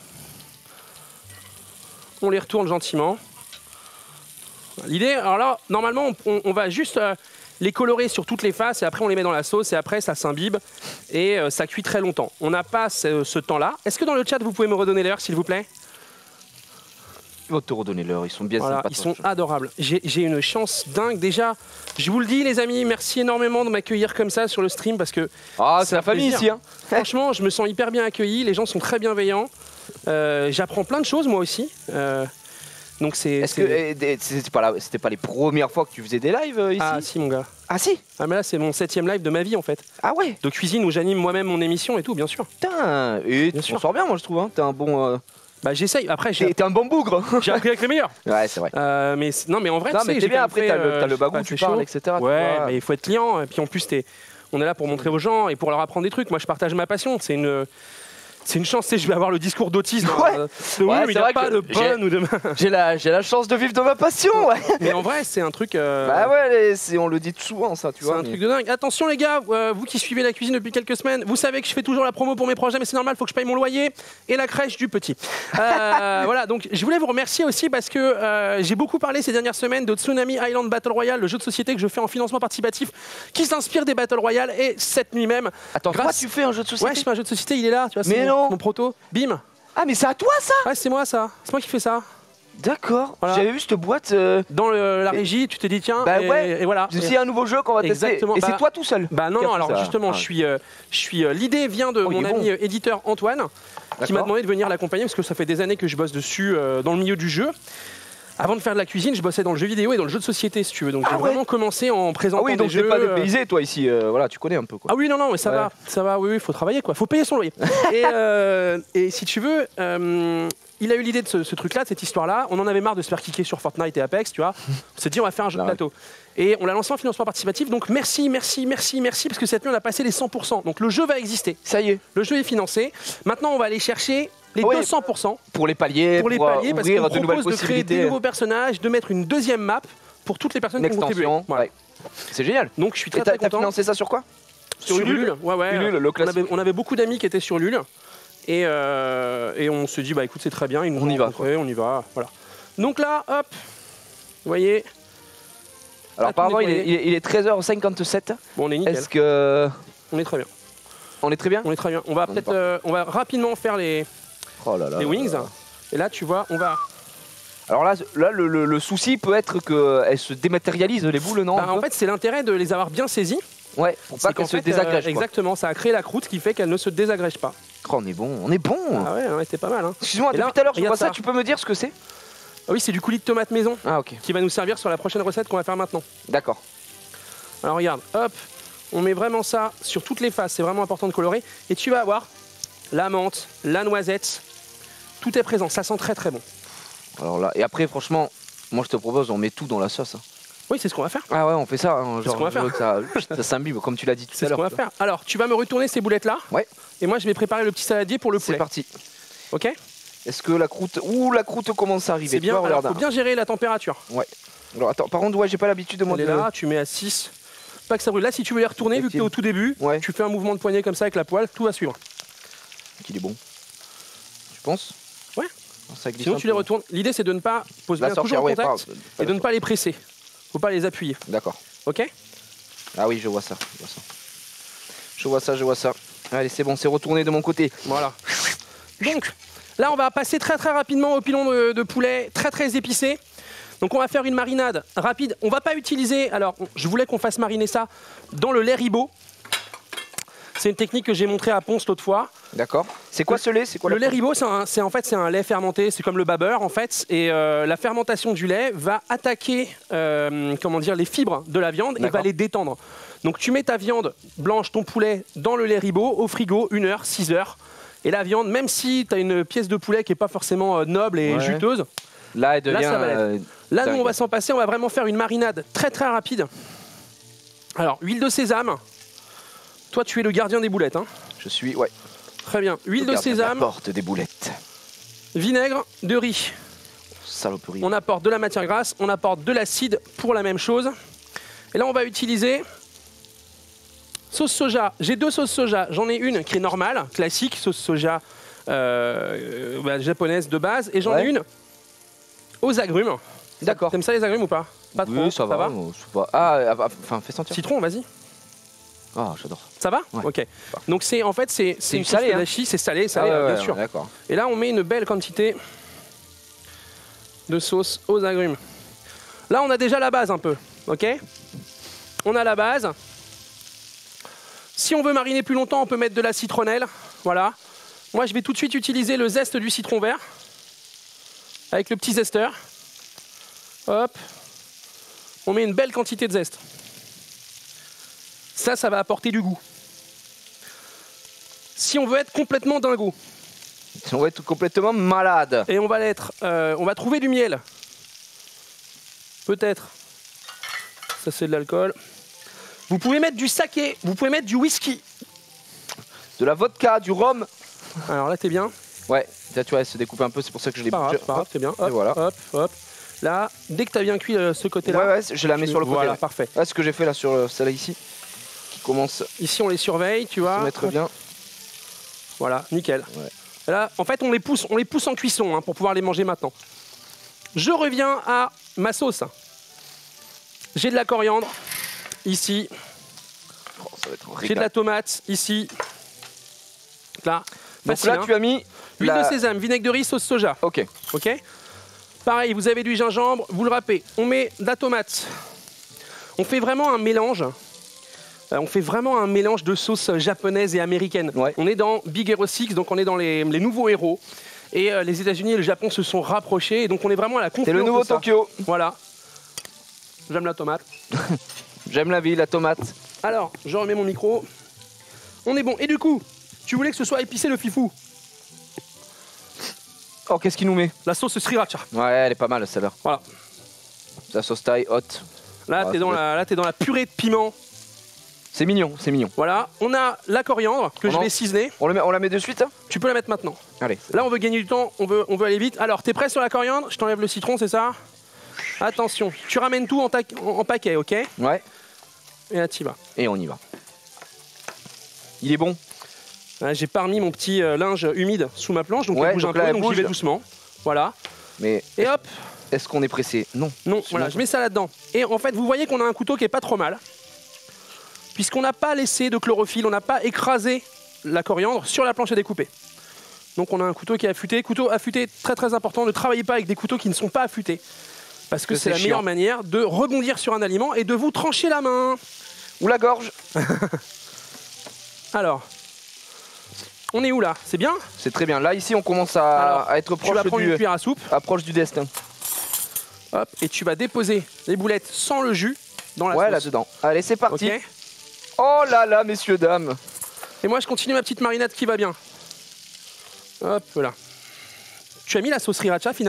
on les retourne gentiment. L'idée, alors là, normalement, on, on- on va juste euh, les colorer sur toutes les faces et après on les met dans la sauce et après ça s'imbibe et euh, ça cuit très longtemps. On n'a pas ce, ce temps-là. Est-ce que dans le chat, vous pouvez me redonner l'heure, s'il vous plaît? Ils vont te redonner l'heure. Ils sont bien Voilà, sympas. ils sont adorables. J'ai j'ai une chance dingue déjà. Je vous le dis, les amis, merci énormément de m'accueillir comme ça sur le stream parce que Ah, c'est c'est la un famille plaisir. ici. Hein. franchement, je me sens hyper bien accueilli. Les gens sont très bienveillants. Euh, J'apprends plein de choses moi aussi. Euh, donc c'est. Est-ce que c'est- eh, des- c'était pas, la- c'était pas les premières fois que tu faisais des lives euh, ici? Ah si mon gars. Ah si. Ah mais là c'est mon septième live de ma vie en fait. Ah ouais. De cuisine où j'anime moi-même mon émission et tout, bien sûr. Putain. Et Bien tu sûr. t'en sors bien, moi je trouve. Hein. T'es un bon. euh, Bah j'essaye. Après j'ai T'es t'es un bon bougre. j'ai appris avec les meilleurs. Ouais, c'est vrai. Euh, mais c'est- non mais en vrai. Non, tu mais sais, t'es j'ai bien. quand Après, même t'as fait, le, euh, t'as le je sais bagou, pas, tu c'est parles, chaud. et cetera. tu Ouais, vois. mais il faut être client. Et puis en plus t'es- on est là pour montrer aux gens et pour leur apprendre des trucs. Moi je partage ma passion. C'est une c'est une chance. Tu sais, je vais avoir le discours d'autisme. Ouais. hein. De oui, Ouais, mais c'est il n'y a vrai pas que de j'ai- bonne ou de. J'ai la, j'ai la chance de vivre de ma passion. Ouais. Mais en vrai c'est un truc. euh, Bah ouais, les- c'est- on le dit souvent ça, tu C'est vois. un mais- truc de dingue. Attention les gars, euh, vous qui suivez la cuisine depuis quelques semaines, vous savez que je fais toujours la promo pour mes projets, mais c'est normal, il faut que je paye mon loyer et la crèche du petit. Euh, voilà, donc je voulais vous remercier aussi parce que euh, j'ai beaucoup parlé ces dernières semaines de Tsunami Island Battle Royale, le jeu de société que je fais en financement participatif qui s'inspire des Battle Royale et cette nuit même. Attends, toi grâce- tu fais un jeu de société? Ouais, je fais un jeu de société, il est là, tu vois, c'est Mais mon, non. mon proto. Bim. Ah mais c'est à toi ça? Ouais, c'est moi ça. C'est moi qui fais ça. D'accord. Voilà. J'avais vu cette boîte. euh, Dans le- la régie, tu t'es dit tiens, Bah et, ouais. et voilà. C'est un nouveau jeu qu'on va Exactement. tester. Et Bah- c'est toi tout seul? Bah non, Qui a non, fait alors ça justement, Ah. je suis, euh, je suis euh, l'idée vient de Oh, il mon est ami bon. euh, éditeur Antoine, qui m'a D'accord. demandé de venir l'accompagner parce que ça fait des années que je bosse dessus euh, dans le milieu du jeu. Avant de faire de la cuisine, je bossais dans le jeu vidéo et dans le jeu de société, si tu veux. Donc Ah j'ai ouais. vraiment commencé en Ah présentant oui, donc des t'es jeux. pas euh, dépaysé toi ici. euh, voilà, tu connais un peu quoi. Ah oui, non, non, mais ça Ouais. va, ça va, oui, oui, il faut travailler quoi, faut payer son loyer. et, euh, et si tu veux, euh, il a eu l'idée de ce, ce truc-là, de cette histoire-là. On en avait marre de se faire kicker sur Fortnite et Apex, tu vois. On s'est dit, on va faire un jeu de Là, ouais. plateau. Et on l'a lancé en financement participatif, donc merci, merci, merci, merci, parce que cette nuit, on a passé les cent pour cent. Donc le jeu va exister, Ça y est. le jeu est financé. Maintenant, on va aller chercher les Oui. deux cents pour cent Pour les paliers, pour les euh, paliers, parce qu'on ouvrir de nouvelles propose de créer des possibilités. nouveaux personnages, de mettre une deuxième map pour toutes les personnes Une qui ont contribué. extension. Voilà. Ouais. C'est génial. Donc je suis très Et t'as très t'as content. financé ça sur quoi? Sur Ulule, ouais, ouais. Ulule, le on, classique. avait, on avait beaucoup d'amis qui étaient sur Ulule. Et, euh, et on se dit, bah écoute, c'est très bien, ils nous On ont y va, rencontrés, on y va. Voilà. Donc là, hop, vous voyez, Alors Ah, tout apparemment il est, nettoyé. il est- il est treize heures cinquante-sept. bon, on est nickel. Est-ce que On est très bien. on est très bien? On est très bien. On va On est peut-être, parti. euh, on va rapidement faire les, Oh là là. les là wings. là. Et là, tu vois, on va. Alors là, là le, le- le souci peut être qu'elles se dématérialisent les boules, non? Bah, un en peu fait, c'est l'intérêt de les avoir bien saisies. Ouais, pour pas C'est qu'en qu'elles se fait, désagrègent. euh, quoi. exactement, ça a créé la croûte qui fait qu'elle ne se désagrège pas. Oh, on est bon, on est bon. Ah ouais, ouais, c'était pas mal. Hein. Excuse-moi, Et depuis là, tout à l'heure, je regarde vois ça. ça. Tu peux me dire ce que c'est? Ah oui, c'est du coulis de tomate maison Ah ok, qui va nous servir sur la prochaine recette qu'on va faire maintenant. d'accord. Alors regarde, hop, on met vraiment ça sur toutes les faces, c'est vraiment important de colorer. Et tu vas avoir la menthe, la noisette, tout est présent, ça sent très très bon. Alors là, et après franchement, Moi, je te propose, on met tout dans la sauce. Hein. Oui, c'est ce qu'on va faire. Ah ouais, on fait ça. Hein, C'est ce qu'on va faire. que ça, ça s'imbibe, comme tu l'as dit tout C'est à ce l'heure. qu'on va faire. Alors, tu vas me retourner ces boulettes-là. Ouais. Et moi, je vais préparer le petit saladier pour le C'est poulet. parti. Ok. Est-ce que la croûte... Ouh, la croûte commence à arriver. C'est bien, tu vois, alors regarde, faut bien gérer la température. Ouais. Alors attends, par contre, ouais, j'ai pas l'habitude de Elle monter est là, tu mets à six. Pas que ça brûle. Là, si tu veux les retourner, vu que tu es au tout début, Ouais. tu fais un mouvement de poignet comme ça avec la poêle, tout va suivre. qu'il est bon. Tu penses? Ouais. Ça glisse Sinon, un tu peu. les retournes. L'idée, c'est de ne pas poser La bien sortir, toujours en ouais, contact pas- et de ne pas les presser. Faut pas les appuyer. D'accord. Ok. Ah oui, je vois ça. Je vois ça. Je vois ça, je vois ça. Allez, c'est bon, c'est retourné de mon côté. Voilà. Donc, là, on va passer très très rapidement au pilon de, de poulet, très très épicé. Donc, on va faire une marinade rapide. On va pas utiliser. Alors, je voulais qu'on fasse mariner ça dans le lait ribot. C'est une technique que j'ai montrée à Ponce l'autre fois. D'accord. C'est quoi ce lait? C'est quoi Le la- lait ribot, c'est un- c'est en fait c'est un lait fermenté, c'est comme le babber en fait, et euh, la fermentation du lait va attaquer euh, comment dire les fibres de la viande et D'accord. va les détendre. Donc tu mets ta viande blanche, ton poulet dans le lait ribot au frigo une heure, six heures, et la viande, même si tu as une pièce de poulet qui est pas forcément euh, noble et Ouais. juteuse, Là, elle devient. ça va l'être. euh, là nous dingue. on va s'en passer, on va vraiment faire une marinade très très rapide. Alors huile de sésame. Toi tu es le gardien des boulettes, hein. Je suis. Ouais. Très bien. Huile de Regarde, elle sésame, apporte des boulettes. vinaigre de riz. Saloperie. On apporte de la matière grasse, on apporte de l'acide pour la même chose. Et là, on va utiliser sauce soja. J'ai deux sauces soja. J'en ai une qui est normale, classique, sauce soja euh, euh, bah, japonaise de base. Et j'en ai Ouais. une aux agrumes. D'accord. T'aimes ça les agrumes ou pas? Pas trop. Oui, ça va. euh, c'est pas- Ah, ah, enfin, fais sentir. Citron, vas-y. Ah, j'adore. Ça va? Ouais. Ok. Donc c'est en fait c'est c'est du une sauce salé, hein. dashi, c'est salé, Ah salé ouais, bien ouais, sûr. D'accord. Et là, on met une belle quantité de sauce aux agrumes. Là, on a déjà la base un peu, ok? On a la base. Si on veut mariner plus longtemps, on peut mettre de la citronnelle. Voilà. Moi, je vais tout de suite utiliser le zeste du citron vert avec le petit zesteur. Hop. On met une belle quantité de zeste. Ça, ça va apporter du goût. Si on veut être complètement dingo, On va être complètement malade. et on va l'être, euh, on va trouver du miel. Peut-être. Ça, c'est de l'alcool. Vous pouvez mettre du saké, vous pouvez mettre du whisky. De la vodka, du rhum. Alors là, t'es bien. Ouais, là, tu vois, elle se découpe un peu, c'est pour ça que je l'ai Pas grave, je- pas grave, t'es bien. Hop, voilà. hop, hop. Là, dès que t'as bien cuit euh, ce côté-là, Ouais, ouais, je la mets tu- sur le côté. Voilà, ouais. parfait. Ah, ce que j'ai fait là sur euh, celle-là ici, qui commence Ici, on les surveille, tu à vois. se mettre bien. Voilà, nickel. Ouais. Là, en fait, on les pousse, on les pousse en cuisson hein, pour pouvoir les manger maintenant. Je reviens à ma sauce. J'ai de la coriandre ici. Oh, ça va être un J'ai de régal. la tomate ici. Là. Donc Facile, là, hein. tu as mis. Huile la- de sésame, vinaigre de riz, sauce soja. Ok. Ok. Pareil, vous avez du gingembre, vous le râpez. On met de la tomate. On fait vraiment un mélange. Euh, on fait vraiment un mélange de sauces japonaises et américaines. Ouais. On est dans Big Hero six, donc on est dans les, les nouveaux héros. Et euh, les États-Unis et le Japon se sont rapprochés. Et donc on est vraiment à la confluence. C'est le nouveau de ça. Tokyo. Voilà. J'aime la tomate. J'aime la vie, la tomate. Alors, je remets mon micro. On est bon. Et du coup, tu voulais que ce soit épicé le fifou. Oh, qu'est-ce qu'il nous met? La sauce sriracha. Ouais, elle est pas mal celle-là. Voilà. La sauce taille haute. Là, Ouais, t'es dans, ça la- là, t'es dans la purée de piment. C'est mignon, c'est mignon. Voilà. On a la coriandre que On je en- vais ciseler. On, le met, on la met de suite hein? Tu peux la mettre maintenant. Allez. Là, on veut gagner du temps, on veut, on veut aller vite. Alors, t'es prêt sur la coriandre? Je t'enlève le citron, c'est ça? Attention, tu ramènes tout en, ta- en- en paquet, ok? Et Ouais. là, t'y vas. Et on y va. Il est bon. Là, j'ai pas remis mon petit euh, linge humide sous ma planche, donc Ouais, il bouge donc un peu, là, elle donc j'y bouge. vais doucement. Voilà. Mais Et hop, est-ce qu'on est pressé? Non. non, Sinon- voilà, je mets ça là-dedans. Et en fait, vous voyez qu'on a un couteau qui est pas trop mal. Puisqu'on n'a pas laissé de chlorophylle, on n'a pas écrasé la coriandre sur la planche à découper. Donc on a un couteau qui est affûté. Couteau affûté, très très important, ne travaillez pas avec des couteaux qui ne sont pas affûtés. Parce que Que c'est c'est la chiant. meilleure manière de rebondir sur un aliment et de vous trancher la main. Ou la gorge. Alors, on est où là? C'est bien? C'est très bien. Là, ici, on commence à, Alors, à être Tu vas proche prendre une du, cuillère à soupe, approche du destin. hop, et tu vas déposer les boulettes sans le jus dans la Ouais, sauce. là-dedans. Allez, c'est parti. Ok. Oh là là, messieurs, dames. Et moi, je continue ma petite marinade qui va bien. Hop là. Tu as mis la sauce sriracha finalement?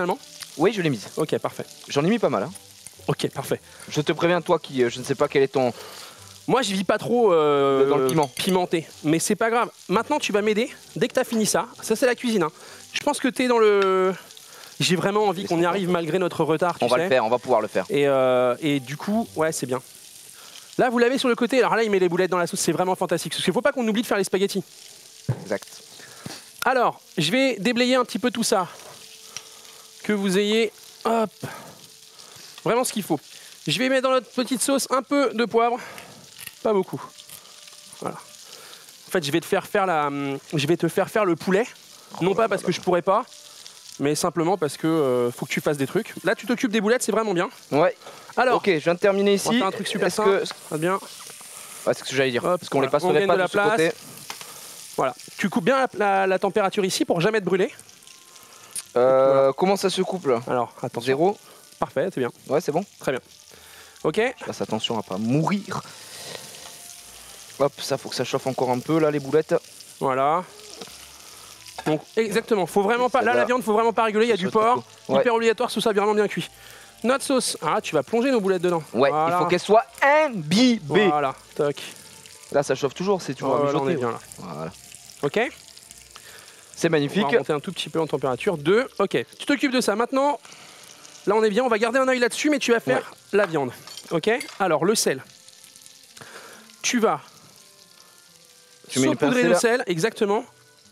Oui, je l'ai mise. Ok, parfait. J'en ai mis pas mal. Hein. Ok, parfait. Je te préviens, toi qui, euh, je ne sais pas quel est ton... Moi, je vis pas trop euh, dans le piment. pimenté, mais c'est pas grave. Maintenant, tu vas m'aider. Dès que tu as fini ça, ça c'est la cuisine. Hein. Je pense que tu es dans le... J'ai vraiment envie qu'on y arrive malgré notre retard, tu On va sais. le faire, on va pouvoir le faire. Et, euh, et du coup, ouais, c'est bien. Là, vous l'avez sur le côté. Alors là, il met les boulettes dans la sauce. C'est vraiment fantastique. Parce qu'il faut pas qu'on oublie de faire les spaghettis. Exact. Alors, je vais déblayer un petit peu tout ça. Que vous ayez, hop, vraiment ce qu'il faut. Je vais mettre dans notre petite sauce un peu de poivre. Pas beaucoup. Voilà. En fait, je vais te faire faire la, je vais te faire faire le poulet. Non pas parce que je pourrais pas, mais simplement parce que euh, faut que tu fasses des trucs. Là, tu t'occupes des boulettes, c'est vraiment bien. Ouais. Alors, ok, je viens de terminer ici. on va faire un truc super Est-ce simple. que... Ça va bien. Ouais, c'est ce que j'allais dire. Hop, parce qu'on voilà. les passerait On gagne pas de de, la ce place. côté. Voilà. Tu coupes bien la, la- la température ici pour jamais te brûler. Euh, Voilà. Comment ça se coupe là? Alors, attention. Zéro. Parfait, c'est bien. Ouais, c'est bon. Très bien. Ok. Je fasse attention à pas mourir. Hop, ça faut que ça chauffe encore un peu là, les boulettes. Voilà. Donc exactement, faut vraiment pas. Là va. la viande, faut vraiment pas rigoler, il y a Ça du saute porc. beaucoup. Ouais. Hyper obligatoire, ce soit vraiment bien cuit. Notre sauce. Ah, tu vas plonger nos boulettes dedans. Ouais, Voilà. il faut qu'elle soit imbibée. Voilà, toc. Là, ça chauffe toujours, c'est toujours Oh, à là, on mijoter. est bien là. Voilà. Ok. C'est On magnifique. va monter un tout petit peu en température. deux. Ok. Tu t'occupes de ça. Maintenant, là on est bien. On va garder un œil là-dessus, mais tu vas faire Ouais. la viande. Ok. Alors le sel. Tu vas Tu mets une saupoudrer pincée, le là. sel, exactement.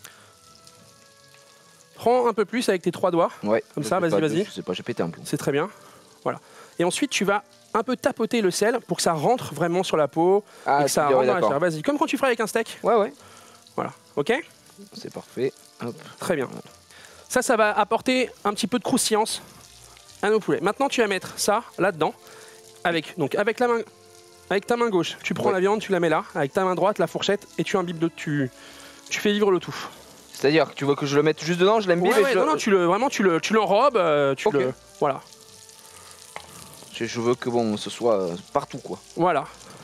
Prends un peu plus avec tes trois doigts. Ouais. Comme je ça, sais vas-y, pas, vas-y. Je sais pas, j'ai pété un plomb. C'est très bien. Voilà. Et ensuite, tu vas un peu tapoter le sel pour que ça rentre vraiment sur la peau. Ah, et que ça ouais, rentre dans la d'accord. chair. Vas-y, comme quand tu ferais avec un steak. Ouais, ouais. Voilà. Ok. C'est parfait. Hop. Très bien. Ça, ça va apporter un petit peu de croustillance à nos poulets. Maintenant, tu vas mettre ça là-dedans. Avec, donc, avec, la main, avec ta main gauche, tu prends Ouais. la viande, tu la mets là. Avec ta main droite, la fourchette, et tu imbibes de, tu, tu fais vivre le tout. C'est-à-dire que tu veux que je le mette juste dedans, je l'aime bien. Ouais, ouais, non, non, tu le, vraiment, tu le, tu l'enrobes, euh, tu Ok. le, voilà, je, je veux que bon, ce soit euh, partout quoi. voilà.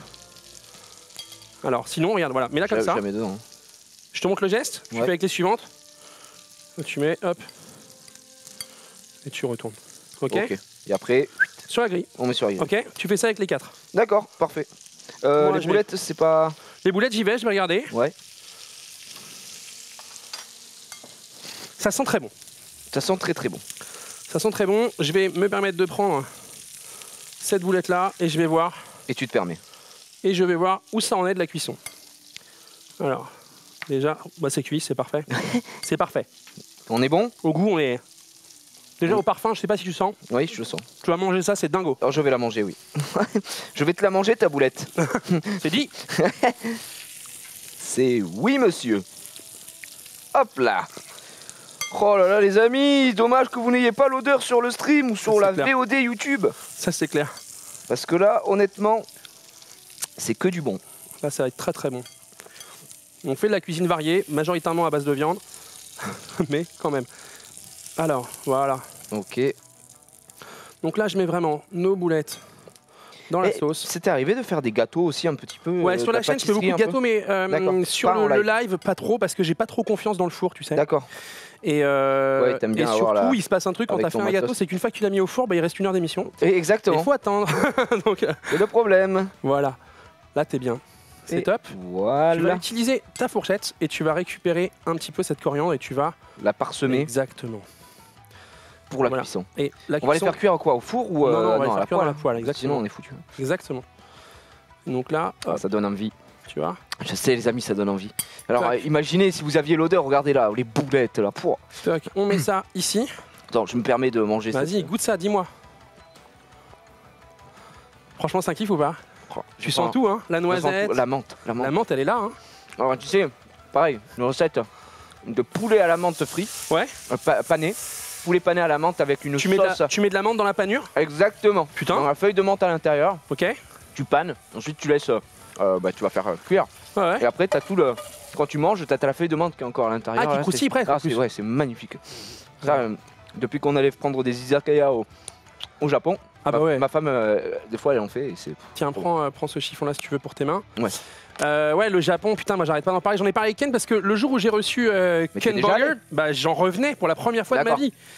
Alors, sinon, regarde, voilà, mets là comme Je, ça. je la mets dedans. Je te montre le geste. Tu Ouais. fais avec les suivantes. Tu mets, hop, et tu retournes. Ok. Ok. Et après, Sur la grille. on met sur la grille. Ok. Tu fais ça avec les quatre. D'accord, parfait. Euh, Moi, les je boulettes, c'est pas. Les boulettes, j'y vais, je vais regarder. Ouais. Ça sent très bon. Ça sent très très bon. Ça sent très bon. Je vais me permettre de prendre cette boulette là et je vais voir Et tu te permets. et je vais voir où ça en est de la cuisson. Alors, déjà, bah c'est cuit, c'est parfait. C'est parfait. On est bon? Au goût, on est. Déjà Mm. au parfum, je sais pas si tu sens. Oui, je le sens. Tu vas manger ça, c'est dingo. Alors je vais la manger, oui. Je vais te la manger ta boulette. C'est dit. C'est oui monsieur. Hop là. Oh là là les amis, dommage que vous n'ayez pas l'odeur sur le stream ou sur C'est la clair. V O D YouTube. Ça c'est clair. Parce que là, honnêtement, c'est que du bon. Là, ça va être très très bon. On fait de la cuisine variée, majoritairement à base de viande, mais quand même. Alors, voilà. Ok. Donc là, je mets vraiment nos boulettes dans la Et sauce. C'était arrivé de faire des gâteaux aussi un petit peu. Ouais, euh, sur de la chaîne, je fais beaucoup de pâtisserie un gâteaux, mais euh, D'accord. sur Pas en le, le live. live, pas trop, parce que j'ai pas trop confiance dans le four, tu sais. peu. D'accord. Et, euh, Ouais, t'aimes bien et avoir surtout, la- il se passe un truc quand avec t'as fait ton un gâteau, matos. c'est qu'une fois que tu l'as mis au four, bah, il reste une heure d'émission. Et Il exactement. faut attendre. Donc euh, C'est le problème. voilà, là t'es bien. C'est Et top. Tu vas Voilà. utiliser ta fourchette et tu vas récupérer un petit peu cette coriandre et tu vas. La parsemer Exactement. pour la Voilà. cuisson. Et la On va les cuisson- faire cuire à quoi? Au four ou Non, non, euh, on va les à faire cuire dans la poêle, exactement. Sinon on est foutu. Exactement. Donc là, hop, Ça donne envie. tu vois. Je sais les amis, ça donne envie. Alors Tac. euh, imaginez si vous aviez l'odeur, regardez là, les boulettes là. Pouah. Tac, on met ça ici. Attends, je me permets de manger ça. Vas-y, goûte ça, dis-moi. Franchement, c'est un kiff ou pas? Tu sens tout, hein? La noisette, La menthe. La menthe. la menthe, elle est là, hein? Alors tu sais, pareil, une recette de poulet à la menthe frit, Ouais. euh, pa- pané. Poulet pané à la menthe avec une Tu mets, de sauce. la, tu mets de la menthe dans la panure? Exactement. Putain. Dans la feuille de menthe à l'intérieur, Ok. tu panes, ensuite tu laisses, euh, bah, tu vas faire euh, cuire. Ouais, ouais. Et après, t'as tout le. Quand tu manges, t'as t'as la feuille de menthe qui est encore à l'intérieur. Ah, qui là, croustille c'est- presque, Ah, en c'est plus. ouais, c'est magnifique. Ça, euh, depuis qu'on allait prendre des izakaya au, au Japon, Ah bah ma, ouais. ma femme, euh, des fois, elle en fait. Et c'est... Tiens, prends, euh, prends ce chiffon-là si tu veux pour tes mains. Ouais. Euh, ouais, le Japon, putain, moi j'arrête pas d'en parler. J'en ai parlé avec Ken parce que le jour où j'ai reçu euh, Mais t'es Ken déjà Burger, allé bah, j'en revenais pour la première fois de ma D'accord. vie.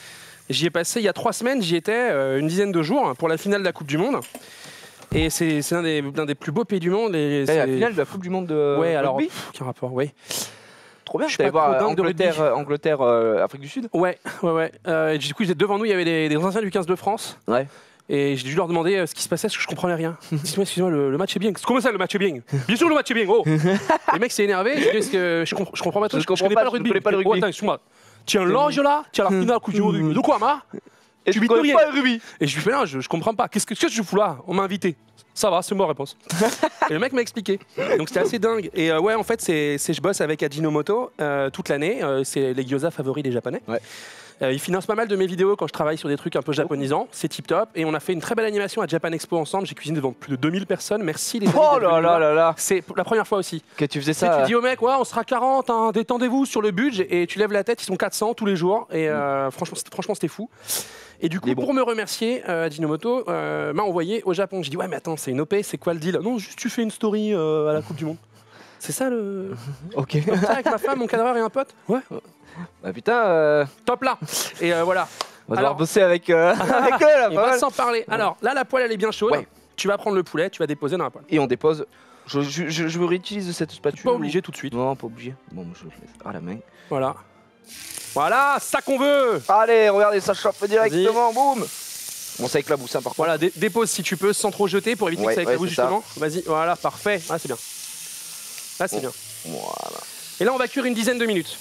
J'y ai passé il y a trois semaines, j'y étais euh, une dizaine de jours pour la finale de la Coupe du Monde. Et c'est l'un des, l'un des plus beaux pays du monde. Et la finale de la Coupe du Monde de ouais, alors, rugby. Pff, quel rapport, oui. Trop bien, je je suis suis pas voir trop dingue de Angleterre, rugby. euh, Angleterre euh, Afrique du Sud. Ouais, ouais, ouais. Euh, et du coup, devant nous, il y avait des, des anciens du quinze de France. Ouais. Et j'ai dû leur demander euh, ce qui se passait parce que je comprenais rien. Excuse-moi, excuse-moi, le, le match est bien. Comment ça, le match est bien? Bien sûr, le match est bien, oh. Le mec s'est énervé. Je dis, est-ce que je, comp je comprends pas trop, Je je, comprends connais pas, pas le je rugby. connais pas le Oh, rugby. attends, excuse-moi. Tu es un linge là, tu as la finale Coupe du Monde. De quoi, ma? Et Tu tu m'y connais connais pas le rugby. Et je lui fais non, je, je comprends pas. Qu'est-ce que, qu'est-ce que je fous là? On m'a invité. Ça va, c'est moi réponse. Et le mec m'a expliqué. Donc c'était assez dingue. Et euh, ouais, en fait, c'est je bosse avec Ajinomoto euh, toute l'année. Euh, c'est les gyoza favoris des Japonais. Ouais. Euh, ils financent pas mal de mes vidéos quand je travaille sur des trucs un peu japonisants. C'est tip top. Et on a fait une très belle animation à Japan Expo ensemble. J'ai cuisiné devant plus de deux mille personnes. Merci les amis. Oh d'être là venus là voir. là là. C'est la première fois aussi. Que tu faisais Tu sais, ça. tu dis au mec, ouais, on sera quarante, hein, détendez-vous sur le budget. Et tu lèves la tête, ils sont quatre cents tous les jours. Et euh, franchement, c'était- franchement, c'était fou. Et du coup, Il est bon. pour me remercier, euh, Ajinomoto euh, m'a envoyé au Japon. J'ai dit, ouais, mais attends, c'est une O P, c'est quoi le deal? Non, juste tu fais une story euh, à la Coupe du Monde. C'est ça le. Ok. Ça, avec ma femme, mon cadreur et un pote? Ouais. Bah putain, euh, Top là. Et euh, voilà. on va Alors- devoir bosser avec, euh, avec eux là, On pas va mal. s'en parler. Alors là, la poêle, elle est bien chaude. Ouais. Tu vas prendre le poulet, tu vas déposer dans la poêle. Et on dépose. Je, je, je, je réutilise cette spatule. Pas obligé tout de suite. Non, pas obligé. Bon, je le laisse à la main. Voilà. Voilà, ça qu'on veut. Allez, regardez, ça chauffe directement, boum. Bon, ça éclabousse, hein, par contre. Voilà, dé- dépose si tu peux sans trop jeter pour éviter Ouais, que ça ouais, éclabousse c'est ça. justement. Vas-y, voilà, parfait. Ah, c'est bien. Là, c'est Bon. bien. Voilà. Et là, on va cuire une dizaine de minutes.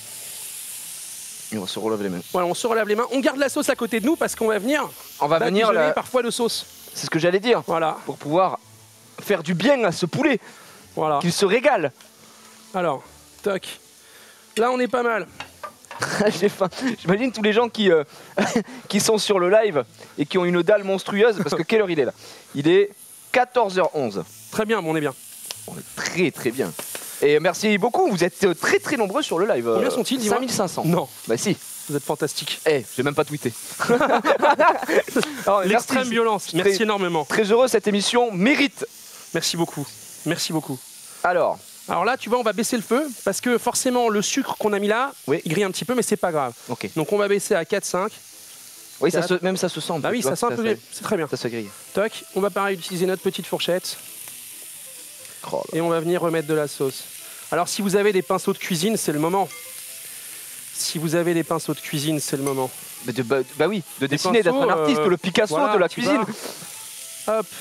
Et on se relève les mains. Voilà, on se relève les mains. On garde la sauce à côté de nous parce qu'on va venir On va venir badigeonner là. parfois de sauce. C'est ce que j'allais dire. Voilà, Pour pouvoir faire du bien à ce poulet, voilà. qu'il se régale. Alors, toc. Là, on est pas mal. J'ai faim. J'imagine tous les gens qui, euh, qui sont sur le live et qui ont une dalle monstrueuse. Parce que quelle heure il est là? Il est quatorze heures onze. Très bien, bon, on est bien. On est très très bien. Et merci beaucoup, vous êtes euh, très très nombreux sur le live. Combien sont-ils, dis-moi cinq mille cinq cents. Non, Bah si. vous êtes fantastique. Eh, j'ai même pas tweeté. Alors, L'extrême merci. violence. Très- Merci énormément. Très heureux, cette émission mérite. Merci beaucoup. Merci beaucoup. Alors, Alors là, tu vois, on va baisser le feu parce que forcément, le sucre qu'on a mis là, Oui. il grille un petit peu, mais c'est pas grave. ok. Donc on va baisser à quatre cinq. Oui, ça Quatre. se, même ça se sent. un Bah peu, oui, tu ça vois, sent un peu. Ça, C'est très bien. ça se grille. Toc. On va pareil utiliser notre petite fourchette Oh là. et on va venir remettre de la sauce. Alors si vous avez des pinceaux de cuisine, c'est le moment. Si vous avez des pinceaux de cuisine, c'est le moment. Mais de- bah, bah oui, de dessiner, d'être pinceaux, un artiste, euh, le Picasso voilà, de la tu cuisine. vas- Hop.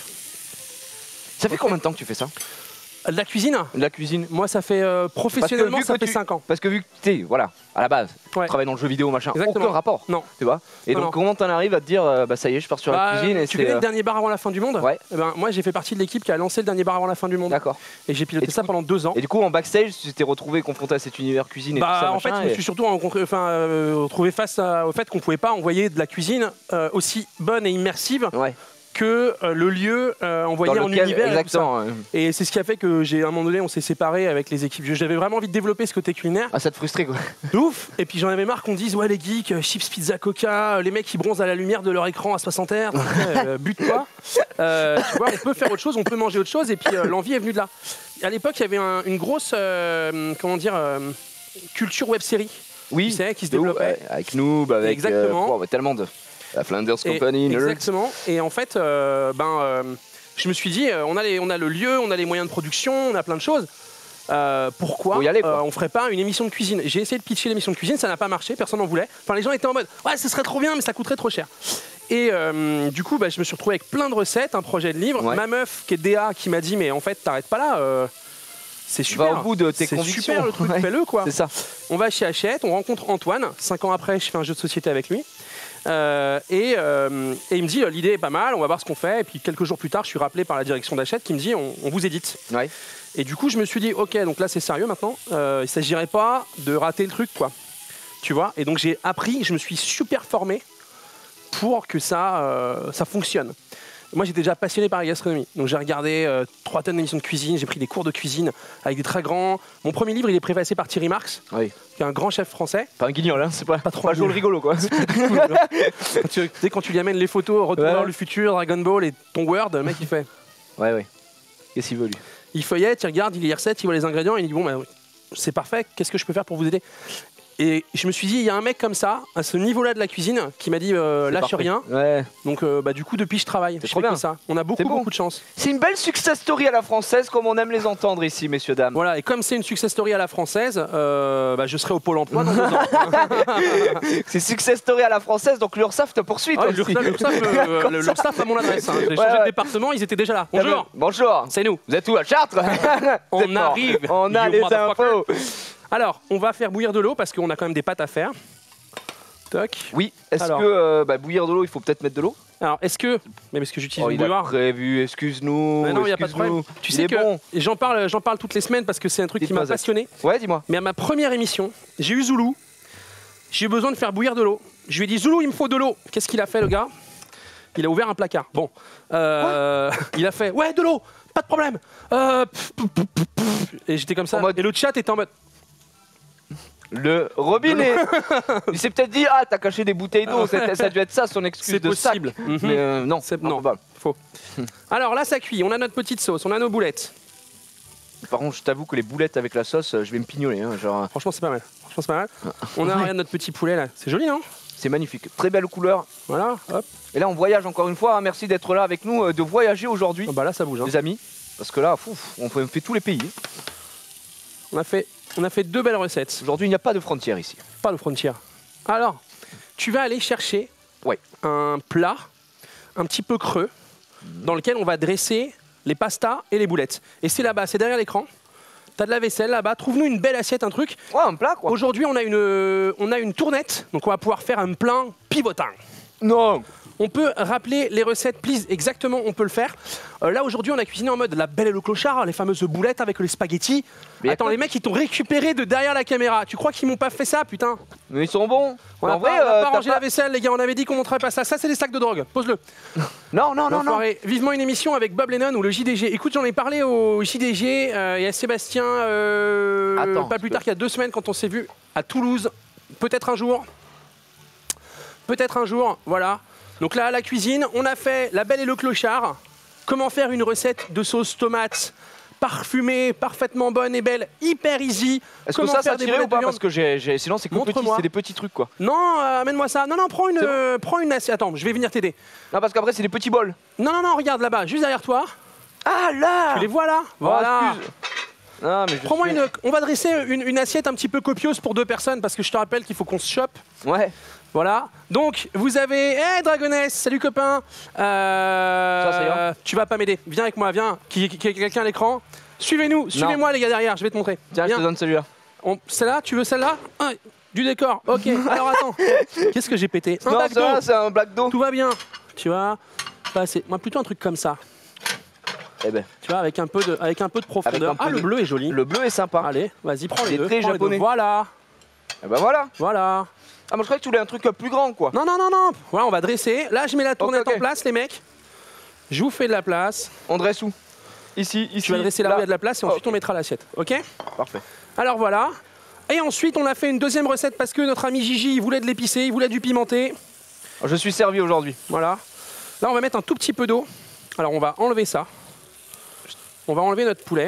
Ça fait combien de temps que tu fais ça? De la cuisine. De la cuisine. Moi, ça fait euh, professionnellement, vu ça que fait tu- cinq ans. Parce que vu que tu es, voilà, à la base, Ouais. tu travailles dans le jeu vidéo, machin, Exactement. aucun rapport. Non. Tu vois. Et Non, donc, non. comment t'en arrives à te dire, euh, bah ça y est, je pars sur Bah, la cuisine et tu c'est. connais euh, le dernier bar avant la fin du monde? Ouais. Eh ben, moi, j'ai fait partie de l'équipe qui a lancé le dernier bar avant la fin du monde. D'accord. Et j'ai piloté Et du ça coup- pendant deux ans. Et du coup, en backstage, tu t'es retrouvé confronté à cet univers cuisine et Bah, tout ça, en fait, machin, je me et- suis surtout rencontré, enfin, euh, retrouvé face à- au fait qu'on pouvait pas envoyer de la cuisine euh, aussi bonne et immersive Ouais. que euh, le lieu euh, envoyé Dans en lequel- univers. Et, tout ça. exactement. ouais. Et c'est ce qui a fait que j'ai à un moment donné, on s'est séparés avec les équipes. J'avais vraiment envie de développer ce côté culinaire. Ah, ça te frustrait quoi. De ouf. Et puis j'en avais marre qu'on dise ouais les geeks, euh, chips, pizza, coca, euh, les mecs qui bronzent à la lumière de leur écran à soixante hertz, euh, bute-toi. Euh, tu vois, on peut faire autre chose, on peut manger autre chose. Et puis euh, l'envie est venue de là. À l'époque, il y avait un- une grosse, euh, comment dire, euh, culture web série. Oui. Tu sais, qui se Nous, développait. ouais, avec Noob, avec. Exactement. euh, bon, bah, tellement de. La Flanders Et- Company, Nerds. exactement. Et en fait, euh, ben, euh, je me suis dit, euh, on a, les, on a le lieu, on a les moyens de production, on a plein de choses. Euh, pourquoi Faut y aller, quoi. euh, on ferait pas une émission de cuisine? J'ai essayé de pitcher l'émission de cuisine, ça n'a pas marché, personne n'en voulait. Enfin, les gens étaient en mode, ouais, ce serait trop bien, mais ça coûterait trop cher. Et euh, du coup, bah, je me suis retrouvé avec plein de recettes, un projet de livre. Ouais. Ma meuf, qui est D A, qui m'a dit, mais en fait, t'arrêtes pas là. euh, c'est super. Va au bout de tes C'est convictions. super le truc, Ouais. fais-le quoi. C'est ça. On va chez Hachette, on rencontre Antoine. Cinq ans après, je fais un jeu de société avec lui. Euh, et, euh, et il me dit euh, l'idée est pas mal, on va voir ce qu'on fait. Et puis quelques jours plus tard, je suis rappelé par la direction d'Hachette qui me dit on, on vous édite. Ouais. Et du coup, je me suis dit ok, donc là c'est sérieux maintenant. Euh, il s'agirait pas de rater le truc quoi. Tu vois. Et donc j'ai appris, je me suis super formé pour que ça, euh, ça fonctionne. Moi, j'étais déjà passionné par la gastronomie. Donc, j'ai regardé euh, trois tonnes d'émissions de cuisine. J'ai pris des cours de cuisine avec des très grands. Mon premier livre, il est préfacé par Thierry Marx, Oui. qui est un grand chef français. Pas un guignol, hein, c'est pas, Pas trop pas Joe le rigolo quoi. Quand tu, tu sais, quand tu lui amènes les photos, Retour Ouais. vers le futur, Dragon Ball et ton Word, le mec, il fait. Ouais, ouais. Qu'est-ce qu'il veut lui? Il feuillette, il regarde, il lit les recettes, il voit les ingrédients, il dit bon, ben, c'est parfait, qu'est-ce que je peux faire pour vous aider? Et je me suis dit, il y a un mec comme ça, à ce niveau-là de la cuisine, qui m'a dit euh, lâche parfait. rien. Ouais. Donc euh, bah, du coup, depuis, je travaille. C'est Je trop fais que bien. ça. On a beaucoup, C'est bon. beaucoup de chance. C'est une belle success story à la française, comme on aime les entendre ici, messieurs, dames. Voilà, et comme c'est une success story à la française, euh, bah, je serai au Pôle emploi dans deux ans. C'est success story à la française, donc l'URSSAF te poursuit. Ah, toi l'URSSAF, aussi. l'URSSAF, euh, Comme le- ça. l'URSSAF à mon adresse. Hein. J'ai Ouais, changé ouais. de département, ils étaient déjà là. Ah ben, Bonjour, Bonjour. c'est nous. Vous êtes où, à Chartres? On Vous êtes fort. arrive. On a You les motherfucker. infos. Alors, on va faire bouillir de l'eau parce qu'on a quand même des pâtes à faire. Toc. Oui, est-ce Alors. que euh, bah, bouillir de l'eau, il faut peut-être mettre de l'eau? Alors, est-ce que. Mais parce que j'utilise Oh, une il a bouilloire. prévu, excuse-nous. Mais non, il n'y a pas de excuse-nous. problème. Tu Il sais est que bon. et j'en parle, j'en parle toutes les semaines parce que c'est un truc qui Dites-moi, m'a Zach. passionné. Ouais, dis-moi. Mais à ma première émission, j'ai eu Zoulou. J'ai eu besoin de faire bouillir de l'eau. Je lui ai dit Zoulou, il me faut de l'eau. Qu'est-ce qu'il a fait, le gars? Il a ouvert un placard. Bon. Euh, il a fait ouais, de l'eau, pas de problème. Euh, pff, pff, pff, pff, pff. Et j'étais comme ça. En mode- Et le chat était en mode. Le robinet. Il s'est peut-être dit, ah, t'as caché des bouteilles d'eau. C'était- Ça a dû être ça, son excuse C'est de possible. sac. Mhm. Mais euh, non, C'est- non, non. pas. Faux. Alors là, ça cuit. On a notre petite sauce, on a nos boulettes. Par contre, je t'avoue que les boulettes avec la sauce, euh, je vais me pignoler. hein, genre, Franchement, c'est pas mal. Franchement, c'est pas mal. On a regarde notre petit poulet là. C'est joli, non? c'est magnifique. Très belle couleur. Voilà. Hop. Et là, on voyage encore une fois. hein. Merci d'être là avec nous, euh, de voyager aujourd'hui, Ah bah là, ça bouge. Hein. les amis. Parce que là, fouf, on fait on fait tous les pays. On a fait, on a fait deux belles recettes. Aujourd'hui, il n'y a pas de frontières ici. Pas de frontière. Alors, tu vas aller chercher Ouais. un plat un petit peu creux dans lequel on va dresser les pastas et les boulettes. Et c'est là-bas, c'est derrière l'écran. T'as de la vaisselle là-bas. Trouve-nous une belle assiette, un truc. Ouais, un plat, quoi. Aujourd'hui, on a une, on a une tournette, donc on va pouvoir faire un plein pivotant. Non. On peut rappeler les recettes, please, exactement, on peut le faire. Euh, là, aujourd'hui, on a cuisiné en mode la belle et le clochard, les fameuses boulettes avec les spaghettis. Mais Attends, y a pas les de- mecs, ils t'ont récupéré de derrière la caméra. Tu crois qu'ils m'ont pas fait ça, putain? Mais ils sont bons. On n'a en pas, vrai, on a euh, pas t'as rangé pas- la vaisselle, les gars, on avait dit qu'on montrait pas ça. Ça, c'est des sacs de drogue. Pose-le. Non, non, non, non. L'enfoiré. Vivement une émission avec Bob Lennon ou le J D G. Écoute, j'en ai parlé au J D G euh, et à Sébastien euh, Attends, pas plus je tard qu'il y a deux semaines quand on s'est vu à Toulouse. Peut-être un jour. Peut-être un jour, voilà. Donc là, à la cuisine, on a fait la belle et le clochard. Comment faire une recette de sauce tomate parfumée, parfaitement bonne et belle, hyper easy. Est-ce que Comment ça, faire ça des tirait ou boulettes de pas? viande. Parce que j'ai, j'ai- sinon, c'est que petit, Montre-moi. c'est des petits trucs, quoi. Non, euh, amène-moi ça. Non, non, prends une, C'est bon. euh, prends une assiette. Attends, je vais venir t'aider. Non, parce qu'après, c'est des petits bols. Non, non, non, regarde là-bas, juste derrière toi. Ah, là. Tu les vois là? Oh, Voilà. excuse. Non, mais je Prends-moi suis- une. On va dresser une, une assiette un petit peu copieuse pour deux personnes parce que je te rappelle qu'il faut qu'on se chope. Ouais. Voilà. Donc, vous avez. Hé, Dragonesse, salut copain. Euh, Ça, ça ira. Tu vas pas m'aider. Viens avec moi, viens. Qui, qui, qui- quelqu'un à l'écran. Suivez-nous, suivez-moi les gars derrière, je vais te montrer. Tiens, je Viens. te donne celui-là. On- Celle-là, tu veux celle-là? Ah, du décor. Ok, alors attends. Qu'est-ce que j'ai pété? Un Non, bac ça, d'eau. c'est un black d'eau. Tout va bien. Tu vois? Pas assez. Moi, plutôt un truc comme ça. Eh ben, Tu vois, avec un peu de, avec un peu de profondeur. Avec un peu Ah, le de- bleu est joli. le bleu est sympa. Allez, vas-y, prends Il les est deux. très prends les deux. japonais. Voilà, Eh ben voilà. voilà. Ah, moi, je croyais que tu voulais un truc euh, plus grand, quoi. Non, non, non, non. Voilà, on va dresser. Là, je mets la tournette ok. en place, les mecs. Je vous fais de la place. On dresse où? Ici, ici. Tu vas dresser là où il y a de la place et Ah, ensuite ok. on mettra l'assiette. Ok? Parfait. Alors voilà. Et ensuite, on a fait une deuxième recette parce que notre ami Gigi, il voulait de l'épicé, il voulait du pimenté. Je suis servi aujourd'hui. Voilà. Là, on va mettre un tout petit peu d'eau. Alors, on va enlever ça. On va enlever notre poulet.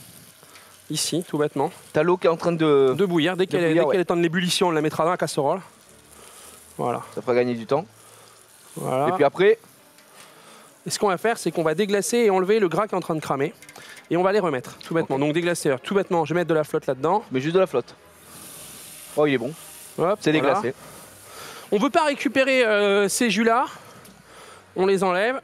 Ici, tout bêtement. T'as l'eau qui est en train de. De bouillir. Dès qu'elle est, bouillir, dès ouais. qu'elle est en l'ébullition, on la mettra dans la casserole. Voilà. Ça fera gagner du temps. Voilà. Et puis après, Et ce qu'on va faire, c'est qu'on va déglacer et enlever le gras qui est en train de cramer. Et on va les remettre, tout bêtement. Donc déglacer, tout bêtement, je vais mettre de la flotte là-dedans. mais juste de la flotte. Oh, il est bon. Hop, C'est voilà. déglacé. On ne veut pas récupérer euh, ces jus-là. On les enlève.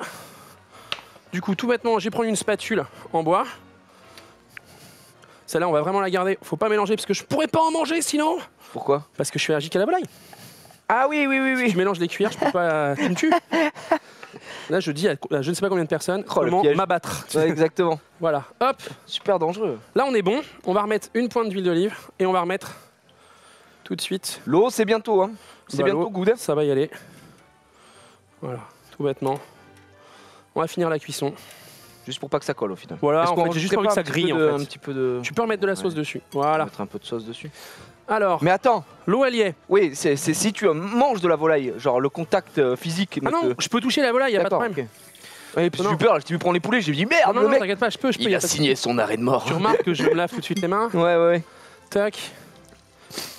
Du coup, tout bêtement, je vais prendre une spatule en bois. Celle-là, on va vraiment la garder. Faut pas mélanger parce que je pourrais pas en manger sinon. Pourquoi? Parce que je suis allergique à la volaille. Ah oui, oui, oui, Si oui. je mélange les cuillères, je peux pas. Tu me tues. Là, je dis à à je ne sais pas combien de personnes Oh, le comment piège. m'abattre. Ouais, exactement. Voilà. Hop. Super dangereux. Là, on est bon. On va remettre une pointe d'huile d'olive et on va remettre tout de suite. L'eau, c'est bientôt, hein. C'est Bah, bientôt l'eau, good. Ça va y aller. Voilà, tout bêtement. On va finir la cuisson. Juste pour pas que ça colle au final. Voilà, Est-ce en qu'on fait, j'ai juste rajouterait envie que pas ça un petit grille, peu en de- fait. Un petit peu de. Tu peux remettre de la sauce Ouais. dessus. Voilà. Mettre un peu de sauce dessus. Alors, Mais attends, l'eau, elle y est. oui, c'est c'est si tu manges de la volaille, genre le contact euh, physique. Ah ne non, te- je peux toucher la volaille, y a pas de D'accord, problème. ok. Ouais, parce que Non. j'ai eu peur, là, je t'ai vu prendre les poulets, j'ai dit Non, merde, non, le non, mec. t'inquiète pas, je peux, je peux. Il y a pas de signé son arrêt de mort. souci. Tu remarques que je me lave tout de suite les mains. Ouais, ouais, ouais. Tac.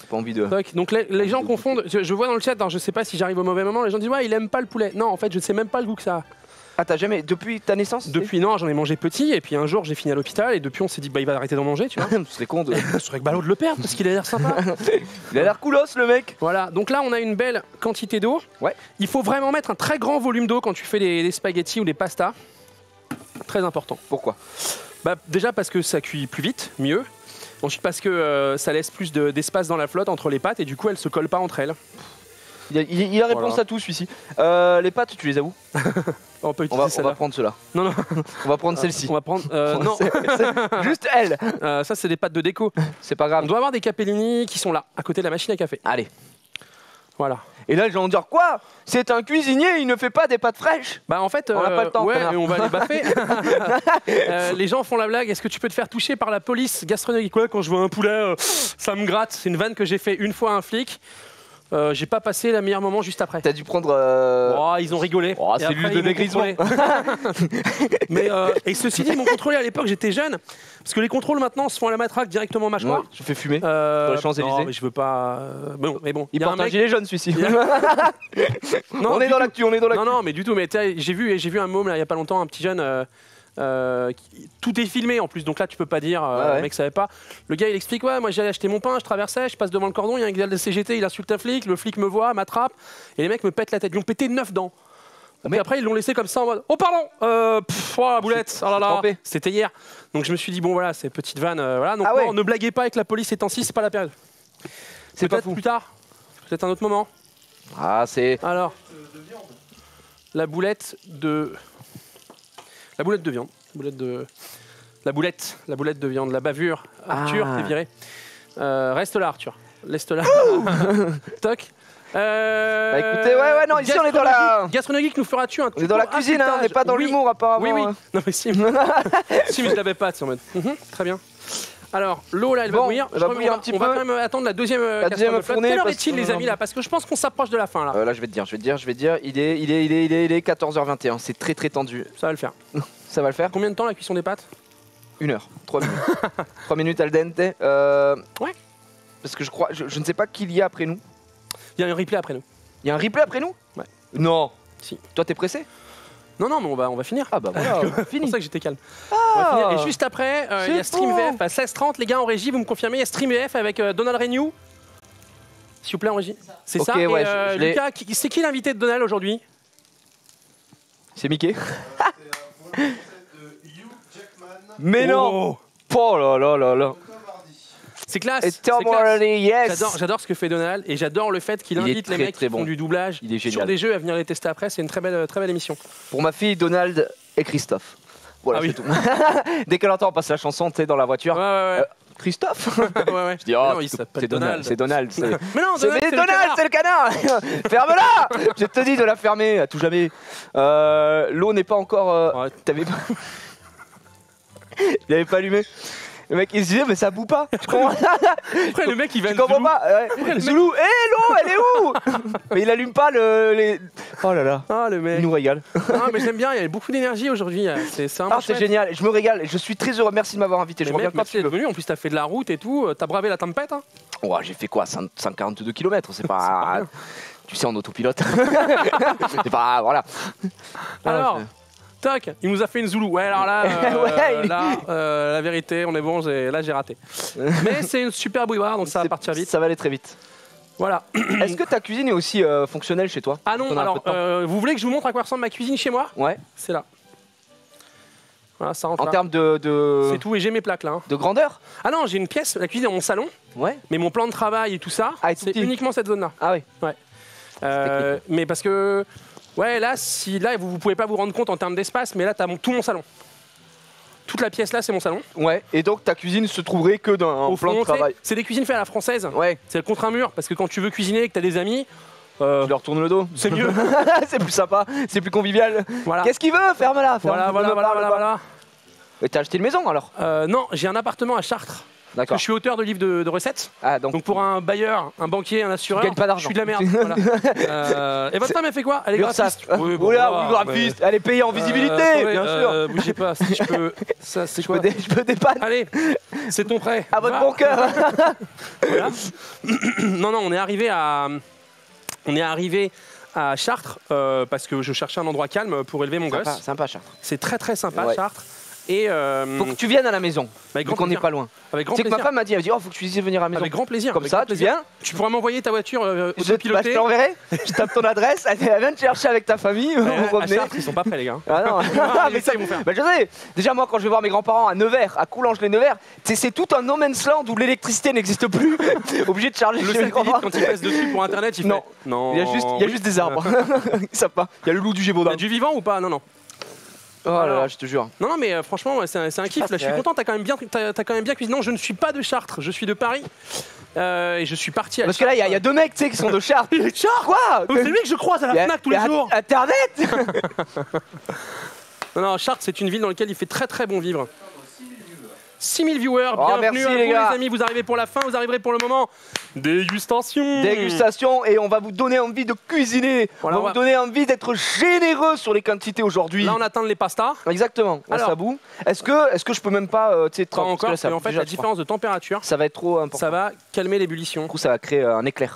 pas envie de... Donc, donc les, les gens confondent, je, je vois dans le chat, alors je sais pas si j'arrive au mauvais moment, les gens disent ouais il aime pas le poulet. Non en fait je sais même pas le goût que ça a. Ah t'as jamais, depuis ta naissance? Depuis non, j'en ai mangé petit et puis un jour j'ai fini à l'hôpital et depuis on s'est dit bah il va arrêter d'en manger tu vois. Ce serait con de... Ce serait que ballot de le perdre parce qu'il a l'air sympa. Il a l'air coolos le mec. Voilà, donc là on a une belle quantité d'eau. Ouais. Il faut vraiment mettre un très grand volume d'eau quand tu fais des, des spaghettis ou des pastas. Très important. Pourquoi? Bah déjà parce que ça cuit plus vite, mieux. Ensuite parce que euh, ça laisse plus de- d'espace dans la flotte entre les pâtes et du coup elles se collent pas entre elles. Il a, il- il a réponse Voilà. à tout celui-ci. Euh, les pâtes, tu les as où? On peut On utiliser va, on celle-là. va prendre cela. Non non, On va prendre celle-ci. on va prendre. euh, non, C'est- c'est juste elle. Euh, ça c'est des pâtes de déco. C'est pas On grave. doit avoir des capellini qui sont là, à côté de la machine à café. Allez. Voilà. Et là, les gens vont dire quoi? C'est un cuisinier, il ne fait pas des pâtes fraîches. Bah en fait, On n'a pas le temps, ouais, connard. mais on va les baffer. Euh, les gens font la blague. Est-ce que tu peux te faire toucher par la police gastronomique? Ouais, quand je vois un poulet, euh, ça me gratte. C'est une vanne que j'ai fait une fois à un flic. Euh, j'ai pas passé le meilleur moment juste après. T'as dû prendre. euh, Oh, ils ont rigolé. Oh, Et c'est après, l'huile de ils m'ont dégrisement. contrôlé. Mais euh, et ceci dit, ils m'ont contrôlé à l'époque. J'étais jeune, parce que les contrôles maintenant se font à la matraque directement au mâchoire. Ouais, je fais fumer. Euh, Sur les Champs-Élysées. non, mais je veux pas. euh, Bon, mais bon. Il y a porte un un, mec- gilet jaune celui-ci. Il y a- Non, on est du dans tout. l'actu, on est dans l'actu. Non, non, mais du tout. Mais t'sais, j'ai vu, j'ai vu un môme là, il y a pas longtemps, un petit jeune. euh, euh, qui- tout est filmé en plus, donc là tu peux pas dire, euh, Ouais, ouais. le mec savait pas. Le gars il explique ouais, moi j'allais acheter mon pain, je traversais, je passe devant le cordon, il y a un gars de C G T, il insulte un flic, le flic me voit, m'attrape, et les mecs me pètent la tête. Ils ont pété neuf dents. Mais Mais- après ils l'ont laissé comme ça en mode oh pardon, euh, pff, oh, la boulette, C'est- oh là c'est là, trempé. c'était hier. Donc je me suis dit bon voilà, c'est petite vanne, euh, voilà. Donc Ah ouais. non, ne blaguez pas avec la police ces temps-ci, c'est pas la période. C'est pas Peut-être fou. plus tard, peut-être un autre moment. Ah, c'est. Alors, la boulette de. La boulette de viande. Boulette de. La boulette. La boulette de viande. La bavure. Arthur, Ah. t'es viré. Euh, reste là, Arthur. Laisse là. Toc. Euh, Bah écoutez, ouais, ouais, non, ici, on est dans la- Gastronomique- Gastronomique, nous feras-tu un On est dans la tuto cuisine, hein, on n'est affûtage? pas dans Oui. l'humour apparemment. Oui, oui. hein. Non, mais si. si, mais je l'avais pas, c'est en mode. Mhm, très bien. Alors, l'eau là, elle va Bon, bouillir. elle Je va crois bouillir qu'on un petit on va peu. quand même attendre la deuxième euh, La casserole deuxième de flotte. fournée, Quelle heure parce est-il, que- les amis, là? Parce que je pense qu'on s'approche de la fin là. Euh, là, je vais te dire, je vais te dire, je vais te dire, il est, il est, il est, il est, il est quatorze heures vingt et un. C'est très, très tendu. Ça va le faire. Ça va le faire? Combien de temps la cuisson des pâtes? Une heure, trois minutes. Trois minutes al dente. Euh, Ouais. Parce que je crois, je, je ne sais pas qui il y a après nous. Il y a un replay après nous. Il y a un replay après nous? Ouais. Non. Si. Toi, t'es pressé? Non, non, mais on va, on va finir. Ah bah voilà, C'est fini. pour ça que j'étais calme. On va finir. Et juste après, euh, il y a C'est Stream bon. V F à seize heures trente. Les gars en régie, vous me confirmez, il y a Stream V F avec euh, Donald Renew. S'il vous plaît, en régie. C'est Ok, ça. Et, ouais, je- euh, je l'ai. Lucas, qui- c'est qui l'invité de Donald aujourd'hui? C'est Mickey. de Hugh Jackman Mais non. Oh, Oh là là là là. Tom Hardy. c'est classe. Et c'est Tom classe. Hardy, yes. J'adore, j'adore ce que fait Donald et j'adore le fait qu'il Il est invite les très, mecs très qui font bon. du doublage Il est sur génial. des jeux à venir les tester après. C'est une très belle, très belle émission. Pour ma fille, Donald et Christophe. Voilà, Ah c'est oui. tout. Dès qu'elle entend passer la chanson, tu sais, dans la voiture. Ouais, ouais, Euh, Christophe ouais. ouais, ouais. Je dis, Mais oh, non, il c'est- s'appelle c'est Donald. C'est Donald. c'est- Mais non, C'est Donald, mais c'est le Donald, canard. c'est le canard. Ferme-la. Je te dis de la fermer à tout jamais. Euh, L'eau n'est pas encore. euh, Ouais. T'avais pas. Il avait pas allumé. Le mec il se disait mais ça boue pas. Je comprends, Après, le mec, il va je comprends pas. Ouais. Zoulou, hé l'eau, elle est où? Mais il allume pas le. Les... Oh là là. Ah, le Il mec. nous régale. Non, mais j'aime bien, il y a beaucoup d'énergie aujourd'hui. C'est c'est vraiment Ah, c'est chouette. génial. Je me régale. Je suis très heureux. Merci de m'avoir invité. Je Mais reviens mec, quand merci tu d'être veux. venu. En plus, t'as fait de la route et tout. T'as bravé la tempête. Hein. Oh, j'ai fait quoi? cent quarante-deux kilomètres. C'est pas. Tu sais, en autopilote. C'est pas. Voilà. Alors, toc, il nous a fait une Zoulou. Ouais, alors là, euh, Ouais, il- là euh, la vérité, on est bon. j'ai- Là, j'ai raté. Mais c'est une super bouilloire, donc ça va C'est- partir vite. Ça va aller très vite. Voilà. Est-ce que ta cuisine est aussi euh, fonctionnelle chez toi? Ah non, On a un peu alors, de temps. euh, vous voulez que je vous montre à quoi ressemble ma cuisine chez moi? Ouais. C'est là. Voilà, ça rentre En là. termes de, de, C'est tout, et j'ai mes plaques là. hein. de grandeur? Ah non, j'ai une pièce, la cuisine dans mon salon, Ouais. mais mon plan de travail et tout ça, Ah, est tout c'est petit. uniquement cette zone-là. Ah oui. Euh, mais parce que, ouais, là, si là, vous, vous pouvez pas vous rendre compte en termes d'espace, mais là, t'as mon, tout mon salon. Toute la pièce là, c'est mon salon. Ouais. Et donc ta cuisine se trouverait que dans Au un plan fond, de tu sais, travail. c'est des cuisines faites à la française. Ouais. C'est contre un mur, parce que quand tu veux cuisiner et que t'as des amis, euh, Tu leur tournes le dos. c'est mieux. C'est plus sympa. C'est plus convivial. Voilà. Qu'est-ce qu'il veut? Ferme-la. ferme- Voilà, voilà, ne voilà, parle voilà, pas. voilà. Et t'as acheté une maison alors? Euh, non, j'ai un appartement à Chartres. Parce que je suis auteur de livres de, de recettes. Ah, donc, Donc pour un bailleur, un banquier, un assureur, Tu gagnes pas je d'argent. suis de la merde. Voilà. euh, et votre femme, elle fait quoi? Elle est L'URSSAF. graphiste. Oui, bon, Oula, voilà, oui, graphiste. Elle est payée en visibilité, Euh, attendez, bien euh, sûr. Bougez pas, si je peux. Ça, c'est Je quoi? peux, dé- je peux dépanner Allez, c'est ton prêt. à votre Va. bon cœur. Voilà. non, non, on est arrivé à, on est arrivé à Chartres euh, parce que je cherchais un endroit calme pour élever mon Sympa, gosse. sympa, Chartres. C'est très très sympa, Ouais. Chartres. Et euh, Faut que tu viennes à la maison, avec vu grand qu'on n'est plaisir. pas loin. Avec grand Tu sais que ma plaisir. femme m'a dit, elle m'a dit, oh, faut que tu dises venir à la maison. Avec grand plaisir. Comme avec ça, grand tu plaisir. viens. Tu pourras m'envoyer ta voiture euh, Je, bah, je autopilotée. te l'enverrai, je tape ton adresse, elle elle vient te chercher avec ta famille, Ouais, vous à revenez. Chartres, ils sont pas prêts, les gars. Ah non, Ah, mais ça, ils vont faire. bah, je sais, déjà moi quand je vais voir mes grands-parents à Nevers, à Coulanges-les-Nevers, c'est c'est tout un no man's land où l'électricité n'existe plus, obligé de charger Le chez mes satellite, grands-parents. quand il passe dessus pour internet, il Non. fait. Non. Il y a juste, il y a oui. juste des arbres, ils savent pas, il y a le loup du Il y Gévaudan. a du vivant ou pas? Non, non. Oh là Alors. là, je te jure. Non, non, mais euh, franchement, ouais, c'est un, c'est un kiff. Ah, Là, je suis c'est content. T'as quand même bien, t'as, t'as quand même bien cuisiné. Non, je ne suis pas de Chartres. Je suis de Paris. Euh, et je suis parti à. Parce que là, il y, a- il y a deux mecs, tu sais, qui sont de Chartres. Il est de Chartres. Quoi Oh, c'est lui que je croise à Il y la a- Fnac tous il y les a jours. Internet. Non, non, Chartres, c'est une ville dans laquelle il fait très très bon vivre. six mille viewers, Oh, bienvenue merci, à les vous gars. les amis, vous arrivez pour la fin, vous arriverez pour le moment. Dégustation. Dégustation et on va vous donner envie de cuisiner. Voilà, on on va va- vous donner envie d'être généreux sur les quantités aujourd'hui. Là on atteint les pastas. Exactement. On Alors. s'aboue. Est-ce que, est-ce que je peux même pas, euh, tu sais, Pas tremper, parce que encore, là, ça mais en fait déjà la trop. différence de température, Ça va être trop important. ça va calmer l'ébullition. Du coup, ça va créer euh, un éclair.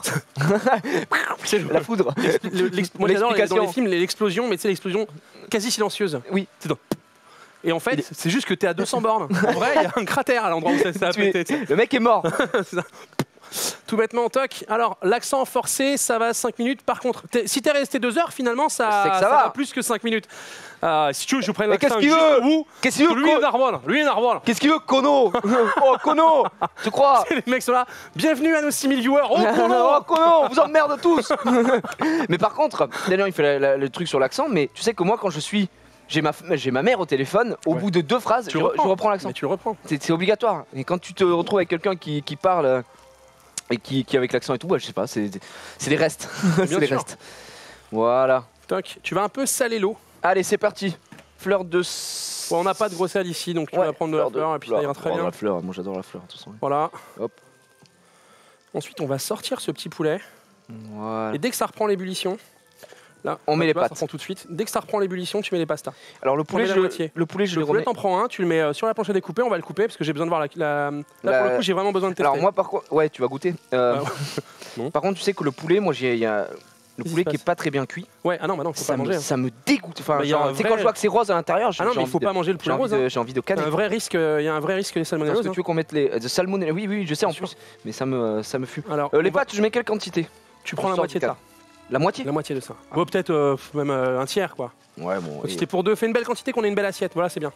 La foudre. Le- l'ex- Moi j'adore les- dans L'explication. les films les- l'explosion, mais tu sais l'explosion quasi silencieuse. Oui. C'est dans- Et en fait, c'est juste que t'es à deux cents bornes. En vrai, il y a un cratère à l'endroit où ça, ça a Tu es- pété. tu sais. Le mec est mort. C'est ça. Tout bêtement, toc. Alors, l'accent forcé, ça va cinq minutes. Par contre, t'es- si t'es resté deux heures, finalement, ça, C'est que ça va. plus que cinq minutes. Euh, si tu veux, je prends Mais l'accent qu'est-ce qu'il juste veut au bout. Qu'est-ce qu'il veut Lui est Co- Narbonne. Lui est Narbonne. Qu'est-ce qu'il veut, Kono? Oh, Kono. Tu crois? Les mecs sont là. Bienvenue à nos six mille viewers. Oh, Oh, Kono. Kono, on vous emmerde tous. Mais par contre, d'ailleurs, il fait la- la- le truc sur l'accent, mais tu sais que moi, quand je suis. J'ai ma, j'ai ma mère au téléphone, au Ouais. bout de deux phrases, Tu je, reprends. je reprends l'accent. Mais tu le reprends. C'est c'est obligatoire. Et quand tu te retrouves avec quelqu'un qui, qui parle euh, et qui, qui est avec l'accent et tout, bah, je sais pas, c'est c'est des restes. c'est des sûr. restes. Voilà. Toc. Tu vas un peu saler l'eau. Allez, c'est parti. Fleur de. s- Bon, on n'a pas de gros sel ici, donc tu Ouais, vas prendre de la fleur et puis ça fleur. ira très Oh, bien. La fleur, moi j'adore la fleur, de toute façon. Voilà. Hop. Ensuite, on va sortir ce petit poulet. Voilà. Et dès que ça reprend l'ébullition, là, On met tu les vois, Ça pâtes. reprend tout de suite. Dès que ça reprend l'ébullition, tu mets les pastas. Alors le poulet, met la je, moitié. le poulet, je Le le poulet, remets. t'en prends un, tu le mets euh, sur la planche à découper. On va le couper parce que j'ai besoin de voir la. la- Là, La- pour le coup, j'ai vraiment besoin de tester. Alors moi par contre, ouais, tu vas goûter. Euh, Bah, non. Par contre, tu sais que le poulet, moi j'ai, il y a le Qu'est-ce poulet qui se qui est passe pas très bien cuit. Ouais, ah non, bah non, faut Ça pas me, manger. hein. ça me dégoûte. Enfin, Bah, y a genre, un tu sais vrai- quand je vois que c'est rose à l'intérieur, j'ai Ah non, j'ai mais il envie faut de- pas manger le j'ai poulet envie rose. de- hein. J'ai envie de Il y a canner. un vrai risque, euh, il y a un vrai risque des Parce salmonellose. que hein. tu veux qu'on mette les de salmonelle. Oui, oui, je sais en Bien sûr. plus. Mais ça me, ça me fume. Alors, Euh, on les va- pâtes, je mets quelle quantité? tu prends la on sort moitié du de ça. La moitié? La moitié de ça. Bon, peut-être euh, même euh, un tiers, quoi. Ouais, bon. Si et- t'es pour deux, fais une belle quantité qu'on ait une belle assiette. Voilà, c'est bien.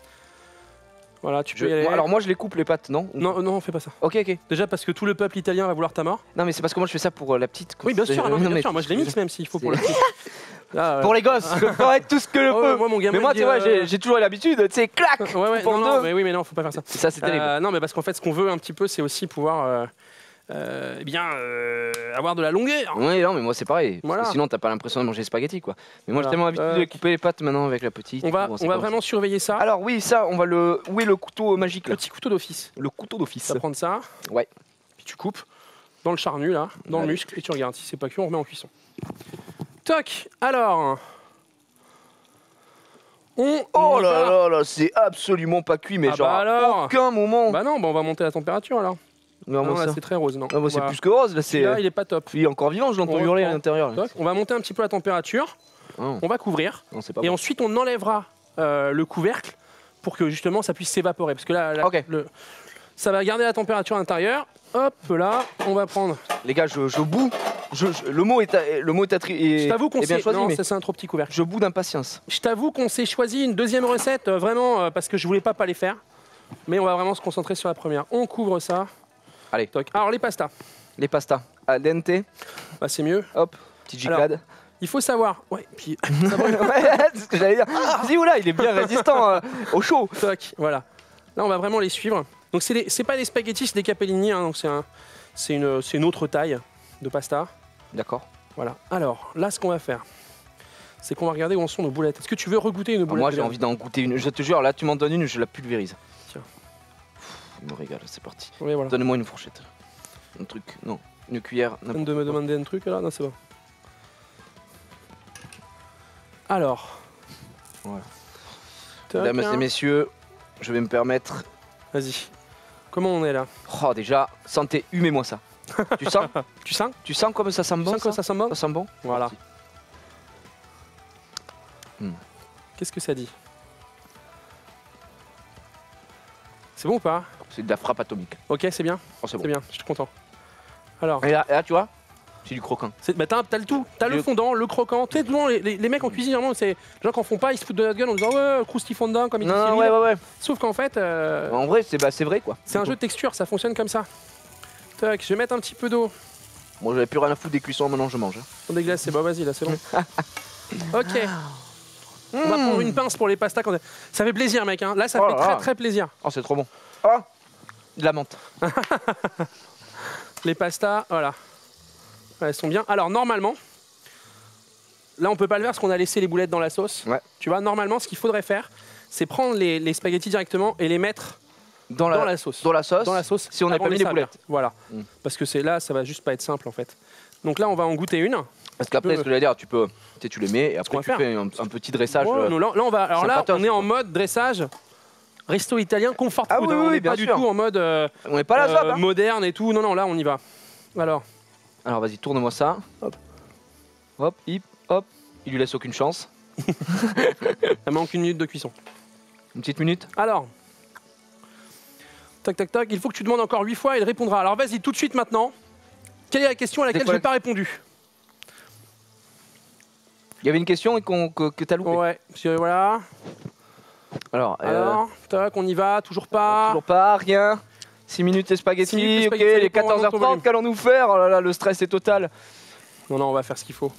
Voilà, tu je- peux y aller. moi, alors moi, je les coupe les pâtes, non? Ou- Non, non, fais pas ça. Ok, ok. Déjà parce que tout le peuple italien va vouloir ta mort. Non, mais c'est parce que moi, je fais ça pour euh, la petite. Oui, bien sûr, Euh, non, mais bien mais- sûr. Moi, je les mixe même s'il faut pour le c'est- petit. Là, euh, Pour les gosses, je ferai tout ce que je oh, peux. moi, mon gamin, Mais moi, il tu vois, dit, j'ai euh, j'ai toujours l'habitude, tu sais, clac. Ouais, ouais, pour non, non, deux. mais oui, mais non, faut pas faire ça. Ça, c'est terrible. Euh, non, mais parce qu'en fait, ce qu'on veut un petit peu, c'est aussi pouvoir euh, euh, eh bien, euh, avoir de la longueur. Oui, non, mais moi, c'est pareil. Parce Voilà. que sinon, t'as pas l'impression de manger des spaghettis, quoi. Mais moi, Voilà. j'ai tellement l'habitude Euh, de couper les pâtes maintenant avec la petite. On va, Bon, c'est on va pas vraiment surveiller ça. Alors, oui, ça, on va le. Où est le couteau magique, là? Le petit couteau d'office. Le couteau d'office. Tu vas prendre ça. Ouais. Puis tu coupes dans le charnu, là, dans le Allez. muscle, et tu regardes. Si c'est pas cuit, on remet en cuisson. Toc. Alors. On Oh y là va. là là, c'est absolument pas cuit, mais Ah genre bah à alors. aucun moment. Bah non, bah on va monter la température alors. non, Ah moi, non, là ça. c'est très rose, non. Ah, moi, c'est Voilà. plus que rose, là, c'est. Là, il est pas top. Il est encore vivant, je l'entends On hurler à reprend. l'intérieur. là. Toc. On va monter un petit peu la température. Oh, On va couvrir. non, c'est pas Et bon. ensuite, on enlèvera euh, le couvercle pour que justement ça puisse s'évaporer. Parce que là, là, Ok. le- ça va garder la température intérieure. Hop là, on va prendre. Les gars, je, je boue. Je, je- le mot est, à- le mot est, attri- est- Je t'avoue qu'on est bien s'est. choisi, Non, mais ça c'est un trop petit couvercle. je boue d'impatience. Je t'avoue qu'on s'est choisi une deuxième recette euh, vraiment euh, parce que je voulais pas pas les faire. Mais on va vraiment se concentrer sur la première. On couvre ça. Allez. Toc. Alors les pastas, Les pastas al dente, bah, c'est mieux. hop, petite Alors, giclade. Il faut savoir. Ouais. Puis Ouais, c'est ce que j'allais dire. Vas-y, oula, il est bien résistant euh, au chaud. toc. Voilà. Là, on va vraiment les suivre. Donc c'est des- c'est pas des spaghettis, c'est des capellini. Hein, donc c'est un, c'est une, c'est une autre taille de pasta. D'accord. Voilà. Alors là, ce qu'on va faire, c'est qu'on va regarder où en sont nos boulettes. Est-ce que tu veux regoûter une boulette Moi, j'ai Léon envie d'en goûter une. Je te jure, là, tu m'en donnes une, je la pulvérise. Tiens. il me régale, c'est parti. Oui, voilà. Donnez-moi une fourchette. Un truc, non, une cuillère. On de me demander un truc là, non c'est bon. Alors. Voilà. Tac, Mesdames hein. et messieurs, je vais me permettre. Vas-y. Comment on est là? Oh déjà, santé, humez-moi ça. Tu sens? Tu sens? Tu sens comme ça sent Tu bon? sens que ça sent bon? Ça sent bon? Voilà. Parti. Hmm. Qu'est-ce que ça dit? C'est bon ou pas? C'est de la frappe atomique. Ok, c'est bien. Oh, c'est bon. C'est bien, je suis content. Alors, Et là, et là, tu vois, c'est du croquant. c'est- bah, t'as t'as le tout. T'as le Le- fondant, le croquant. Tu sais, tout le monde, les, les- les mecs en cuisine, vraiment, c'est les gens qui en font pas, ils se foutent de notre gueule en disant ouais, croustillant fondant comme il dit Non, Cyril. ouais, ouais, ouais. Sauf qu'en fait, euh, En vrai, c'est bah, c'est vrai quoi. c'est un jeu de texture, ça fonctionne comme ça. Tac, je vais mettre un petit peu d'eau. Moi, j'avais plus rien à foutre des cuissons, maintenant je mange. hein. On déglace, c'est bon, vas-y, là, c'est bon. Ok. On va prendre une pince pour les pastas. Quand... Ça fait plaisir, mec. Hein. Là, ça Oh fait là très, là. très plaisir. Oh, c'est trop bon. Oh, de la menthe. Les pastas, voilà. Ouais, elles sont bien. Alors, normalement, là, on peut pas le faire parce qu'on a laissé les boulettes dans la sauce. Ouais. Tu vois, normalement, ce qu'il faudrait faire, c'est prendre les, les spaghettis directement et les mettre Dans la, dans la sauce. dans la sauce. Dans la sauce. Si on n'a avant pas de mis les servir. boulettes. Voilà. Mm. Parce que c'est là, ça va juste pas être simple, en fait. Donc là, on va en goûter une. Parce qu'après, ce que j'allais dire, tu peux, tu sais, tu les mets et après qu'on va tu fais un, un petit dressage. Ouais, euh, nous, là, là, on va. Alors là, sympatoche, on est en quoi. mode dressage. Resto italien, comfort Ah food. oui, hein. oui, on n'est bien pas du sûr. tout en mode euh, On n'est pas là, euh, Zab, hein. moderne et tout. Non, non, là, on y va. Alors, Alors vas-y, tourne-moi ça. Hop. Hop, hip, hop. Il lui laisse aucune chance. il manque une minute de cuisson. Une petite minute. Alors, tac, tac, tac. Il faut que tu demandes encore huit fois et il répondra. Alors, vas-y, tout de suite maintenant. Quelle est la question à laquelle C'est je quoi n'ai pas répondu? Il y avait une question et qu'on, que, que t'as loupé. Ouais, parce que voilà. Alors, euh, Alors, tac, on y va. Toujours pas. toujours pas, rien. six minutes les spaghettis, Six minutes les ok, spaghettis, les dépend vraiment quatorze de heures ton trente, volume. qu'allons-nous faire? Oh là là, le stress est total. Non, non, on va faire ce qu'il faut.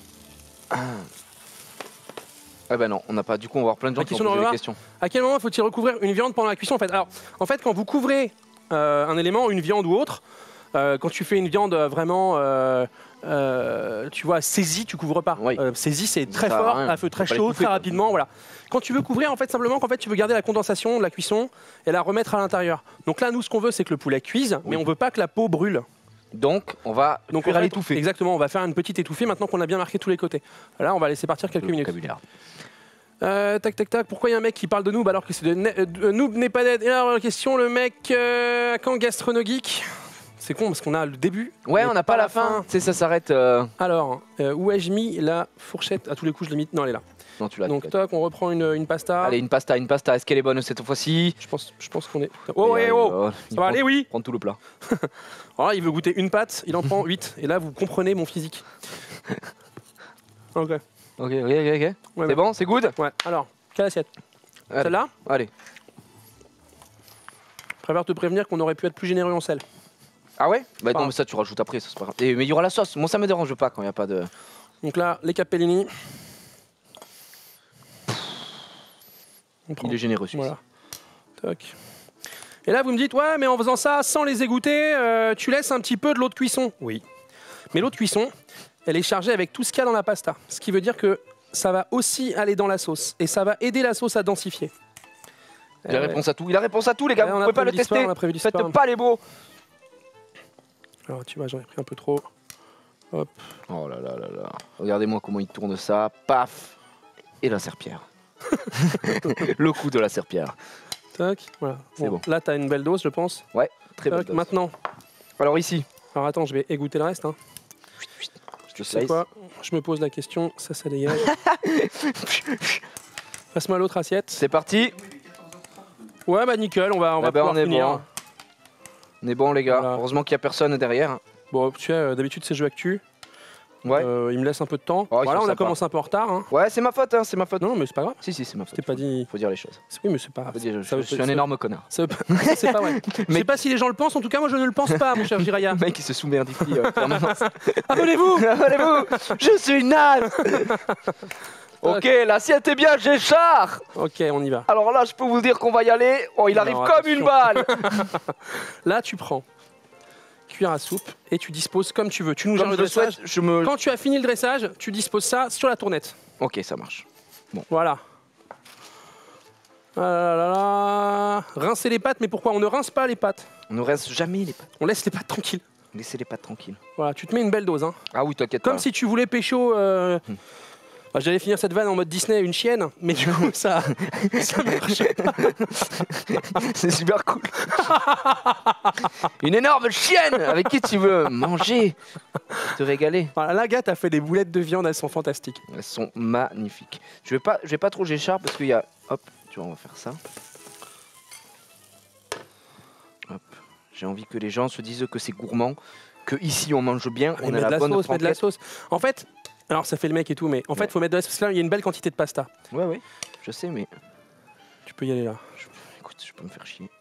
Ah bah non, on n'a pas. Du coup, on va avoir plein de gens La qui vont question poser de des Reva. questions. À quel moment faut-il recouvrir une viande pendant la cuisson en fait? Alors, en fait, quand vous couvrez euh, un élément, une viande ou autre, euh, quand tu fais une viande euh, vraiment, euh, euh, tu vois, saisie, tu couvres pas. Oui. Euh, saisie, c'est très sert à fort, rien. à feu très Faut pas les chaud, couper, très quoi. rapidement, voilà. Quand tu veux couvrir, en fait, simplement qu'en fait, tu veux garder la condensation de la cuisson et la remettre à l'intérieur. Donc là, nous, ce qu'on veut, c'est que le poulet cuise, mais Oui. on veut pas que la peau brûle. Donc, on va Donc, cuire en à fait, l'étouffée. exactement, on va faire une petite étouffée maintenant qu'on a bien marqué tous les côtés. Là, on va laisser partir quelques Le minutes. vocabulaire. Euh, tac tac tac, pourquoi il y a un mec qui parle de noob alors que c'est de, ne- euh, de noob n'est pas dead? Et alors la question, le mec euh, quand gastronogeek? C'est con parce qu'on a le début. Ouais, mais on n'a pas la fin. Tu sais, ça s'arrête. euh, Alors, euh, où ai-je mis la fourchette? À tous les coups, je l'ai mis. Non, elle est là. Non, tu l'as. Donc tu l'as. toc, on reprend une, une pasta. Allez, une pasta, une pasta. Est-ce qu'elle est bonne cette fois-ci? Je pense, je pense qu'on est. Oh, ouais, oh, ça va aller, oui. Prends tout le plat. Alors là, il veut goûter une pâte, il en prend huit. Et là, vous comprenez mon physique. Ok. Ouais, Ok, ok, ok. ok. mais- C'est bon, c'est good. Ouais. Alors, quelle assiette? Allez. Celle-là? Allez. Je préfère te prévenir qu'on aurait pu être plus généreux en sel. Ah ouais? Bah Pas. non, mais ça tu rajoutes après, ça c'est pas grave. Et- mais il y aura la sauce. Moi ça me dérange pas quand il n'y a pas de. Donc là, les capellini. On prend. Il est généreux celui-ci. Voilà. Toc. Et là, vous me dites, ouais, mais en faisant ça sans les égoutter, euh, tu laisses un petit peu de l'eau de cuisson. Oui. Mais l'eau de cuisson, elle est chargée avec tout ce qu'il y a dans la pasta. Ce qui veut dire que ça va aussi aller dans la sauce. Et ça va aider la sauce à densifier. Il a Euh, réponse à tout. Il a réponse à tout les gars. ouais, Vous on a pouvez pas le prévu l'histoire, tester. on a prévu Faites l'histoire. pas les beaux. Alors, tu vois, j'en ai pris un peu trop. Hop. Oh là là là là. Regardez-moi comment il tourne ça. Paf. Et la serpillère. Le coup de la serpillère. Toc. Voilà. C'est bon. Là, tu as une belle dose, je pense. Ouais, très Toc. bonne dose. Maintenant. Alors ici, Alors, attends, je vais égoutter le reste. Hein. je te C'est slice. quoi? Je me pose la question. Ça, ça dégage. Passe-moi l'autre assiette. C'est parti. Ouais, bah nickel, on va, on va Ah ben, pouvoir on est finir. bon. On est bon les gars. Voilà. Heureusement qu'il n'y a personne derrière. Bon, tu sais, euh, d'habitude, c'est jeu actu. Ouais. Euh, il me laisse un peu de temps. Oh, ils voilà, sont on a sympas. commencé un peu en retard. Hein. Ouais, c'est ma faute, hein, c'est ma faute. Non, non, mais c'est pas grave. Si, si, c'est ma faute. C'était pas dit. Faut dire les choses. Oui, mais c'est pas grave. Faut dire, je, Ça veut- je suis ça un veut- énorme connard. Ça veut pas- C'est pas vrai. Je sais Mais- pas si les gens le pensent, en tout cas, moi, je ne le pense pas, mon cher Jiraya. Le mec il se soumet un défi euh, en permanence. Abonnez-vous. Abonnez-vous. Je suis naze. Ok, l'assiette est bien, j'ai char. Ok, on y va. Alors là, je peux vous dire qu'on va y aller. Oh, il Non, arrive comme attention. une balle. Là, tu prends cuillère à soupe et tu disposes comme tu veux. Tu nous gères Comme le je le dressage. souhaite, je me. Quand tu as fini le dressage, tu disposes ça sur la tournette. Ok, ça marche. Voilà. Ah là là là. Rincer les pâtes, mais pourquoi on ne rince pas les pâtes? On ne rince jamais les pâtes. On laisse les pâtes tranquilles. Laissez les pâtes tranquilles. Voilà, tu te mets une belle dose. Hein. Ah oui, t'inquiète pas. Comme si tu voulais pécho... Euh... Hmm. Bah, j'allais finir cette vanne en mode Disney, une chienne, mais du coup, ça, ça marche pas. C'est super cool. Une énorme chienne avec qui tu veux manger, te régaler. Voilà, la gars, t'as fait des boulettes de viande, elles sont fantastiques. Elles sont magnifiques. Je vais pas, je vais pas trop j'écharpe parce qu'il y a... Hop, tu vois, on va faire ça. Hop. J'ai envie que les gens se disent que c'est gourmand, que ici on mange bien, Allez, on a mets la, de la bonne sauce, mets de la franquette. sauce. En fait... Alors ça fait le mec et tout, mais en fait, ouais. faut mettre de la sauce, parce que là, il y a une belle quantité de pasta. Ouais, ouais, je sais, mais... Tu peux y aller là. Je... Écoute, je peux me faire chier.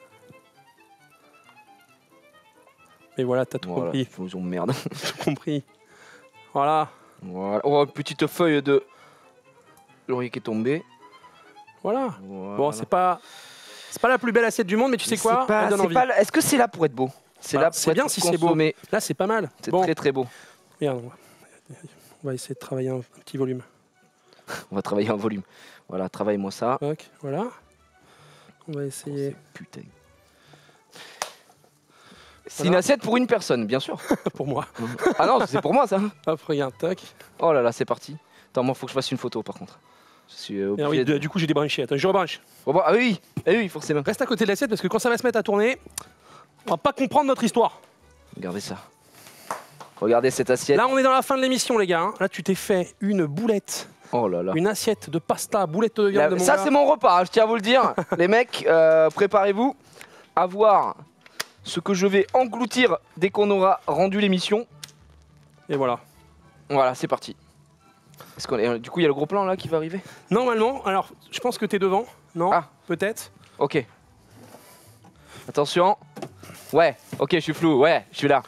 Et voilà, t'as tout Voilà, compris. ils ont merde. Tout compris. Voilà. Voilà. Oh, petite feuille de laurier qui est tombée. Voilà. Voilà. Bon, c'est pas... C'est pas la plus belle assiette du monde, mais tu sais quoi, pas, elle donne envie. pas, Est-ce que c'est là pour être beau? C'est Voilà, là pour c'est être bien si c'est beau. consommé. Là, c'est pas mal. C'est Bon, très très beau. regarde, on va... on va essayer de travailler un, un petit volume. On va travailler en volume. Voilà, travaille-moi ça. Ok, voilà. On va essayer... Oh, putain. C'est Voilà. une assiette pour une personne, bien sûr. pour moi. Ah non, c'est pour moi ça. Hop, regarde, tac. Oh là là, c'est parti. Attends, moi, faut que je fasse une photo par contre. Je suis euh, Et obligé oui, de... du coup, j'ai débranché. Attends, je rebranche. Oh, bah, ah oui, ah oui, forcément. Reste à côté de l'assiette parce que quand ça va se mettre à tourner, on va pas comprendre notre histoire. Regardez ça. Regardez cette assiette. Là, on est dans la fin de l'émission, les gars. hein. Là, tu t'es fait une boulette, Oh là là. une assiette de pasta, boulette de viande La- de mon ça, gars. c'est mon repas, hein, je tiens à vous le dire. Les mecs, euh, préparez-vous à voir ce que je vais engloutir dès qu'on aura rendu l'émission. Et voilà. Voilà, c'est parti. Est-ce qu'on est- Du coup, il y a le gros plan là qui va arriver. Normalement, alors, je pense que t'es devant. Non Ah. Peut-être. Ok. Attention. Ouais, ok, je suis flou. Ouais, je suis là.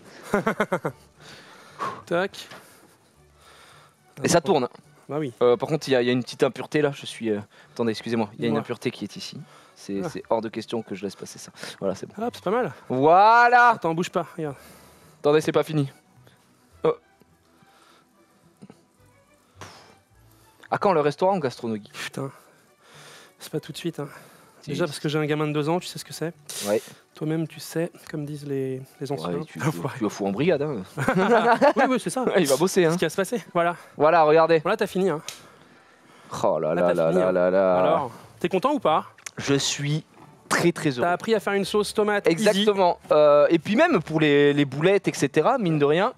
Tac. Et ça tourne. Bah oui. Euh, par contre, il y, a- il y a une petite impureté là. Je suis. euh, Attendez, excusez-moi. Il y a une Dis-moi. impureté qui est ici. C'est Ah. c'est hors de question que je laisse passer ça. Voilà, c'est bon. Hop, c'est pas mal. Voilà. Attends, bouge pas. Regarde. Attendez, c'est pas fini. Oh. À quand le restaurant gastronomique? Putain. C'est pas tout de suite. Hein. Si. Déjà parce que j'ai un gamin de deux ans, tu sais ce que c'est. Ouais. Toi-même, tu sais, comme disent les, les anciens. Ouais, tu, tu, Enfoiré. tu vas foutre en brigade. Hein. oui, oui, c'est ça. Il va bosser. Hein. Ce qui va se passer. Voilà. Voilà, regardez. Voilà, t'as fini. Hein. Oh là Là, là t'as là fini, là hein. là là. Alors, t'es content ou pas? Je suis très très heureux. T'as appris à faire une sauce tomate. easy. Exactement. Euh, et puis même pour les, les boulettes, et cetera, mine de rien,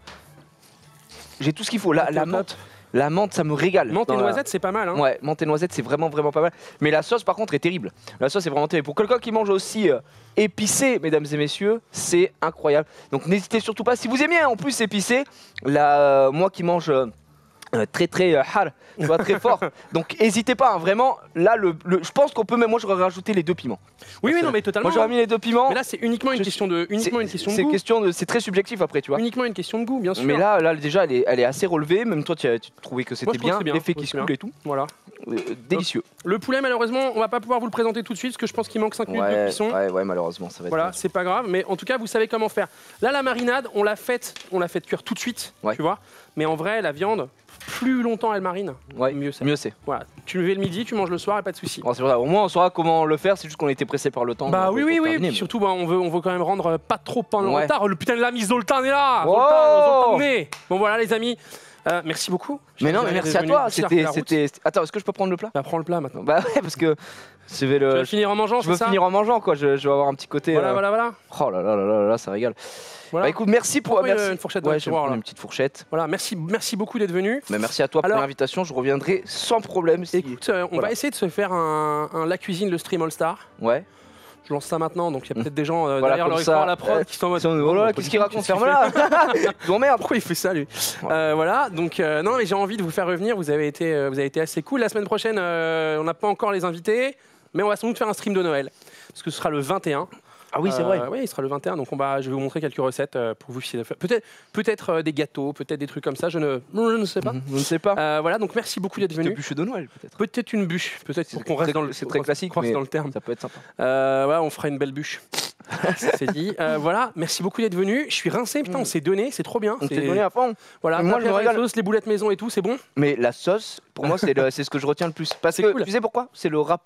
j'ai tout ce qu'il faut. La, T'es la au top. menthe, la menthe, ça me régale. Menthe et Dans la- noisette, c'est pas mal. Hein. Ouais, menthe et noisette, c'est vraiment vraiment pas mal. Mais la sauce, par contre, est terrible. La sauce est vraiment terrible. Pour quelqu'un qui mange aussi euh, épicé, mesdames et messieurs, c'est incroyable. Donc n'hésitez surtout pas. Si vous aimez en plus épicé, la, euh, moi qui mange euh, euh, très très euh, har, tu vois, très fort. Donc n'hésitez pas, hein, vraiment. Là, le, le- je pense qu'on peut même. Moi, j'aurais rajouté les deux piments. Oui, oui, non, mais totalement. Moi, j'aurais mis les deux piments. Mais là, c'est uniquement une Je- question de, uniquement une question de C'est goût. question de, c'est très subjectif après, tu vois. Uniquement une question de goût, bien sûr. Mais là, là déjà, elle est, elle est assez relevée. Même toi, tu, as- tu trouvais que c'était je trouve bien. que c'est bien. L'effet Je qui trouve se que c'est coule et tout. Voilà. Euh, délicieux. Le poulet, malheureusement, on va pas pouvoir vous le présenter tout de suite parce que je pense qu'il manque cinq minutes de Ouais, cuisson. ouais, ouais, malheureusement, ça va être. Voilà, c'est pas grave, mais en tout cas, vous savez comment faire. Là, la marinade, on l'a faite, on l'a fait cuire tout de suite, Ouais. tu vois. Mais en vrai, la viande, plus longtemps elle marine, Ouais, mieux c'est. mieux c'est. Voilà, tu le fais le midi, tu manges le soir et pas de souci. Bon, c'est pour ça. Au moins, on saura comment le faire. C'est juste qu'on était pressé par le temps. Bah donc, oui, faut oui, oui. terminer, Puis mais- surtout, bah, on veut, on veut quand même rendre euh, pas trop en Ouais. retard. Le putain de l'ami Zoltan est là. Oh Zoltan, Zoltan est. Bon voilà, les amis. Euh, merci beaucoup. Mais non, J'ai- mais merci j'ai à venu toi. aussi C'était, la route. c'était. Attends, est-ce que je peux prendre le plat? Bah, prends le plat maintenant. Bah ouais, parce que je vais Tu vas le. le finir en mangeant, Je veux c'est ça finir en mangeant, quoi. Je, je vais avoir un petit côté. Voilà, euh, voilà, voilà. Oh là là là là là, ça régale. Voilà. Bah écoute, merci pour. Pourquoi une- merci. une fourchette dans Ouais, le je vais tiroir, prendre là une petite fourchette. Voilà, merci, merci beaucoup d'être venu. Mais merci à toi Alors- pour l'invitation. Je reviendrai sans problème. Si... Écoute, euh, on Voilà. va essayer de se faire un, un La Cuisine, le stream All Star. Ouais. Je lance ça maintenant, donc il y a peut-être des gens euh, Voilà, derrière comme leur ça, écran à la prod euh, qui sont en mode. Oh là là, pas qu'est-ce du qu'il tout, raconte? qu'est-ce qu'il Ferme-la. Je vous emmerde. Pourquoi il fait ça lui? Euh, Voilà, donc euh, non, mais j'ai envie de vous faire revenir. Vous avez été, euh, vous avez été assez cool. La semaine prochaine, euh, on n'a pas encore les invités, mais on va sans doute faire un stream de Noël, parce que ce sera le vingt et un. Ah oui, c'est Euh, vrai. Oui, il sera le vingt et un, donc on va, je vais vous montrer quelques recettes euh, pour vous essayer de faire. Peut-être, peut-être euh, des gâteaux, peut-être des trucs comme ça. Je ne, je ne sais pas. Mhm, Je ne sais pas. Euh, voilà, donc merci beaucoup d'être Petite venu. bûche de Noël, peut-être. Peut-être une bûche, peut-être pour C'est qu'on reste très- dans le. c'est très qu'on classique, reste mais- dans le terme. Ça peut être sympa. Euh, voilà, on fera une belle bûche. Ça, c'est dit. Euh, voilà, merci beaucoup d'être venu. Je suis rincé, putain, on s'est donné, c'est trop bien. On C'est- s'est donné à fond. Voilà, Moi, moi je me la régale. sauce, les boulettes maison et tout, c'est bon. Mais la sauce, pour moi, c'est le- c'est ce que je retiens le plus. Parce C'est que cool. tu sais pourquoi? C'est le rapport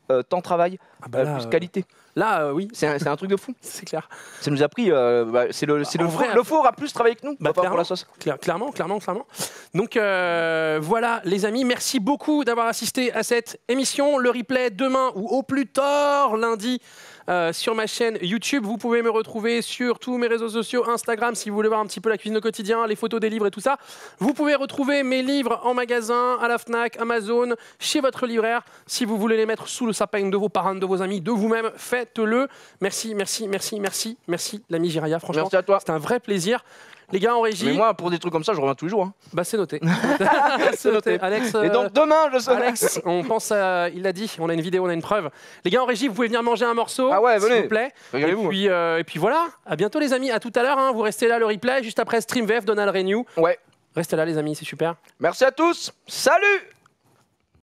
euh, temps travail Ah bah euh, là, plus euh, qualité. Là, euh, oui, C'est un, c'est un truc de fou. c'est clair. Ça nous a pris. euh, bah, c'est le, c'est En le, vrai, four, le four a plus travaillé que nous Bah, par rapport à clairement. la sauce. Claire- clairement, clairement, clairement. Donc euh, voilà, les amis, merci beaucoup d'avoir assisté à cette émission. Le replay demain ou au plus tard lundi euh, sur ma chaîne YouTube. Vous pouvez me retrouver sur tous mes réseaux sociaux, Instagram, si vous voulez voir un petit peu la cuisine au quotidien, les photos des livres et tout ça. Vous pouvez retrouver mes livres en magasin, à la Fnac, Amazon, chez votre libraire. Si vous voulez les mettre sous le sapin de vos parents, de vos amis, de vous-même, faites-le. Merci, merci, merci, merci, merci, l'ami Jiraya. Franchement, Merci à toi. c'était un vrai plaisir. Les gars en régie, Mais moi, pour des trucs comme ça, je reviens tous les jours. hein. bah c'est noté. c'est noté. Alex, Et euh, donc demain, je serai. Alex, on pense à, il l'a dit, on a une vidéo, on a une preuve. Les gars en régie, vous pouvez venir manger un morceau, Ah ouais, s'il venez. vous plaît. Et Régalez-vous. puis, euh, et puis voilà, à bientôt les amis, à tout à l'heure. hein. Vous restez là, le replay, juste après Stream V F, Donald Renew. Ouais. Restez là les amis, c'est super. Merci à tous. Salut.